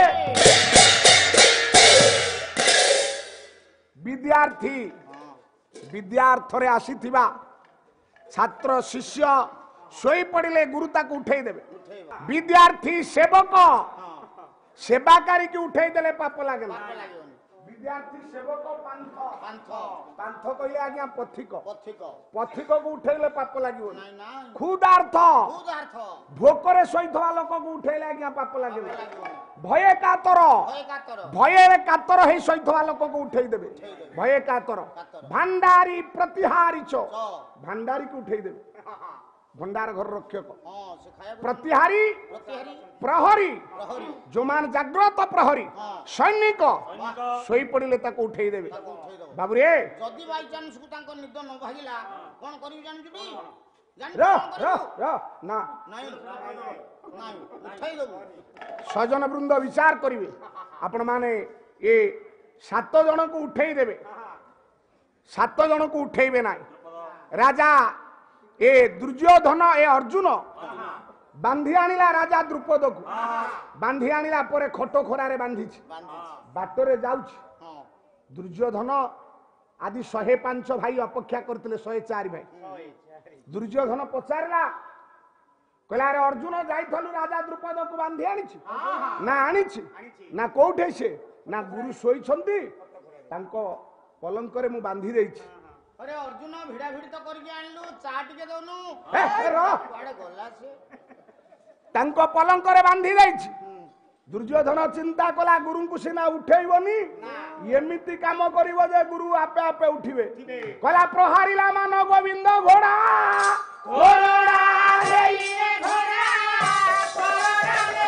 विद्यार्थी विद्यार्थरे आसीथिबा छात्र शिष्य सोई पड़िले गुरु ताको उठेई देबे विद्यार्थी सेवक सेवाकारी की उठेई देले पाप लागेला विद्यार्थी सेवक पांथ पांथ पांथ कहले आज्ञा पथिक पथिक पथिक को उठेइले पाप लागिबो नाही ना खुदार्थ खुदार्थ भोकरे सहितवा लोक को उठेइले आज्ञा पाप लागिबो भय कातर भय कातर भये कातर हे सहितवा लोक को उठेई देबे भय कातर भंडारी प्रतिहारी च भंडारी को उठेई देबे भंडार घर रक्षक हां से खाया प्रतिहारी प्रतिहारी प्रहरी प्रहरी जो मान जाग्रत प्रहरी सैनिक सोई पड़िले ताको उठेई देबे ताको उठेई दो बाबू रे जदि बाई चांस को तांको निद न भागिला कोन करियो जानि जुटी जानि र कोन र करियो र ना नाही नाही उठेई दो सजन वृंद विचार करिवे आपण माने ए सात जन को उठेई देबे सात जन को उठेइबे नाही राजा ए दुर्योधन ए अर्जुन बांधी आनिला राजा द्रुपद को बांधी आनिला परे खटो खोरारे बांधी बाटरे जाउछ दुर्योधन आदि शहे पांच भाई अपेक्षा करथिले शहे चार भाई दुर्योधन पचारला कहला रे अर्जुन जाइथलु राजा द्रुपद को बांधी आनिछि ना आनिछि ना कोठे से ना गुरु सोई छंती तांको पलंक रे मु बांधी देइछि अरे अर्जुन भिड़ा भिड़ी तो करके आनलु चा टिके दउनु ए रो कुआडे गला से तांको पलंक रे बांधी देइछि दुर्योधन चिंता कला गुरु को सिना उठेइबनी एमिति काम करिवो जे गुरु आपे आपे उठिबे कला प्रहारीला मान गोविंद घोड़ा घोड़ा रे घोड़ा घोड़ा रे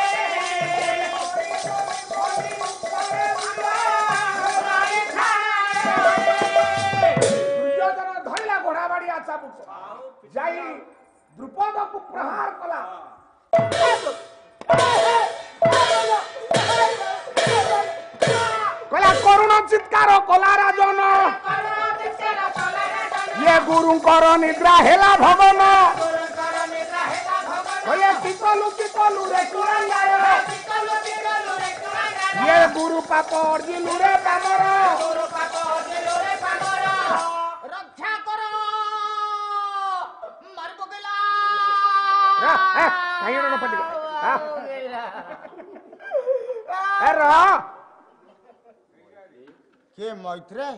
दुर्योधन धइला घोड़ा बाड़ी आचा बुक जाई द्रुपद को प्रहार कला कला करुण चित्कार कला राजन ये गुरुंकर निद्रा हेला भवन कहले टिकलु टिकलु रे कुरंगार ये गुरु पाप अर्जिलु रे पामर रक्षा करो मार पकेला कहीं न पटिक ए रा के मैत्रे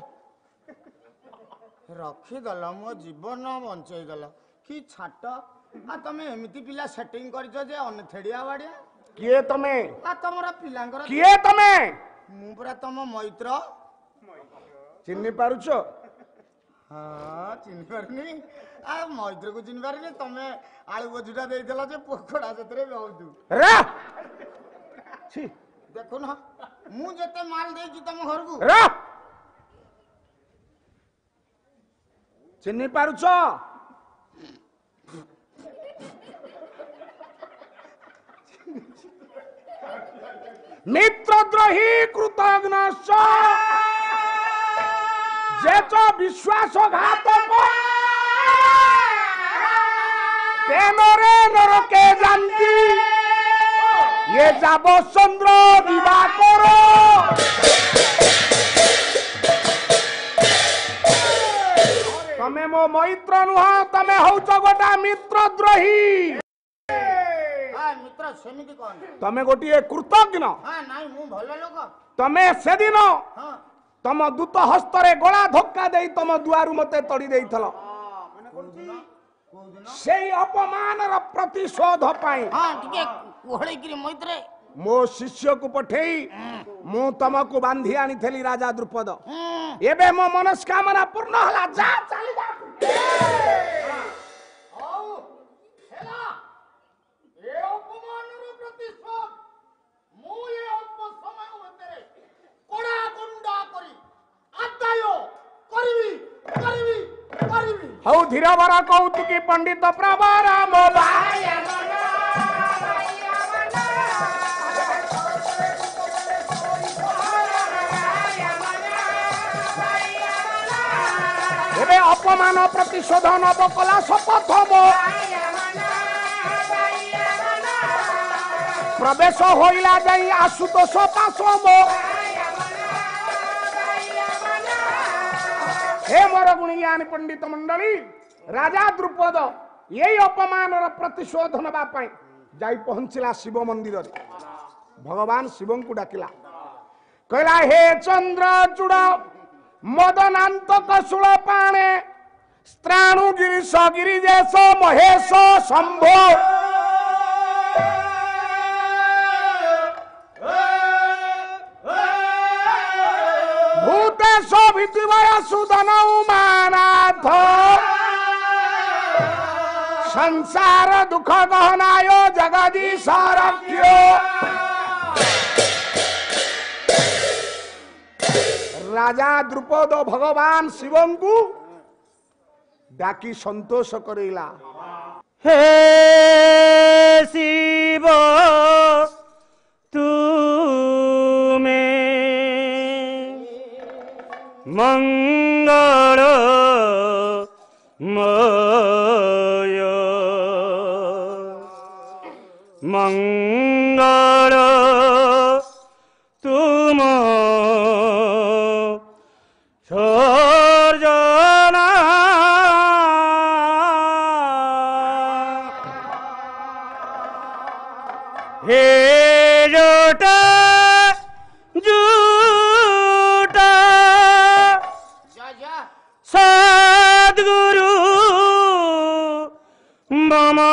रखीदेल मो जीवन बंचईदेल कि छाट आ तमें एमती पिला सेटिंग कर अनथेड़िया बाड़िया किए तमे आ तमरा पिलांकर किए तमे मु पुरा तम मैत्र चिन्नी पारुछ हाँ चिन्ह पारनी आ मैत्र को चिन्ह पारनी तमे आलू बजुटा देइथला जे पकोड़ा जतरे बहुत रे छी देखो ना मु जते माल देछि तम घर को रे चिन्नी पारुछ मित्रद्रोही कृतघ्नश्च जेच विश्वासघातक तेनरे नरके जानती ये जाब चंद्र दिवाकर तमे मो मैत्र नुह तमे हौच गोटा मित्रद्रोही हां मित्र सेमिति कोन तमे गोटिए कृतज्ञ हां नाइ मु भलो लोक तमे से दिन हां तम दूत हस्तरे गोला धक्का दे तम दुआरु मते तड़ी देइथल सेई अपमानर प्रतिशोध पाई हां टिके कोहळे किरी मैत्रे मो शिष्य को पठेई मु तमको बांधी आनी थेली राजा द्रुपद एबे मो मनस्कामना पूर्ण हला जा चली जा आओ हेला ए अपमानर प्रतिशोध मु ए अल्प समय भीतर कोडा गुंडा करी आदाय करबी करबी करबी हौ धीरवरा कौतुकी पंडित प्रवरा मो भाई एबे अपमान प्रतिशोध नब कला शपथ मो प्रवेश होइला जाई आशुतोष पास मो हे मोर गुणज्ञानी पंडित मंडली राजा द्रुपद यही अपमानर प्रतिशोध नबा पाई जाई पहुंचला शिव मंदिर रे भगवान शिव को डाकिला कहला हे चंद्र चूड़ मदनांत कशुल पाणे स्त्राणु गिरीश गिरिजेश महेश शंभो भूतेश भितिवय सुदन उमानाथ संसार दुख गहनाय जगदीश रक्ष्यो राजा द्रुपद भगवान शिवं को डाकी संतोष करेला हे शिव तुमे मंगल मय मंगल तुम सर्जना हे जोटा जूटा जा जा सद्गुरु ममा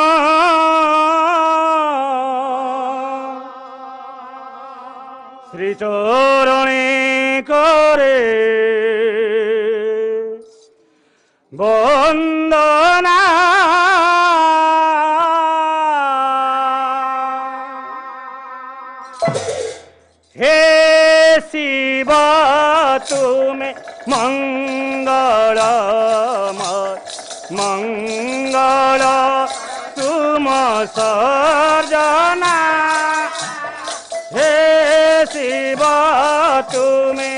श्री चरणे करे वंदना हे शिव तुमे मंगलमय मंगल तुम सर्जना हे शिव तुमे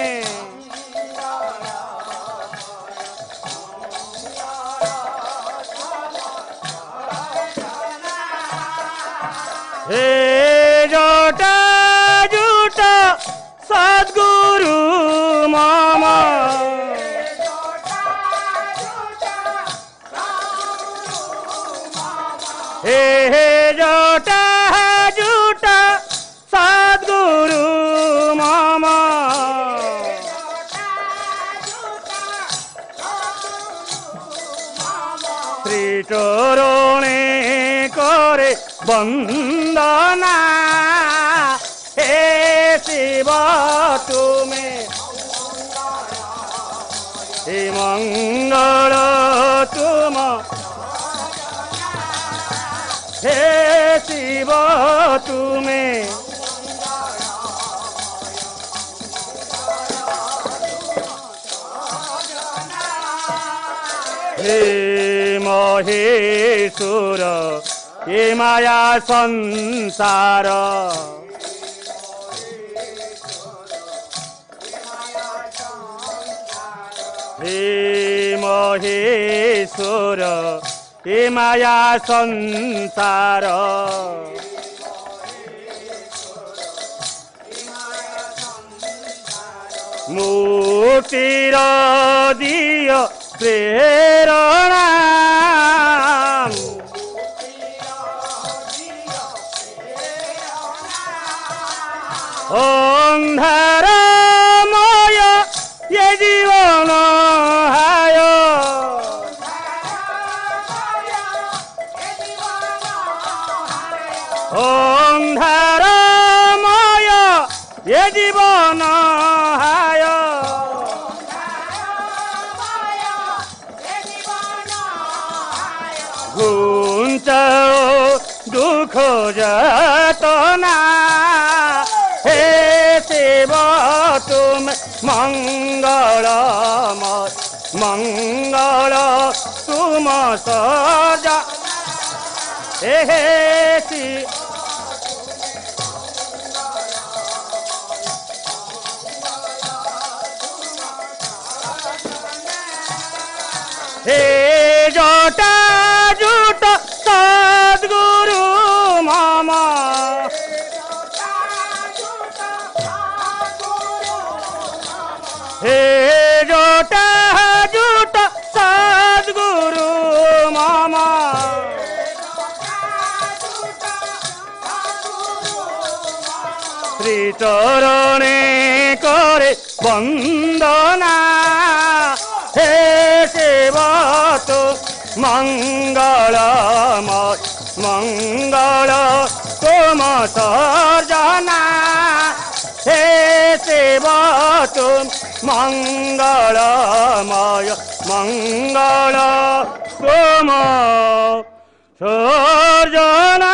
हे जोटा जूटा सद्गुरु मामा हे हे जोटा जूटा सद्गुरु मामा श्री चरणे करे वंदना शिव तुमे हे मंगल तुम हे शिव तुमे हे महेश्वर हे माया संसार हे महेश्वर हे माया संसार मुक्तिर दिय प्रेरणा अंधारमय ये जीवन हाय अंधारमय ये जीवन हाय गुंच दुख जतना हे शिव तुम मंगलमय मंगल तुम सजा हे शिव हे जटा जुट सद्गुरु मामा हे जटा जुट सद्गुरु मामा श्री चरणे करे वंदना हे शिव तु मंगलमय मंगल तुम सर्जना हे शिव तुम मंगलमय मंगल तुम सर्जना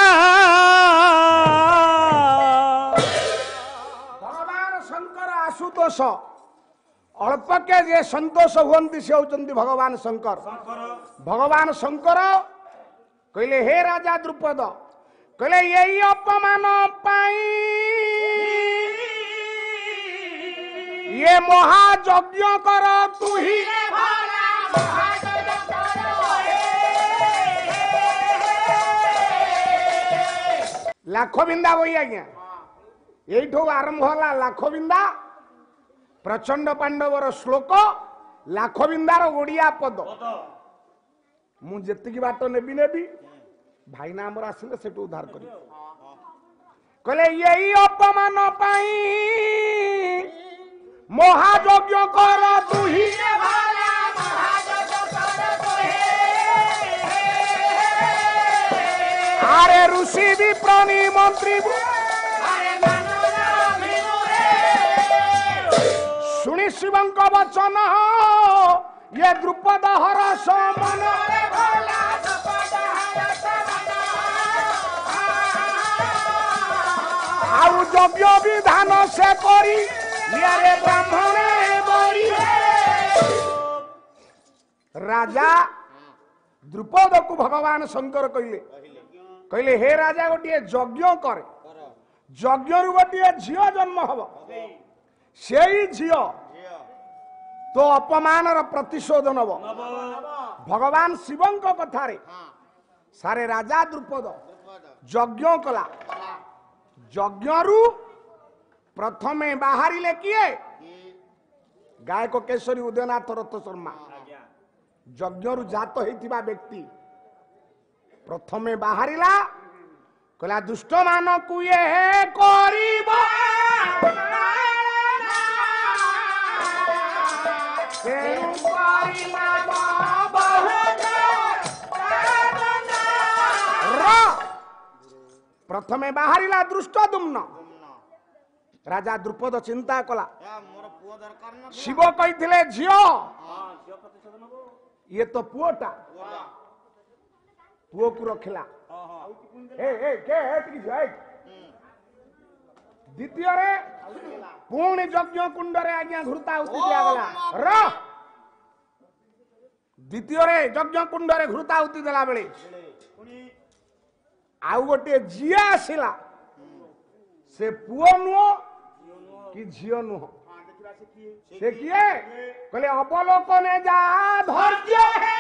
भगवान शंकर आशुतोष अल्पके जे संतोष हुअन्ति से होचन्ति भगवान शंकर भगवान शंकर कहले हे राजा द्रुपद कहले यही अपमान पाई ये महायज्ञ कर तू ही लाख बिंदा बही आज्ञा यही आरंभ होला लाख बिंदा प्रचंड पांडवर श्लोक लाख बिंदार ओडिया पद मुझे बाट नेबी नेबी भाईना आमर आसिले से उद्धार कर कहले यही अपमान पाई महायज्ञ कर तू ही आरे ऋषि विप्रनी मंत्री सुनी शिवंक वचन ये द्रुपद हर समन आउ यज्ञ विधान से करी रे ब्राह्मण बरी राजा द्रुपद को भगवान शंकर कहले कहले हे राजा गोटे यज्ञ करे यज्ञ रु गोटे झियो जन्म हब से झियो तो अपमान प्रतिशोध नब भगवान शिवंक कथारे सारे राजा द्रुपद यज्ञ कला यज्ञ रु प्रथमे बाहरिले किए गायक केशरी उदयनाथ रथ शर्मा यज्ञ रु जात होइतिबा व्यक्ति प्रथमे बाहरिला कहला दुष्ट मान को ये करिबा प्रथमे बाहरिला दृष्ट दुम्न राजा द्रुपद चिंता कला या मोर पुओ दरकार न शिव कही झियो हां झियो प्रतिशोध नबो ये तो पुओटा पुओ को रखला हां हां ए ए के हेट की जाय द्वितीय रे पुणी यज्ञ कुंड रे आज्ञा घुरता उति दिया गला र द्वितीय रे यज्ञ कुंड रे घुरता उति देला बेले पुनी आउ गोटे जिया आसिला से पुओ नुह कि झियो नुह हां देखिबा से किए से किए कहले अवलोकने जा धैर्य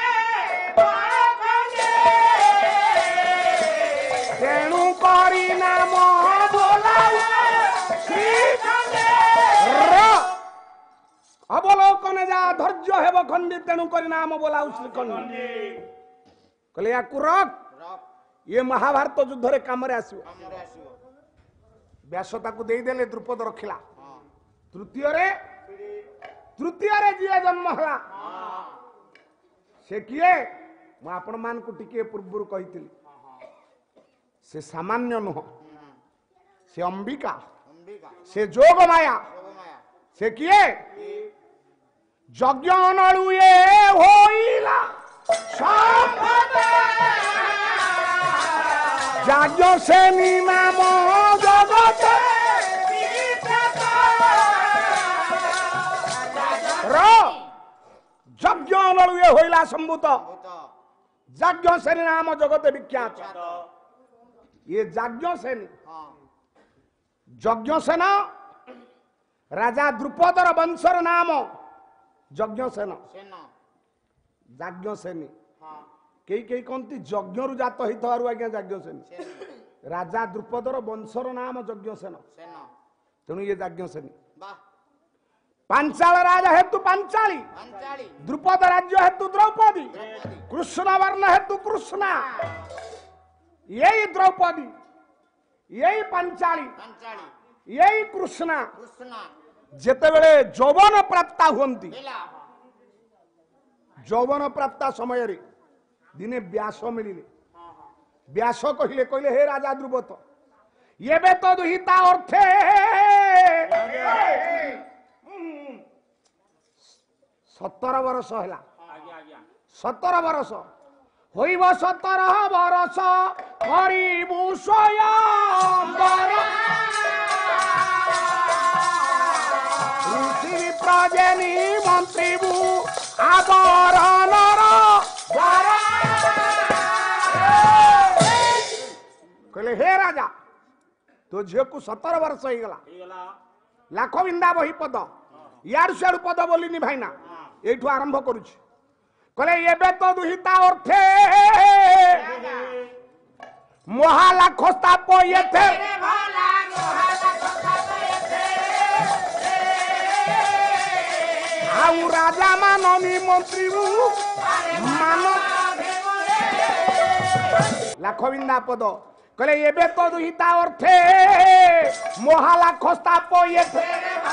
तेणु करी नाम बोलाऊ अवलोकने जा धैर्य हेब खंडी तेणु करी नाम बोलाऊ श्रीखंडी कहले या रख ये महाभारत युद्ध रे काम रे आसीबो हमरे आसीबो व्यासता को दे देले द्रुपद रखिला तृतीय रे तृतीय रे जिए जन्म हला से किए मु आपण मान को टिके पूर्व कहितली से सामान्य नुह से अंबिका अंबिका से जोग माया माया से किए यज्ञ नळु ए होइला संपदा यज्ञ से नाम जगत र यज्ञ नळु ए होइला संभूत यज्ञ से नाम जगत विख्यात ये यज्ञ सेन हां यज्ञ सेन राजा द्रुपदर वंशर नाम यज्ञ सेन सेना यज्ञ सेनी हां कई कई कहती यज्ञ रु जात हितवारु आज्ञा यज्ञ सेन सेना राजा द्रुपदर वंशर नाम यज्ञ सेन सेना तेणु ये यज्ञ सेनी वाह पांचाल राजा हेतु पांचाली पंचाली द्रुपद राज्य हेतु द्रौपदी द्रौपदी कृष्ण वर्ण हेतु कृष्णा यही द्रौपदी यही पांचाली पंचाली यही कृष्णा कृष्णा जेतेबेले यौवन प्राप्त हुंती लीला यौवन प्राप्त समय रे दिने व्यास मिलिले व्यास कहिले कहले हे राजा द्रुपद येबे तो दुहिता अर्थे सतर वर्ष हैला आज्ञा आज्ञा सतर वर्ष होइब सतर वर्ष करिबु स्वयंवर ऋषि प्रजेनी मंत्रीबु आवरणर द्वार कहले हे राजा तो झील को सतर वर्ष हो गला हेगला लाख बिंदा बही पद यार सियाड़ पद बोलिनी भाईना एठू आरंभ करुछि कहले एबे तो दुहिता अर्थे महालाख स्थाप येथे आउ राजा माननी मंत्री मान लाख बिंदा पद कहले एबे तो दुहिता अर्थे महालाख स्थाप येथे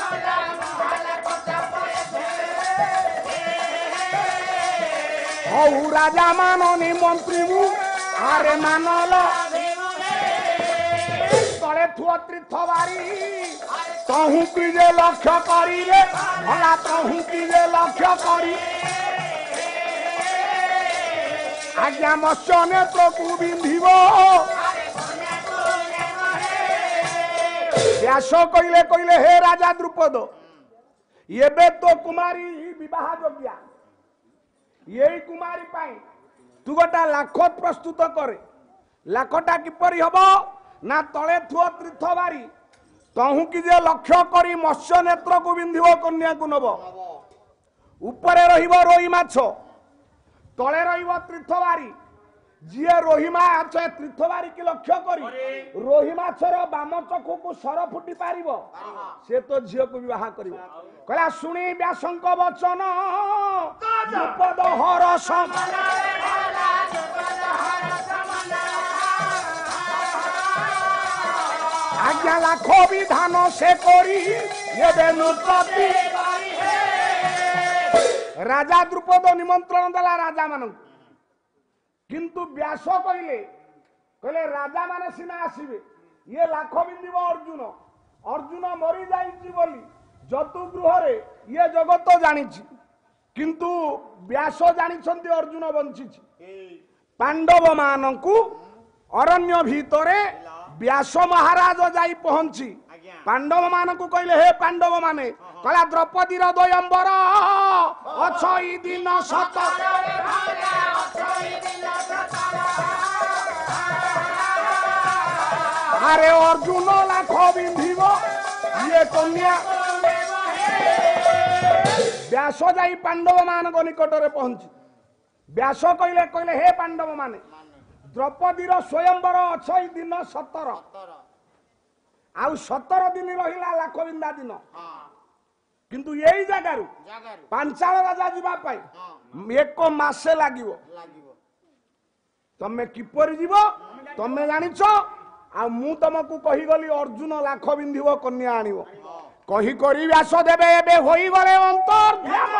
हऊ राजा माननी मंत्री आरे मानल तले थुआ तीर्थ बारी तहु की जे लक्ष्य करी रे भला तहु की जे लक्ष्य करी आज्ञा मत्स्य नेत्र को बिंधिब व्यास कहले कहले हे राजा द्रुपद एबे तो कुमारी विवाह योग्या यही कुमारी पाई तू गोटा लाख प्रस्तुत करे लाखटा किपरि हबो ना तले थुओ तीर्थ बारी तहु कि जे लक्ष्य करी मत्स्य नेत्र को बिंधिब कन्या को नब ऊपरे रहिब रोही माछ तले रहिब तीर्थ बारी जिए रोही माछ तीर्थ बारी की लक्ष्य करी रोही माछर बाम चक्षु को सर फुटी पारिबो से तो झियो को विवाह करिबो कहला सुनी व्यासंक वचन द्रुपद हरस आज्ञा लाख विधान से करी एबे नुपति राजा द्रुपद निमंत्रण देला राजा मान किंतु व्यास कहले कहले राजा माने सिना आसीबे ये लाख बिंदिब अर्जुन अर्जुन मरी जाइछि बोली जतु गृहरे ये जगत जानिछि किंतु व्यास जानिछन्ति अर्जुन बंचिछि पांडव मानकु अरण्य भितरे व्यास महाराज जाई पहुंची पांडव मानकु कहले हे पांडव माने कहला द्रौपदी रो द्वयंबर अछई दिन सतर अरे अर्जुन लाख बिंधिब ये कन्या व्यास जाई पांडव मानक निकटरे पहुंची व्यास कहले कहले हे पांडव माने द्रौपदी रो स्वयंवर अछई दिन सतर आउ सतर दिन रहिला लाख बिंदा दिन किंतु यही जगारु पांचाल राजा जीवा पाई एक मासे लागिवो तमे किपरि जीव तमे जानिछ आ मु तुमको कही गली अर्जुन लाख बिंधिव कन्या आनिवो कही करी व्यास देबे एबे होई गले अंतर ध्यान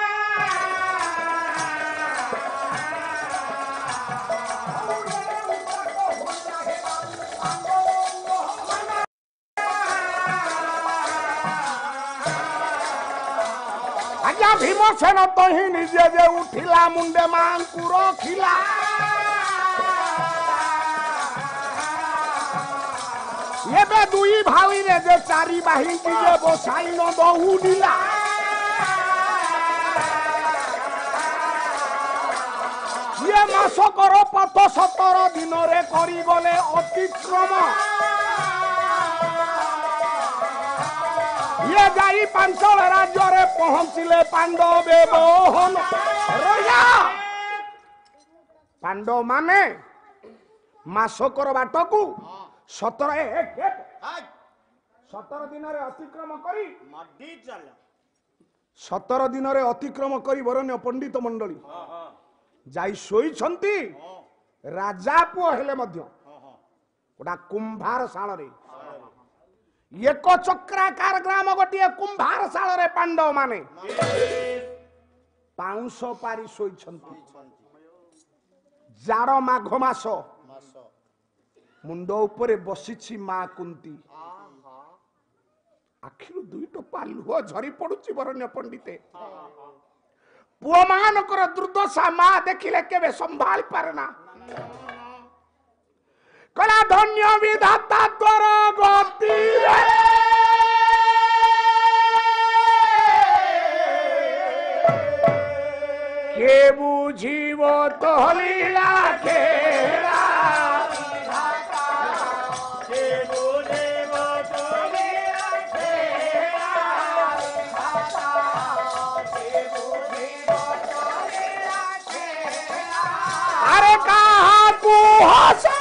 आज्ञा भीमसेन तो ही निजे जे उठिला मुंडे मांकु रखिला एबे दुई भाई रे जे चारी बाही की जे बसाई न दहुडिला ये मासकर पथ सतर दिन रे करी गले अतिक्रम ये जाई पांचल राज्य रे पहुंचिले पांडव मोहन रया पांडव माने मासकर बाटकू सतर सतर दिन रे अतिक्रम करी सतर दिन रे अतिक्रम करी वरण्य पंडित मंडली जाई सोई छंती राजा पुओ हेले मध्य गोटा कुंभार शाल रे एक चक्राकार ग्राम गोटे कुंभार शाल रे पांडव माने पाउंस पारी सोई छंती जाड़ माघ मास मुंड उपरे बसिछि मां कुंती आखिरु दुई टोपा लुह झरी पडुछि वरण्य पंडिते पुओ मानकर दुर्दशा मां देखिले केबे संभाल पारेना कला धन्य विधाता तोर गति के बुझिव तो लीला खेला अरे कहा को हंसा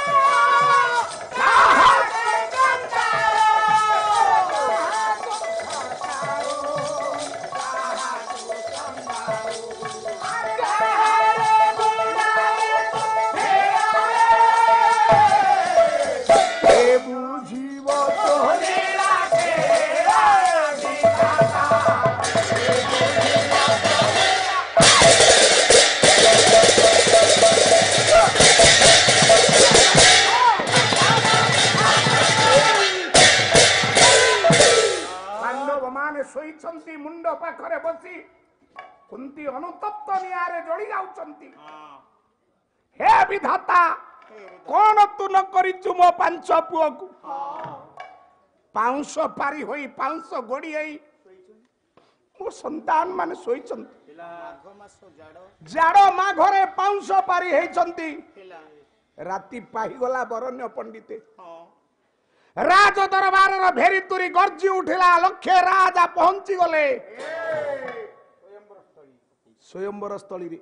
मुंड पाखरे बसी कुंती अनुतप्त निआरे जळी जाउचंती हे विधाता कोन तू न करिचु मो पांच पुओ को पाउंस पारी होई पाउंस गोडी होई मो संतान माने सोईचंती जाड़ो मा घरे पाउंस पारी हेचंती राती पाही गला वरण्य पंडिते राज दरबार रो भेरी तुरी गर्जी उठिला लक्षे राजा पहुंची गले स्वयंवर स्थली रे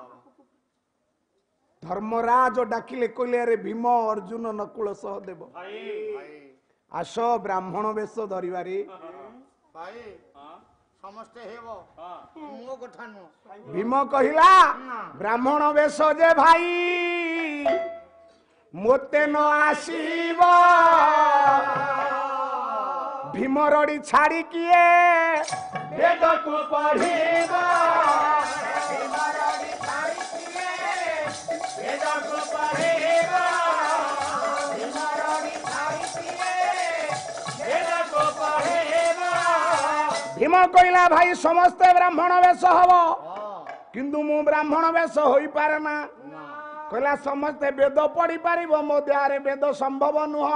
धर्मराज डाकिले कहले रे भीम अर्जुन नकुल सहदेव आस ब्राह्मण वेश धरिबारे भाई समस्ते हेबो मो कथा न भीम कहिला ब्राह्मण वेश जे भाई मोते न आसीब भीमरड़ी छाड़ी किए वेद को पढ़ीब भीमरड़ी छाड़ी किए वेद को पढ़ीब भीमरड़ी छाड़ी किए वेद को कहला भाई समस्ते ब्राह्मण वेश हब किंतु मु ब्राह्मण वेश होई पारे ना कहला समस्ते वेद पढ़ी पारिबो मो द्वारे वेद संभव नुह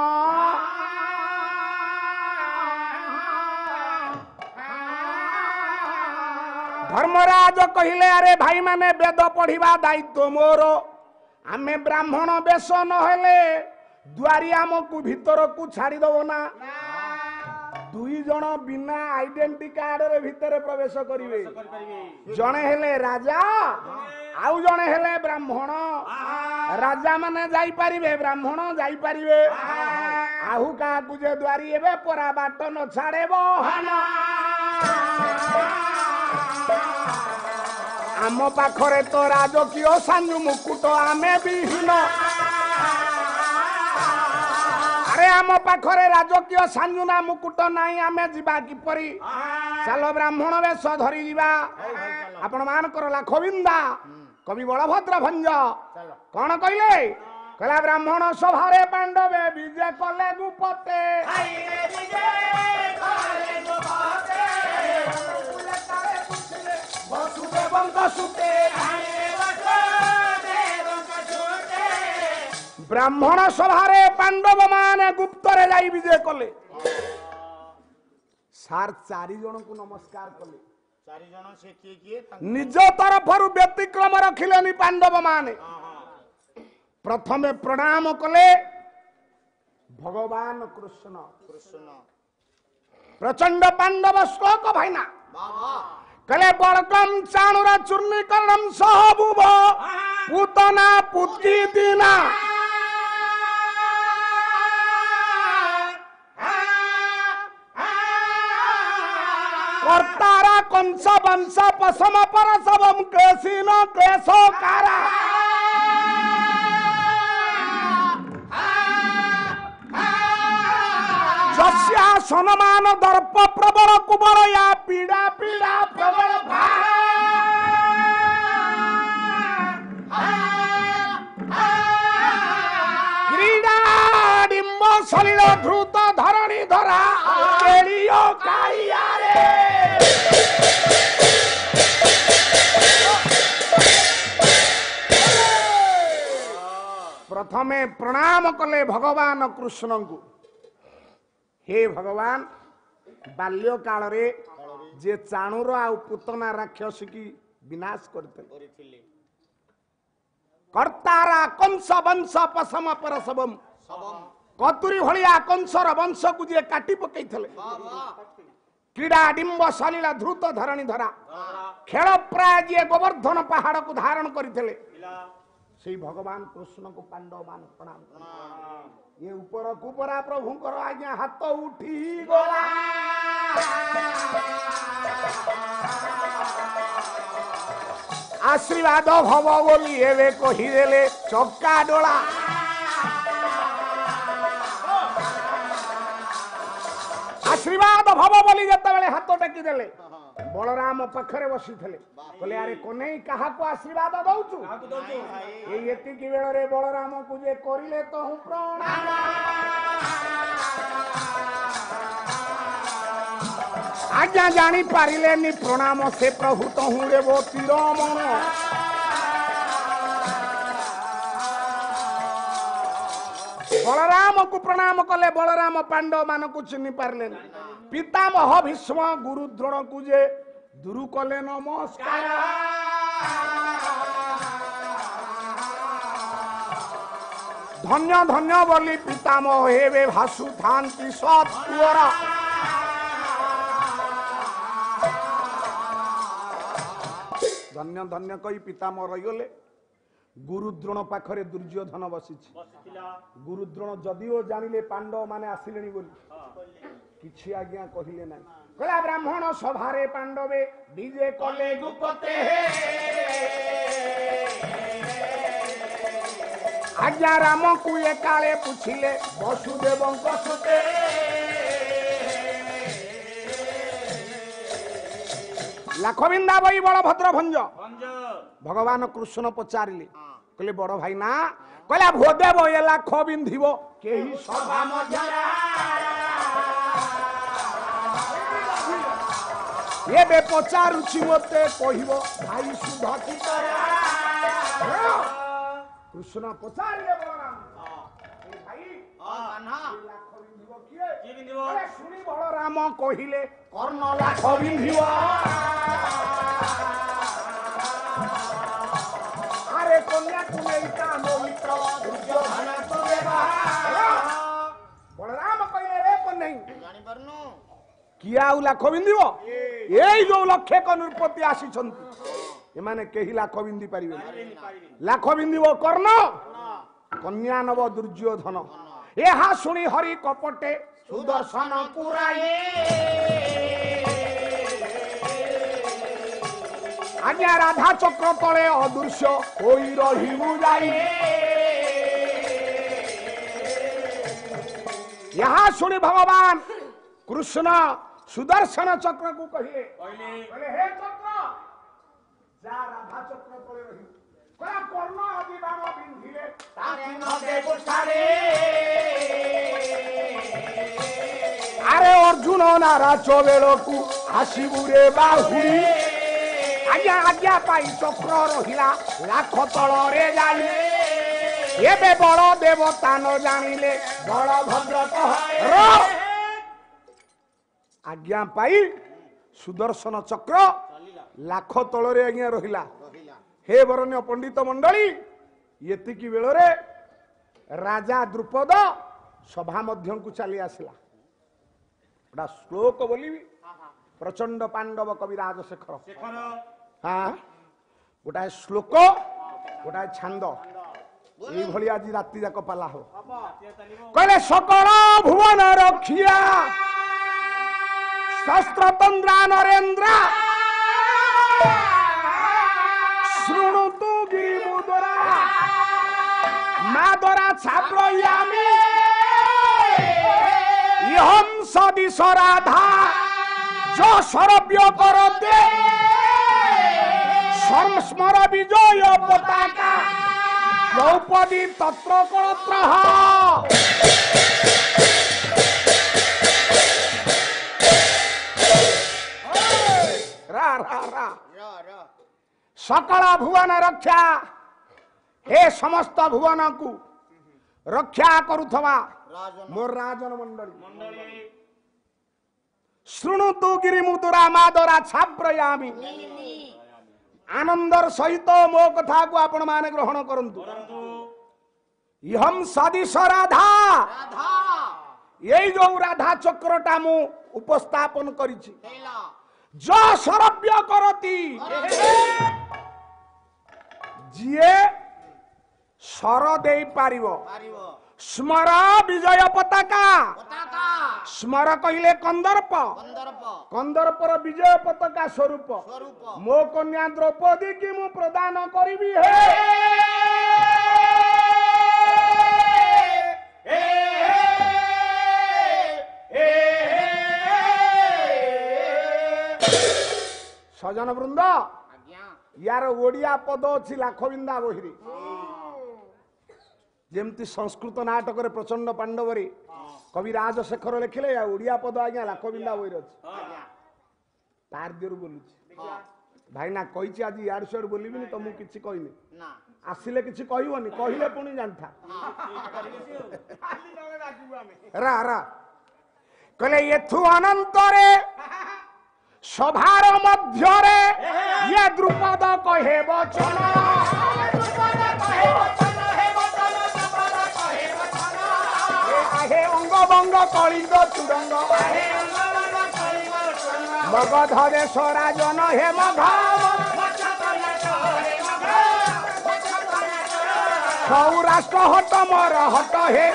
धर्मराज कहले अरे भाई माने वेद पढ़िबा दायित्व मोर आमे ब्राह्मण वेश नहेले द्वारी आमको भीतर को छाड़ी दबो ना दुई जन बिना आइडेंटिटी कार्ड रे भीतर प्रवेश करिवे जणे हेले राजा आउ जणे हेले ब्राह्मण राजा माने जाई परिबे ब्राह्मण जाई परिबे आहु का गुजे द्वारी एबे परा बाट न छाड़ेबो हना आम पाखरे तो राजकीय सांजु मुकुट आमे विहीन अरे आम पाखरे राजकीय सांजुना मुकुट नाही आमे जीवा किपरि चलो ब्राह्मण वेश धरी जीवा आपण मान कर लाखविंदा कवि बलभद्र भंज कौन कहले कहला ब्राह्मण सभारे पांडवे विजय कले गुपते ब्राह्मण सभारे पांडव माने गुप्त रे जाई विजय कले सार चारि जन को नमस्कार कले चारि जन से किए किए निज तरफरु व्यतिक्रम रखिलेनी पांडव माने प्रथमे प्रणाम कले भगवान कृष्ण कृष्ण प्रचंड पांडव श्लोक भाईना कले बड़कम चाणुर चूर्णीकरणम सहबुभ पूतना पुत्री दीना कर्तारा कंस वंश पसम परसवम केसीन केशोकारा जस्या सनमान दर्प प्रबल कुबल या पीड़ा पीड़ा प्रबल क्रीड़ा डिम्ब सलिल ध्रुत धरणी धरा केलियो काइया रे प्रथमे प्रणाम कले भगवान कृष्ण को हे भगवान बाल्य काल रे जे चाणुर आ पुतना राक्षस की विनाश करते कर्तारा कंस वंश पसम परसवम कतुरी भलिया कंसर वंश को जे काटी पकई थले क्रीड़ा डिंब सलीला ध्रुत धरणी धरा खेल प्राय जे गोवर्धन पहाड़ को धारण करथिले से भगवान कृष्ण को पांडव मान प्रणाम ये ऊपर कुपरा प्रभु कर आज्ञा हाथ उठी गला आशीर्वाद भव बोली एवे कहिदेले चक्का डोला आशीर्वाद भव बोली जते बेले हाथ टेकी देले बलराम पाखरे बसी थे कहले अरे कोने कहा को आशीर्वाद दउचु ए एति की बेल रे बलराम को जे करिले तो हूं प्रणाम आज्ञा जानी पारिले नि प्रणाम से प्रभु तो हूं रे वो तीर मन बलराम को प्रणाम कले बलराम पांडव मान को चिन्ह पारले पितामह भीष्म गुरु द्रोण को जे दुरु कले नमस्कार धन्य धन्य बोली पितामह हेबे भासु थांती सत्वर धन्य धन्य कही पितामह रही गले गुरुद्रोण पाखरे दुर्योधन बसी गुरुद्रोण जदिओ जानिले पांडव माने आसिलेनी बोली किछि आज्ञा कहिले ना कहला ब्राह्मण सभारे पांडवे विजय कले गुपते आज्ञा राम को ये काले पूछिले वसुदेव कसुते लाखविंदा बई बलभद्र भंज भगवान कृष्ण पचारिले कहले बड़ भाई ना कहला भोदेव ये लाख बिंधिव केही सभा मध्यरा ଏବେ ପଚାରୁଛି ମତେ କହିବ ଭାଇ ସୁଧ କି ତରା କୃଷ୍ଣ ପଚାରିଲେ ବଳରାମ ଏ ଭାଇ କାହ୍ନା ଲାଖ ବିନ୍ଧିବ କିଏ କିଏ ବିନ୍ଧିବ? ଆରେ ଶୁଣି ବଳରାମ କହିଲେ କର୍ଣ୍ଣ ଲାଖ ବିନ୍ଧିବ ଆରେ କନ୍ୟାକୁ ନେଇ ତା ମିତ୍ର ଦୁର୍ଯ୍ୟୋଧନ ତ ଦେବା ବଳରାମ କହିଲେ ରେ କନ୍ୟା ଜାଣିପାରୁନୁ କିଏ ଆଉ ଲାଖ ବିନ୍ଧିବ ଏଇ ଯୋଉ ଲକ୍ଷେକ ନୃପତି ଆସିଛନ୍ତି ଏମାନେ କେହି ଲାଖ ବିନ୍ଧି ପାରିବେନି ଲାଖ ବିନ୍ଧିବ କର୍ଣ୍ଣ କନ୍ୟା ନବ ଦୁର୍ଯ୍ୟୋଧନ ଏହା ଶୁଣି ହରି କପଟେ ସୁଦର୍ଶନ ପୁରାଇ ଆଜ୍ଞା ରାଧା ଚକ୍ର ତଳେ ଅଦୃଶ୍ୟ ହୋଇ ରହିବୁ ଯାଇ ଏହା ଶୁଣି ଭଗବାନ କୃଷ୍ଣ ସୁଦର୍ଶନ ଚକ୍ରକୁ କହିଲେ କହିଲେ ହେ ଚକ୍ର ଯା ରାଧା ଚକ୍ର ତଳେ ରହିବୁ କଳା କର୍ଣ୍ଣ ଆଦି ବାଣ ବିନ୍ଧିଲେ ତାରେ ନ ଦେବୁ ଛାଡେ ଆରେ ଅର୍ଜୁନ ନାରାଜ ବେଳକୁ ଆସିବୁ ରେ ବାହୁଡ଼ି ଆଜ୍ଞା ଆଜ୍ଞା ପାଇ ଚକ୍ର ରହିଲା ଲାଖ ତଳରେ ଯାଇ ଏବେ ବଳ ଦେବତା ନ ଜାଣିଲେ ବଳଭଦ୍ର କହ ଆଜ୍ଞା ପାଇ ସୁଦର୍ଶନ ଚକ୍ର ଲାଖ ତଳରେ ଆଜ୍ଞା ରହିଲା ହେ ବରଣ୍ୟ ପଣ୍ଡିତ ମଣ୍ଡଳୀ ଏତିକି ବେଳରେ ରାଜା ଦ୍ରୁପଦ ସଭା ମଧ୍ୟକୁ ଚାଲି ଆସିଲା ଗୋଟା ଶ୍ଲୋକ ବୋଲିବି ପ୍ରଚଣ୍ଡ ପାଣ୍ଡବ କବି ରାଜଶେଖର ହଁ ଗୋଟାଏ ଶ୍ଲୋକ ଗୋଟାଏ ଛାନ୍ଦ এইভাবে আজ রাত্রি যাক পালা হব কইলে সকল ভুবন রক্ষিয়া শস্ত্রতন্দ্রা নরেন্দ্র শুণুতু গিরিমুদরা মাদরা ছাত্রয়ামি ইহম সদিশ রাধা যো সরব্য করতে সংস্মর বিজয় পতাকা দ্রৌপদী তত্র কলত্র রা রা রা সকল ভুবন রক্ষা হে সমস্ত ভুবন কু রক্ষা করুথবা মোর রাজন মন্ডলী শুণুতু গিরিমুদুরা মাদরা ছাব্রয়ামি আনন্দর সহিত মো কথা কু আপন মানে গ্রহণ করন্তু ইহম সদিশ রাধা এই যে রাধা চক্রটা মু উপস্থাপন করিছি য সরব্য করতি যিয়ে সর দেই পারিব স্মর বিজয় পতাকা স্মর কহিলে কন্দর্প কন্দর্পর বিজয় পতাকা স্বরূপ মো কন্যা দ্রৌপদী কি মু প্রদান করিবি হে সজন বৃন্দ ইয়ার ওড়িয়া পদ অছি লাখবিন্দা বহিরে যেমতি সংস্কৃত নাটকরে প্রচন্ড পাণ্ডবরে কবি রাজশেখর লেখিলে ওড়িয়া পদ আজ্ঞা লাখবিন্দা বহিরে আছে তার দিয়র বলুছি ভাই না কইছি আজ ইয়ার সিয়ার বলিবিনি তো মু কিছু কইনি আসলে কিছু কইবনি কহিলে পুনি জানথা রা রা কলে এথু অনন্তরে সভার মধ্যরে ইয়ে দ্রুপদ কহে বচন আহে অঙ্গভঙ্গ কলিঙ্গ তুরঙ্গ মগধ দেশ রাজন হে মঘ সৌরাষ্ট্র হট মর হট হে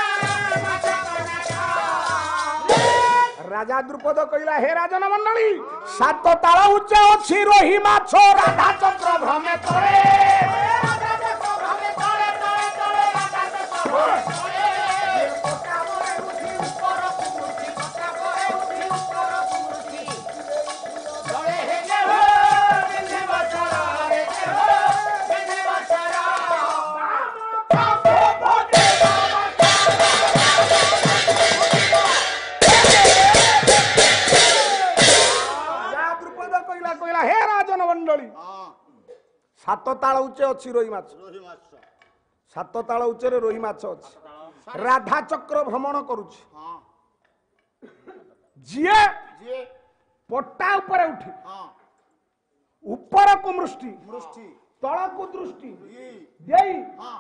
রাজা দ্রুপদ কহিলা হে রাজন মন্ডলী সাত তাল উচ্চ অছি রহি মাছ রাধা চক্র ভ্রমে তরে ମଣ୍ଡଳୀ ସାତ ତାଳ ଉଚ୍ଚେ ଅଛି ରୋହି ମାଛ ସାତ ତାଳ ଉଚ୍ଚରେ ରୋହି ମାଛ ଅଛି ରାଧା ଚକ୍ର ଭ୍ରମଣ କରୁଛି ଯିଏ ପଟା ଉପରେ ଉଠି ଉପରକୁ ମୃଷ୍ଟି ତଳକୁ ଦୃଷ୍ଟି ଦେଇ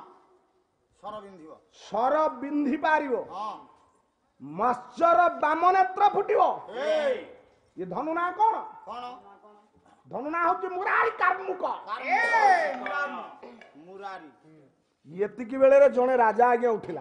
ସର ବିନ୍ଧି ପାରିବ ମତ୍ସ୍ୟର ବାମ ନେତ୍ର ଫୁଟିବ ये धनु ना कौन धनु ना हूँ मुरारी कार्मुक ये बेले रे जने राजा आगे उठिला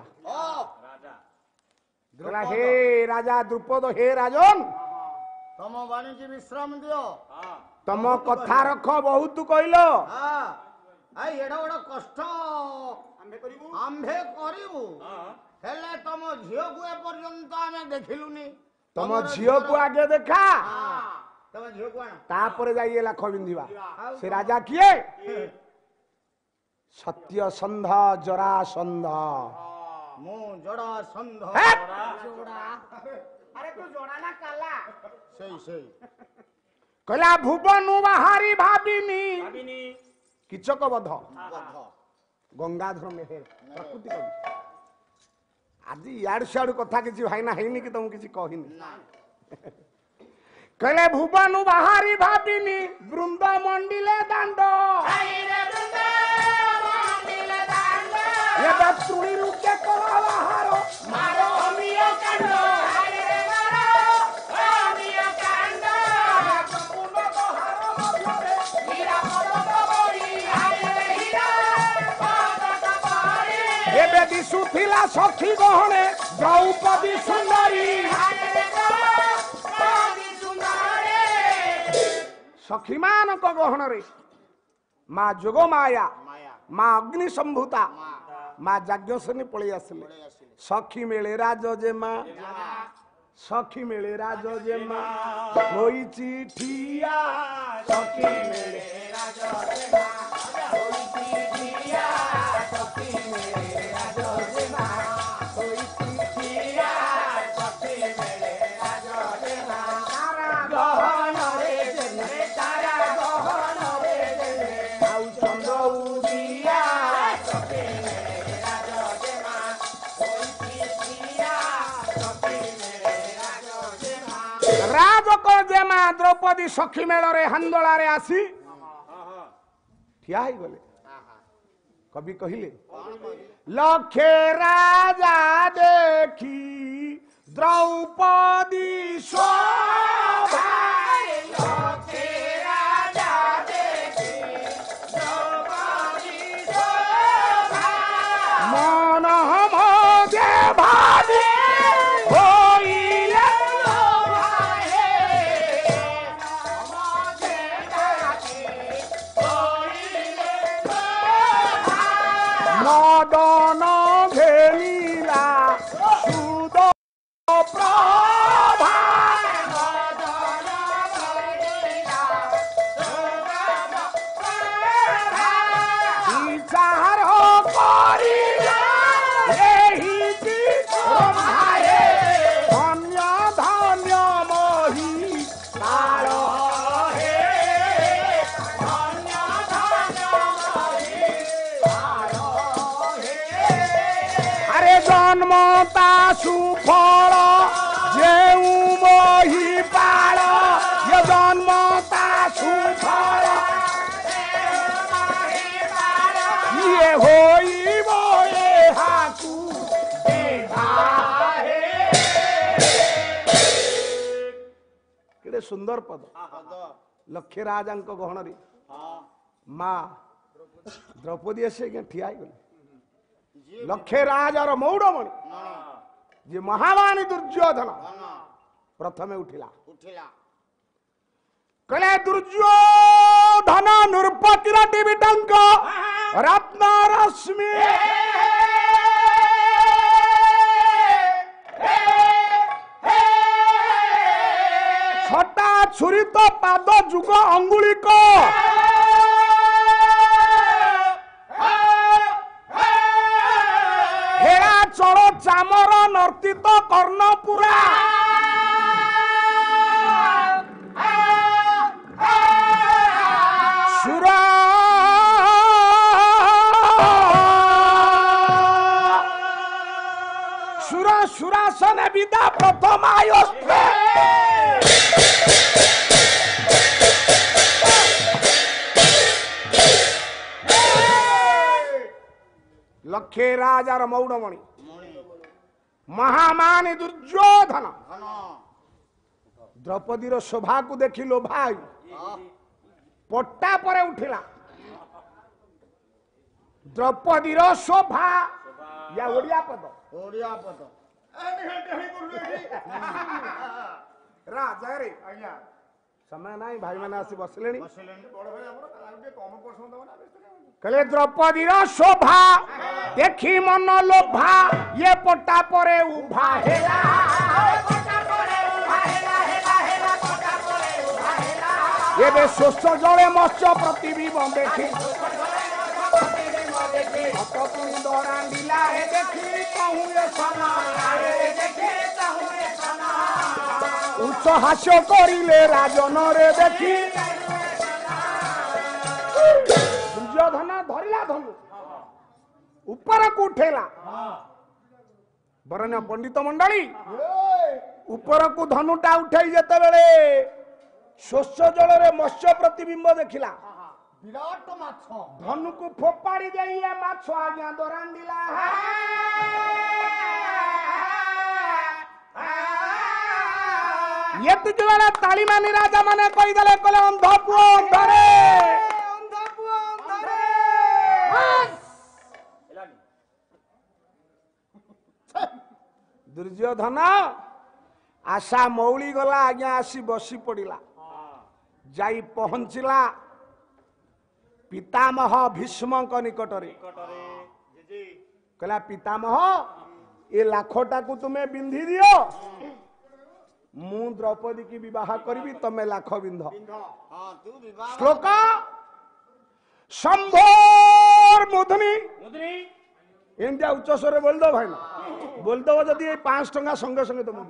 कहला हे राजा द्रुपद हे राजन तम वाणी की विश्राम दियो तम कथा रख बहुत कहलो आई एडा बड़ा कष्ट आंभे करिवु आंभे करिवु हेले तम झियो को ए पर्यंत आमे देखिलुनी तम झियो को आगे देखा तम झियो को आना तापर जाइए लाख बिंधिबा से राजा किए सत्य संध जरासंध मु जड़ा संध जोड़ा अरे तू जोड़ा ना काला सही सही कहला भुवनु बाहारी भाबिनी भाबिनी किचक बध गंगाधर मेहेर प्रकृति कवि आज इाड़ू सियाड़ू कथा किसी भाईना है कि तुम किसी कहनी कहले भुवनु बाहारी भाबिनी वृंद मंडिले दांड ये बत्रुणी रुके कला बाहार मारो अमियो कांड दिशुला सखी गहणे द्रौपदी सुंदरी सखी मान गहण रे माँ जोग माया माँ अग्नि संभूता माँ जाज्ञसेनी पलि आसिले सखी मेले राज जे माँ सखी मेले राज जे माँ होई चिठिया सखी मेले राज जे माँ होई चिठिया सखी मेले द्रौपदी सखी मेल रे हंदोला रे आसी ठिया ही गले कवि कहिले लखे राजा देखी द्रौपदी शोभा लखे राजा देखी द्रौपदी शोभा मन मजे भावी मदन घेलीला सुद प्रभा विचार करिला एही धन्य धन्य मोही तार जन्मता सुफल जेऊ मोही पाल ये जन्मता सुफल ये होइब हाकू केड़े सुंदर पद लक्ष्य राजा गहन रे माँ द्रौपदी आसे ठिया गले लक्षे राजार मौड़मणि जे महावाणी दुर्योधन प्रथमे उठिला कले दुर्योधन नृपतिर टिबिटंक रत्न रश्मि छटा छुरीत पाद जुग अंगुलिक चलो चामर नर्तित कर्णपुरा सुरा सुरा सुरासन विदा प्रथम आयोस्ते लक्षे राजार मौड़मणि महामानी दुर्योधन द्रौपदी शोभा को देखी लो भाई पट्टा पर उठिला द्रौपदी शोभा या ओडिया पद ओडिया पद राजा रे समय नहीं भाई मैंने आसी बसले कहले द्रौपदी शोभा देखी मन लोभा ये पट्टा परे उभा हेला ये बे शोष जले मत्स्य प्रतिबिंब देखी उच्च हास्य करिले राजन रे देखी दुर्योधन धरिला धनु ऊपर को उठेला बरण्य पंडित मंडली ऊपर को धनुटा उठाई जेते बेले शोष जल रे मत्स्य प्रतिबिंब देखिला विराट माछ धनु को फोपाड़ी देई ए माछ आज्ञा दरांडिला ये तुझ वाला ताली मानी राजा माने कही दले कले अंध पुओ अंधरे अंध पुओ अंधरे दुर्योधन आशा मौली गला आज्ञा आसी बसी पड़िला जाई पहुंचिला पितामह भीष्म निकट कहला पितामह ये लाखटा को तुम्हें बिंधी दियो मु द्रौपदी की विवाह करी तमें लाख बिंध श्लोक शंभोर मुधनी इंडिया उच्च स्वर बोल दो भाई बोल दो जदि पांच टंका संगे संगे तुम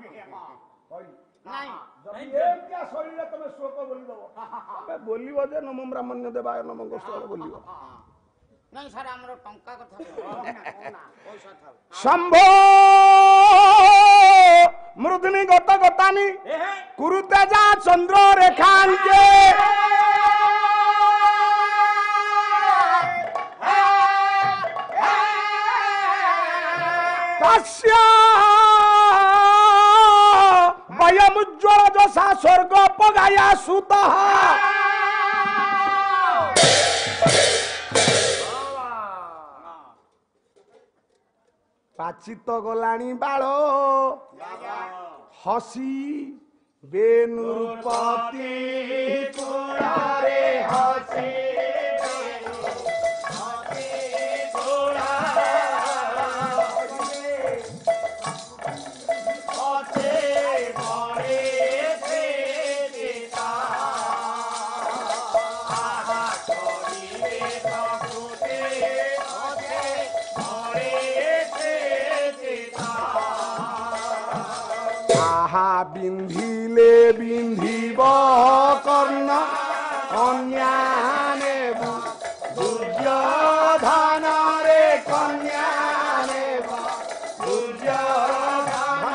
बोलिव जे नम ब्राह्मण्य देवाय नम गोस्वामी बोलिव नहीं सर हमरो टंका कथा शंभो मृदनी गत गतानी कुरुतेजा चंद्र रेखांके तस्या वयमुज्ज्वल जसा स्वर्ग पगाया सुतः पाचित गलाणी बाल हसी बेनुपति कोड़ारे हसी बिंधिले बिंधिब कर्ण कन्याने दुर्योधन रे कन्याने दुर्योधन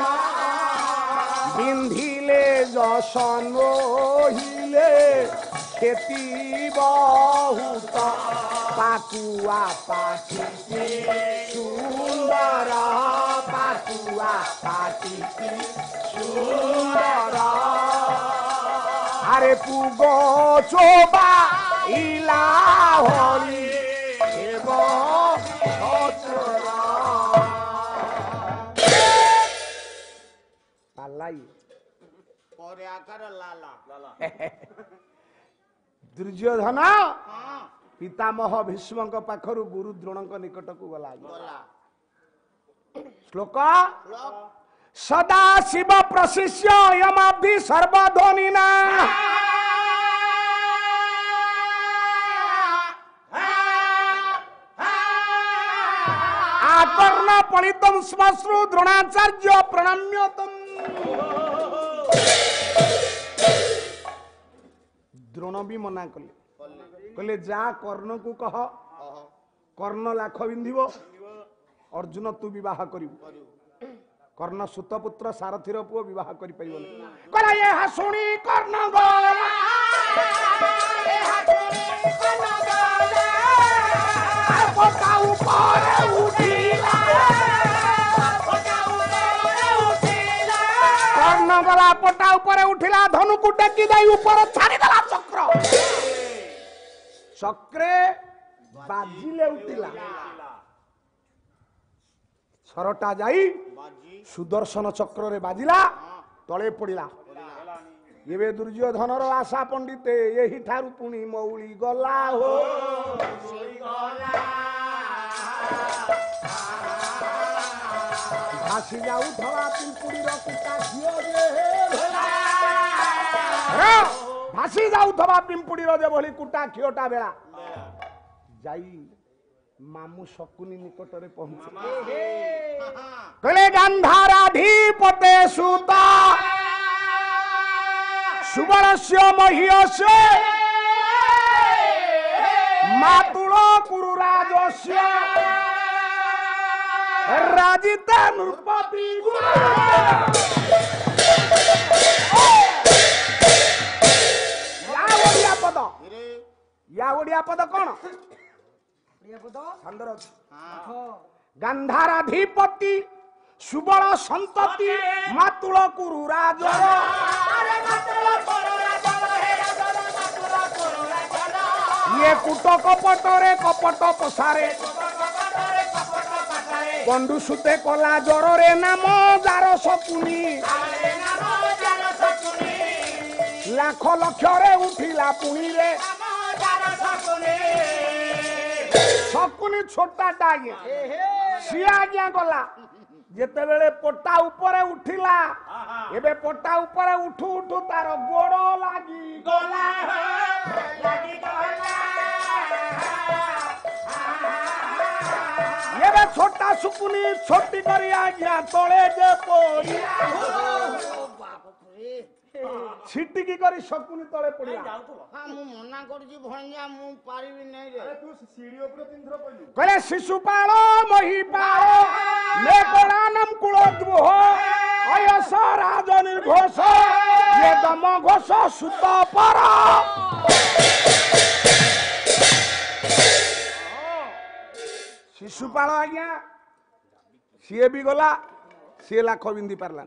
बिंधिले जसन रोहिले खेती बहुत पाकुआ पाटी सुंदर पाकुआ पाटी सुंदर अरे पुगो चोबा इला होली दुर्योधन पितामह भीष्म पाखरु गुरु द्रोण निकट को गला श्लोक सदा शिव प्रशिष्य यमाभि सर्वध्वनिना आकर्ण पणितम श्मश्रु द्रोणाचार्य प्रणम्यतम द्रोण भी मना कले कहले जा कर्ण को कह कर्ण लाख बिंधिब अर्जुन तू विवाह करिबु कर्ण सुतपुत्र सारथीर पुओ विवाह करि परिबो कहला ये हसुणी कर्ण गला ये हसुणी कर्ण गला पटा ऊपर उठिला पटा ऊपर उठिला कर्ण गला पटा ऊपर उठिला धनु को टेकी जाई ऊपर छाड़ी देला चक्र चक्रे बाजिले उठिला सरटा जाई सुदर्शन चक्र रे बाजिला तळे पड़िला एबे दुर्योधनर आशा पंडिते एही ठारू पुणी मौली गला हो भासी जाऊ थवा पिंपुड़ी रो कुटा झियो रे रे भासी जाऊ थवा पिंपुड़ी रो जे भली कुटा खियोटा बेला जाई मामू शकुनी निकट रे पहुंचे कहले गांधाराधिपते सुता सुबलस्य मह्यस्य मातुल कुरुराजस्य राजिता नृपति या ओडिया पद या ओडिया पद कौन गांधाराधिपति सुबल संतति मातुल कुरुराजर ये कुट कपट रे कपट पसारे बंडू सुते कला जर रे नाम जार शकुनी लाख लक्ष रे उठिला पुणी रे शकुनी छोटाटा आज्ञा सी आज्ञा गला जेते बेले पट्टा ऊपर उठिला एबे पट्टा ऊपर उठू उठू तार गोड़ लागी गला लागी गला एबे छोटा शकुनी छोटी करी आज्ञा तळे जे पड़ी छिटी की करी शकुनी तळे पड़िया हां मु मना करजी भणजा मु पारिबी नै रे तू सीढ़ी ऊपर तीन थर पइलु कहले शिशुपाल महिपाल मेघनानम कुलोद्भुह अयस राज निर्घोष ये दम घोष सुत पर शिशुपाल आज्ञा सीए भी गला सी लाख बिंदी पारला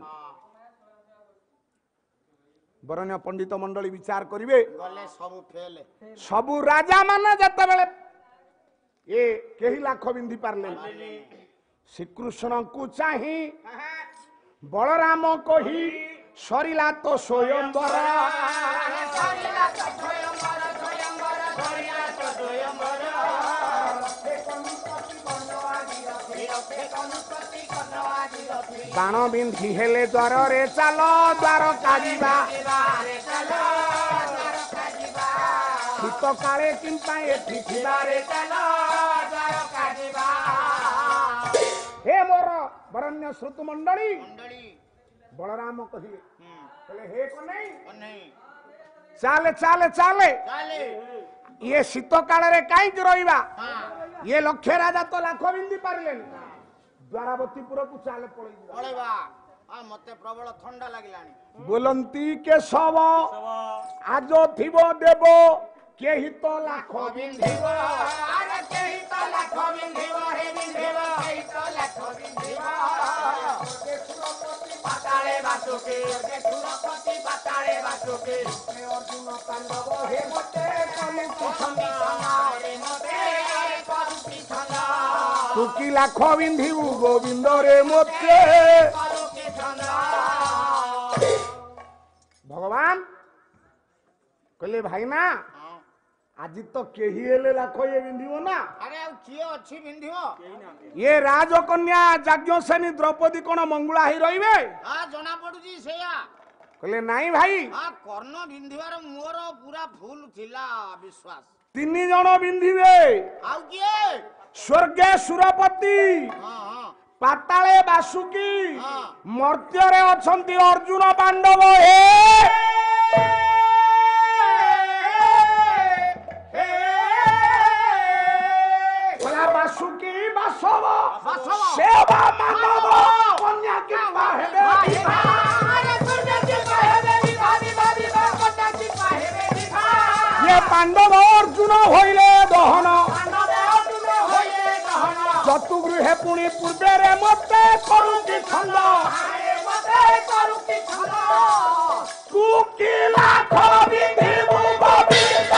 बरण्य पंडित मंडली विचार करिवे गले सब फेल सबु राजा माने जते बेले ए केही लाख बिंदी पारले श्रीकृष्ण को चाही बलराम कही सरिला तो स्वयंवर सरिला तो स्वयंवर स्वयंवर सरिला तो स्वयंवर बाण बिंधी हेले द्वार रे चलो द्वार काजिबा शीत काले किंपा एठी थिबारे चलो द्वार काजिबा हे मोर बरण्य श्रुत मंडली बलराम कहिए कहले हे को नहीं चाले चाले चाले ये शीत काल रे काई रहिबा ये लक्ष्य राजा तो लाख बिंदी पारलेनी द्वारावतीपुर को चाले पळेबा आ मते प्रबल ठंडा लागिलानी बोलंती के सब आज थिबो देबो केही तो लाख बिंधिबो अरे केही तो लाख बिंधिबो हे बिंधिबो केही तो लाख बिंधिबो के सुरपति पाताळे बासुके के सुरपति पाताळे बासुके हे अर्जुन पांडव हे मते कली कुछंदी रे मते करुति छंदा तू की लाख बिंधिबु गोविंद रे मते करुति छंदा भगवान कहले भाई ना आज तो केही हेले लाख ये बिंधिबो ना अरे आ किए अछि बिंधिबो ये राजकन्या याज्ञसेनी द्रौपदी कोन मंगुला ही रहिबे हां जना पडुजी सेया कहले नाही भाई हां कर्ण बिंधिबार मोर पूरा फुल थिला विश्वास तीन जण बिंधिबे आउ किए स्वर्गे सुरपति हां हां पाताळे बासुकी हां मर्त्य रे अछंती अर्जुन पांडव हे हे पांडव अर्जुन होइले दहन चतुगृहे पुणी पूर्वे मते करुति छंद तू कि लाख विधिबु गोविंद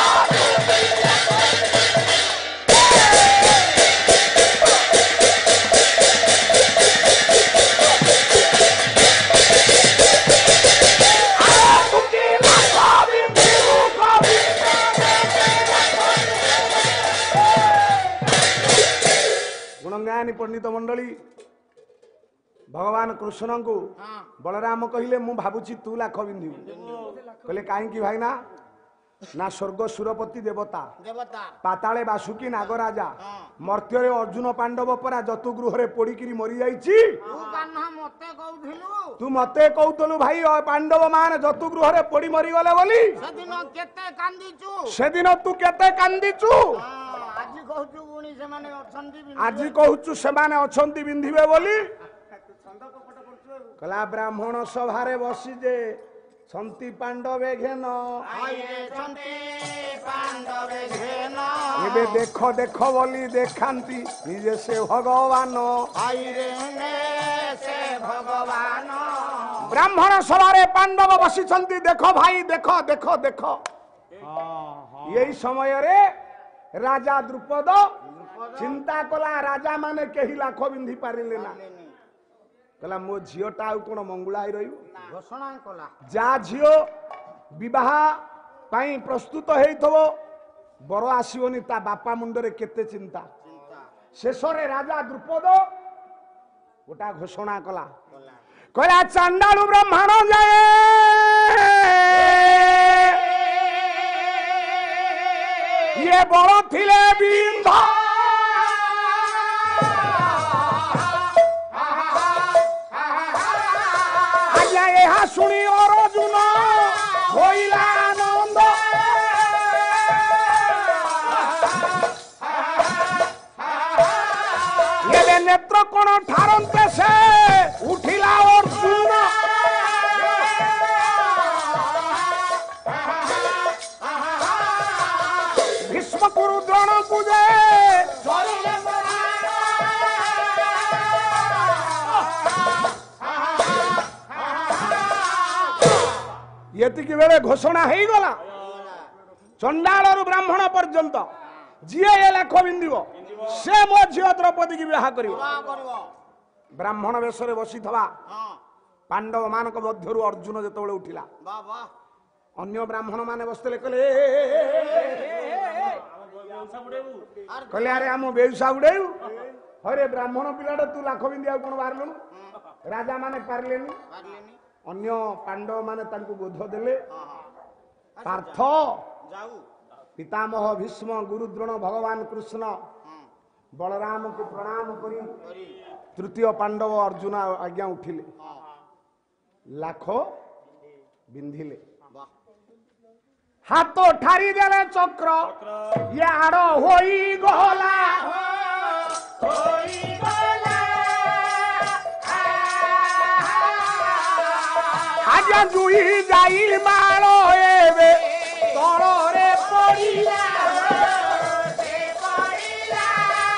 गुणज्ञानी पंडित मंडली भगवान कृष्ण को बलराम कहले मु भाबुची तू लाख बिंधिबु कहले काहे भाईना ना स्वर्ग सुरपति देवता देवता पाताले बासुकी नागराजा मर्त्य अर्जुन पांडव परा जतुगृह पोड़िकी मरी जाइछि तू कान्हा मते कहउथिलु तू मते कहतलु भाई पांडव मान जतुगृह पोड़ी मरी गले बोली सेदिन केते कांदीचु सेदिन तू केते कांदीचु आजि कहउछु गुणी से माने अछंती आजि कहउछु से माने अछंती बिंधिबे बोली कला ब्राह्मण सभारे बसी जे छंती पांडवे घेन आइरे छंती पांडवे घेन एबे देख देख बोली देखांती निजे से भगवान आइरे ने से भगवान ब्राह्मण सभारे पांडव बसी छंती देखो भाई देखो देखो देखो यही समय रे राजा द्रुपद चिंता कला राजा माने केही लाख बिंधि पारिले ना कहला मो झीटा आउ कोन मंगुलाई रही घोषणा कला जा झीओ विवाह पाई प्रस्तुत हेइथबो बर आसीबनी ता बापा मुंडरे केते चिंता शेषरे राजा द्रुपद गोटा घोषणा कला कहला चांडालु ब्राह्मण जाए ये बड़ थिले बिंधा शुणी अर्जुन होइला आनंद ये नेत्र कोण ठारंते से उठिला अर्जुन भीष्म कुरु द्रोण पूजे यतिक बेले घोषणा हो गला चंडाल ब्राह्मण पर्यंत जीए ये लाख बिंदिब से मो झील द्रौपदी की विवाह कर ब्राह्मण वेश बसी पांडव मान मध्य अर्जुन जो उठिला अन्य ब्राह्मण माने बसते कहले कहले अरे आम बेउसा उड़ेऊ हरे ब्राह्मण पिलाटा तू लाख बिंदी कौन बाहर राजा माने पारलेनी अन्य पांडव माने तांको बोध देले पार्थ पितामह भीष्म गुरुद्रोण भगवान कृष्ण बलराम को प्रणाम करी तृतीय पांडव अर्जुन आज्ञा उठिले लाख बिंधिले हाथ ठारी देले चक्र याड होई गला होई गला आजा जुई जाई मारो एबे तळरे पड़िला से पड़िला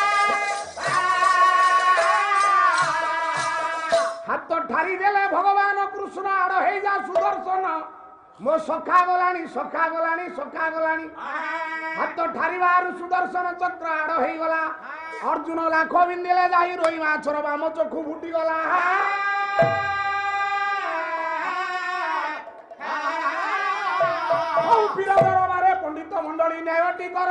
हाथ ठारी देले भगवान कृष्ण आड़ हे जा सुदर्शन मो सखा गलानी सखा गलानी सखा गलानी हाथ ठारी बाहर सुदर्शन चक्र आड़ हे गला अर्जुन लाख बिंदिले जाई रोई माछर बाम चखु फुटी गला पंडित मंडली न्यायटी कर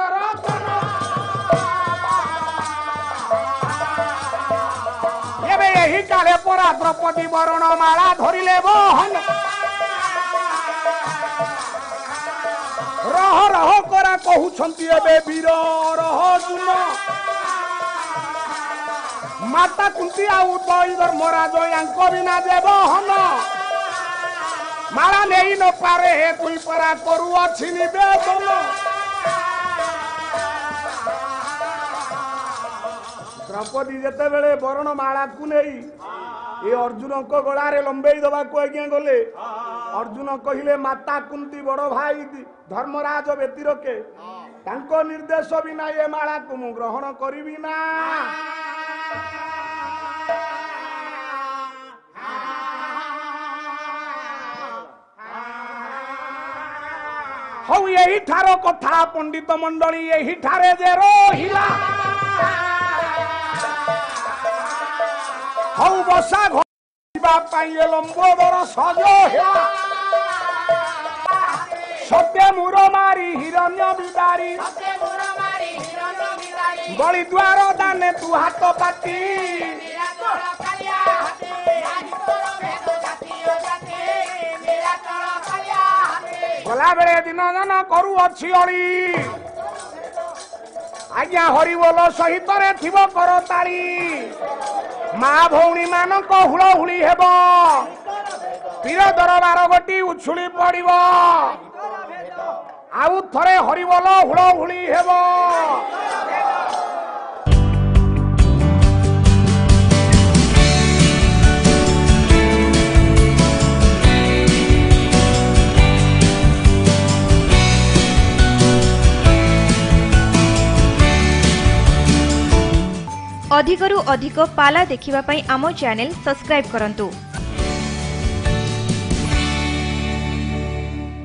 यही काले परा द्रौपदी वरण माला धरिले बहन रह रह करा कहउछंती एबे वीर अर्जुन माता कुंती आउ दई धर्मराज यांको बिना देवहन माला नहीं न पारे हे तुई परा करू अछि निवेदन द्रौपदी जते बेले वरण माला को नहीं ये अर्जुन को गला रे लंबेई दबा को आज्ञा गले अर्जुन कहिले माता कुंती बड़ भाई धर्मराज व्यतीर के तांको निर्देश बिना ये माला को मु ग्रहण करिबि ना हौ यही ठारो कथा पंडित मंडली यही ठारे जे रोहिला हौ बसा घिबा पाई लंबोदर सज हेला सत्य मुर मारी हिरण्य बिदारी बलि द्वार दाने तू हाथ पाती गला बेले दिन जन करू अच्छी अली आज्ञा हरिबोल सहित रे थिबो करताली माँ भौणी मानक हुलहुली हेब पीर दरबार गोटी उछुली पड़िब आउ थरे हरिबोल हुलहुली हेब अधिकरु अधिक पाला देखिबा पई आमो चैनल सब्सक्राइब करंतु।